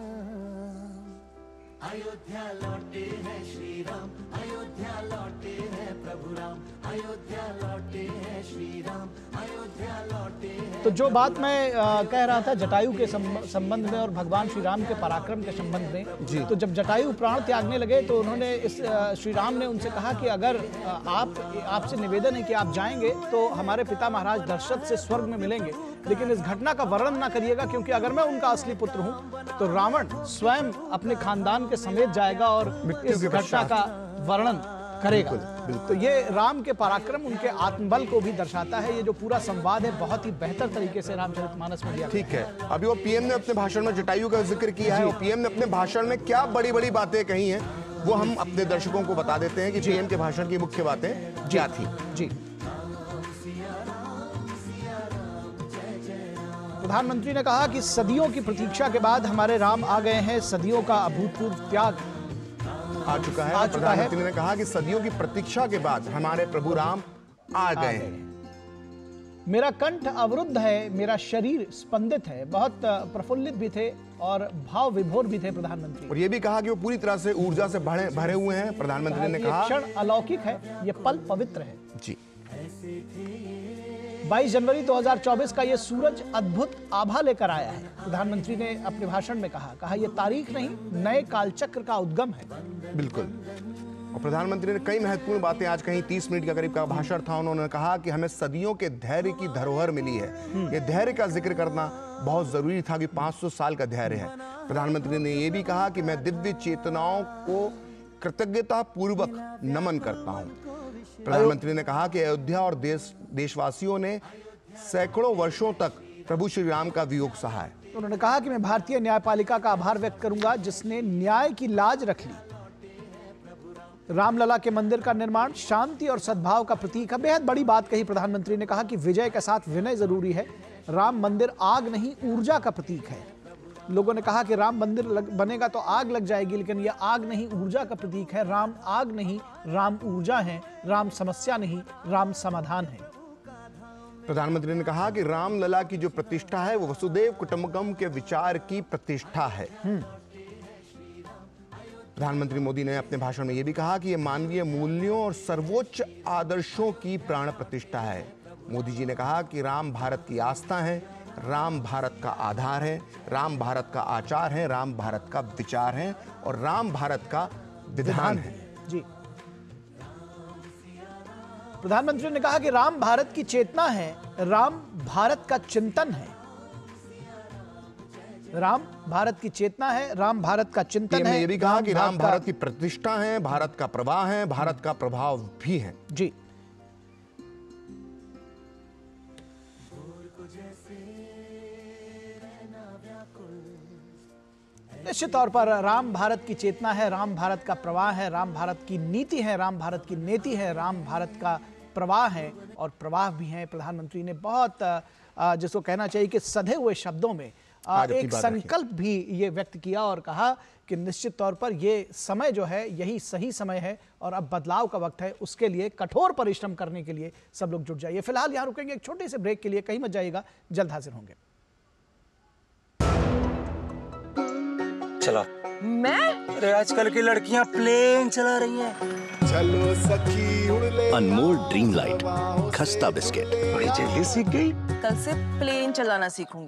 अयोध्या लौटे हैं श्री राम, अयोध्या लौटे हैं प्रभु राम, अयोध्या लौटे हैं श्री राम, अयोध्या लौटे हैं। तो जो बात मैं आ, कह रहा था जटायु के संबंध में और भगवान श्री राम के पराक्रम के संबंध में, तो जब जटायु प्राण त्यागने लगे तो उन्होंने इस श्री राम ने उनसे कहा कि अगर आप आपसे निवेदन है कि आप जाएंगे तो हमारे पिता महाराज दशरथ से स्वर्ग में मिलेंगे, लेकिन इस घटना का वर्णन ना करिएगा, क्योंकि अगर मैं उनका असली पुत्र हूं तो रावण स्वयं अपने खानदान के समेत जाएगा और इस घटना का वर्णन करेगा। तो ये राम के पराक्रम, उनके आत्मबल को भी दर्शाता है। ये जो पूरा संवाद है बहुत ही बेहतर तरीके से रामचरितमानस में दिया। ठीक है, अभी वो पीएम ने अपने भाषण में जटायु का जिक्र किया है, और पीएम ने अपने भाषण में क्या बड़ी बड़ी बातें कही हैं वो हम अपने दर्शकों को बता देते हैं कि पीएम के भाषण की मुख्य बातें क्या थी। जी, प्रधानमंत्री ने कहा कि सदियों की प्रतीक्षा के बाद हमारे राम आ गए हैं, सदियों का अभूतपूर्व त्याग आ चुका है। प्रधानमंत्री ने कहा कि सदियों की प्रतीक्षा के बाद हमारे प्रभु राम आ गए हैं। मेरा कंठ अवरुद्ध है, मेरा शरीर स्पंदित है। बहुत प्रफुल्लित भी थे और भाव विभोर भी थे प्रधानमंत्री। और ये भी कहा कि वो पूरी तरह से ऊर्जा से भरे भरे हुए हैं। प्रधानमंत्री ने कहा क्षण अलौकिक है, ये पल पवित्र है। जी, बाईस जनवरी दो हज़ार चौबीस का ये सूरज अद्भुत आभा लेकर आया है। प्रधानमंत्री ने अपने भाषण में कहा कहा ये तारीख नहीं, नए कालचक्र का उद्गम है। बिल्कुल। और प्रधानमंत्री ने कई महत्वपूर्ण बातें आज कहीं, तीस मिनट के करीब का भाषण था। उन्होंने कहा कि हमें सदियों के धैर्य की धरोहर मिली है। ये धैर्य का जिक्र करना बहुत जरूरी था कि पाँच सौ साल का धैर्य है। प्रधानमंत्री ने यह भी कहा कि मैं दिव्य चेतनाओं को कृतज्ञता पूर्वक नमन करता हूं। प्रधानमंत्री ने कहा कि अयोध्या और देश देशवासियों ने सैकड़ों वर्षों तक प्रभु श्री राम का वियोग सहा है। उन्होंने कहा कि मैं भारतीय न्यायपालिका का आभार व्यक्त करूंगा जिसने न्याय की लाज रख ली। रामलला के मंदिर का निर्माण शांति और सद्भाव का प्रतीक है। बेहद बड़ी बात कही प्रधानमंत्री ने कहा कि विजय के साथ विनय जरूरी है। राम मंदिर आग नहीं ऊर्जा का प्रतीक है। लोगों ने कहा कि राम मंदिर लग, बनेगा तो आग लग जाएगी, लेकिन यह आग नहीं, ऊर्जा का प्रतीक है। राम आग नहीं, राम ऊर्जा है। राम समस्या नहीं, राम समाधान है। प्रधानमंत्री ने कहा कि रामलला की जो प्रतिष्ठा है वो वसुदेव कुटुंबकम के विचार की प्रतिष्ठा है। प्रधानमंत्री मोदी ने अपने भाषण में यह भी कहा कि यह मानवीय मूल्यों और सर्वोच्च आदर्शों की प्राण प्रतिष्ठा है। मोदी जी ने कहा कि राम भारत की आस्था है, राम भारत का आधार है, राम भारत का आचार है, राम भारत का विचार है और राम भारत का विधान है। जी, प्रधानमंत्री ने कहा कि राम भारत की चेतना है, राम भारत का चिंतन है। राम भारत की चेतना है, राम भारत का चिंतन है। ये भी कहा कि राम भारत की प्रतिष्ठा है, भारत का प्रवाह है, भारत का प्रभाव भी है। जी, निश्चित तौर पर राम भारत की चेतना है, राम भारत का प्रवाह है, राम भारत की नीति है, राम भारत की नीति है, राम भारत का प्रवाह है और प्रवाह भी है। प्रधानमंत्री ने बहुत जिसको कहना चाहिए कि सधे हुए शब्दों में एक संकल्प भी ये व्यक्त किया और कहा कि निश्चित तौर पर ये समय जो है यही सही समय है और अब बदलाव का वक्त है। उसके लिए कठोर परिश्रम करने के लिए सब लोग जुट जाइए। फिलहाल यहाँ रुकेंगे एक छोटे से ब्रेक के लिए, कहीं मत जाइएगा, जल्द हाजिर होंगे। चला मैं? अरे आजकल की लड़कियां प्लेन चला रही हैं। चलो सखी उड़ ले। अनमोल ड्रीम लाइट खस्ता बिस्किट बड़ी जल्दी सीख गई। कल से प्लेन चलाना सीखूंगी।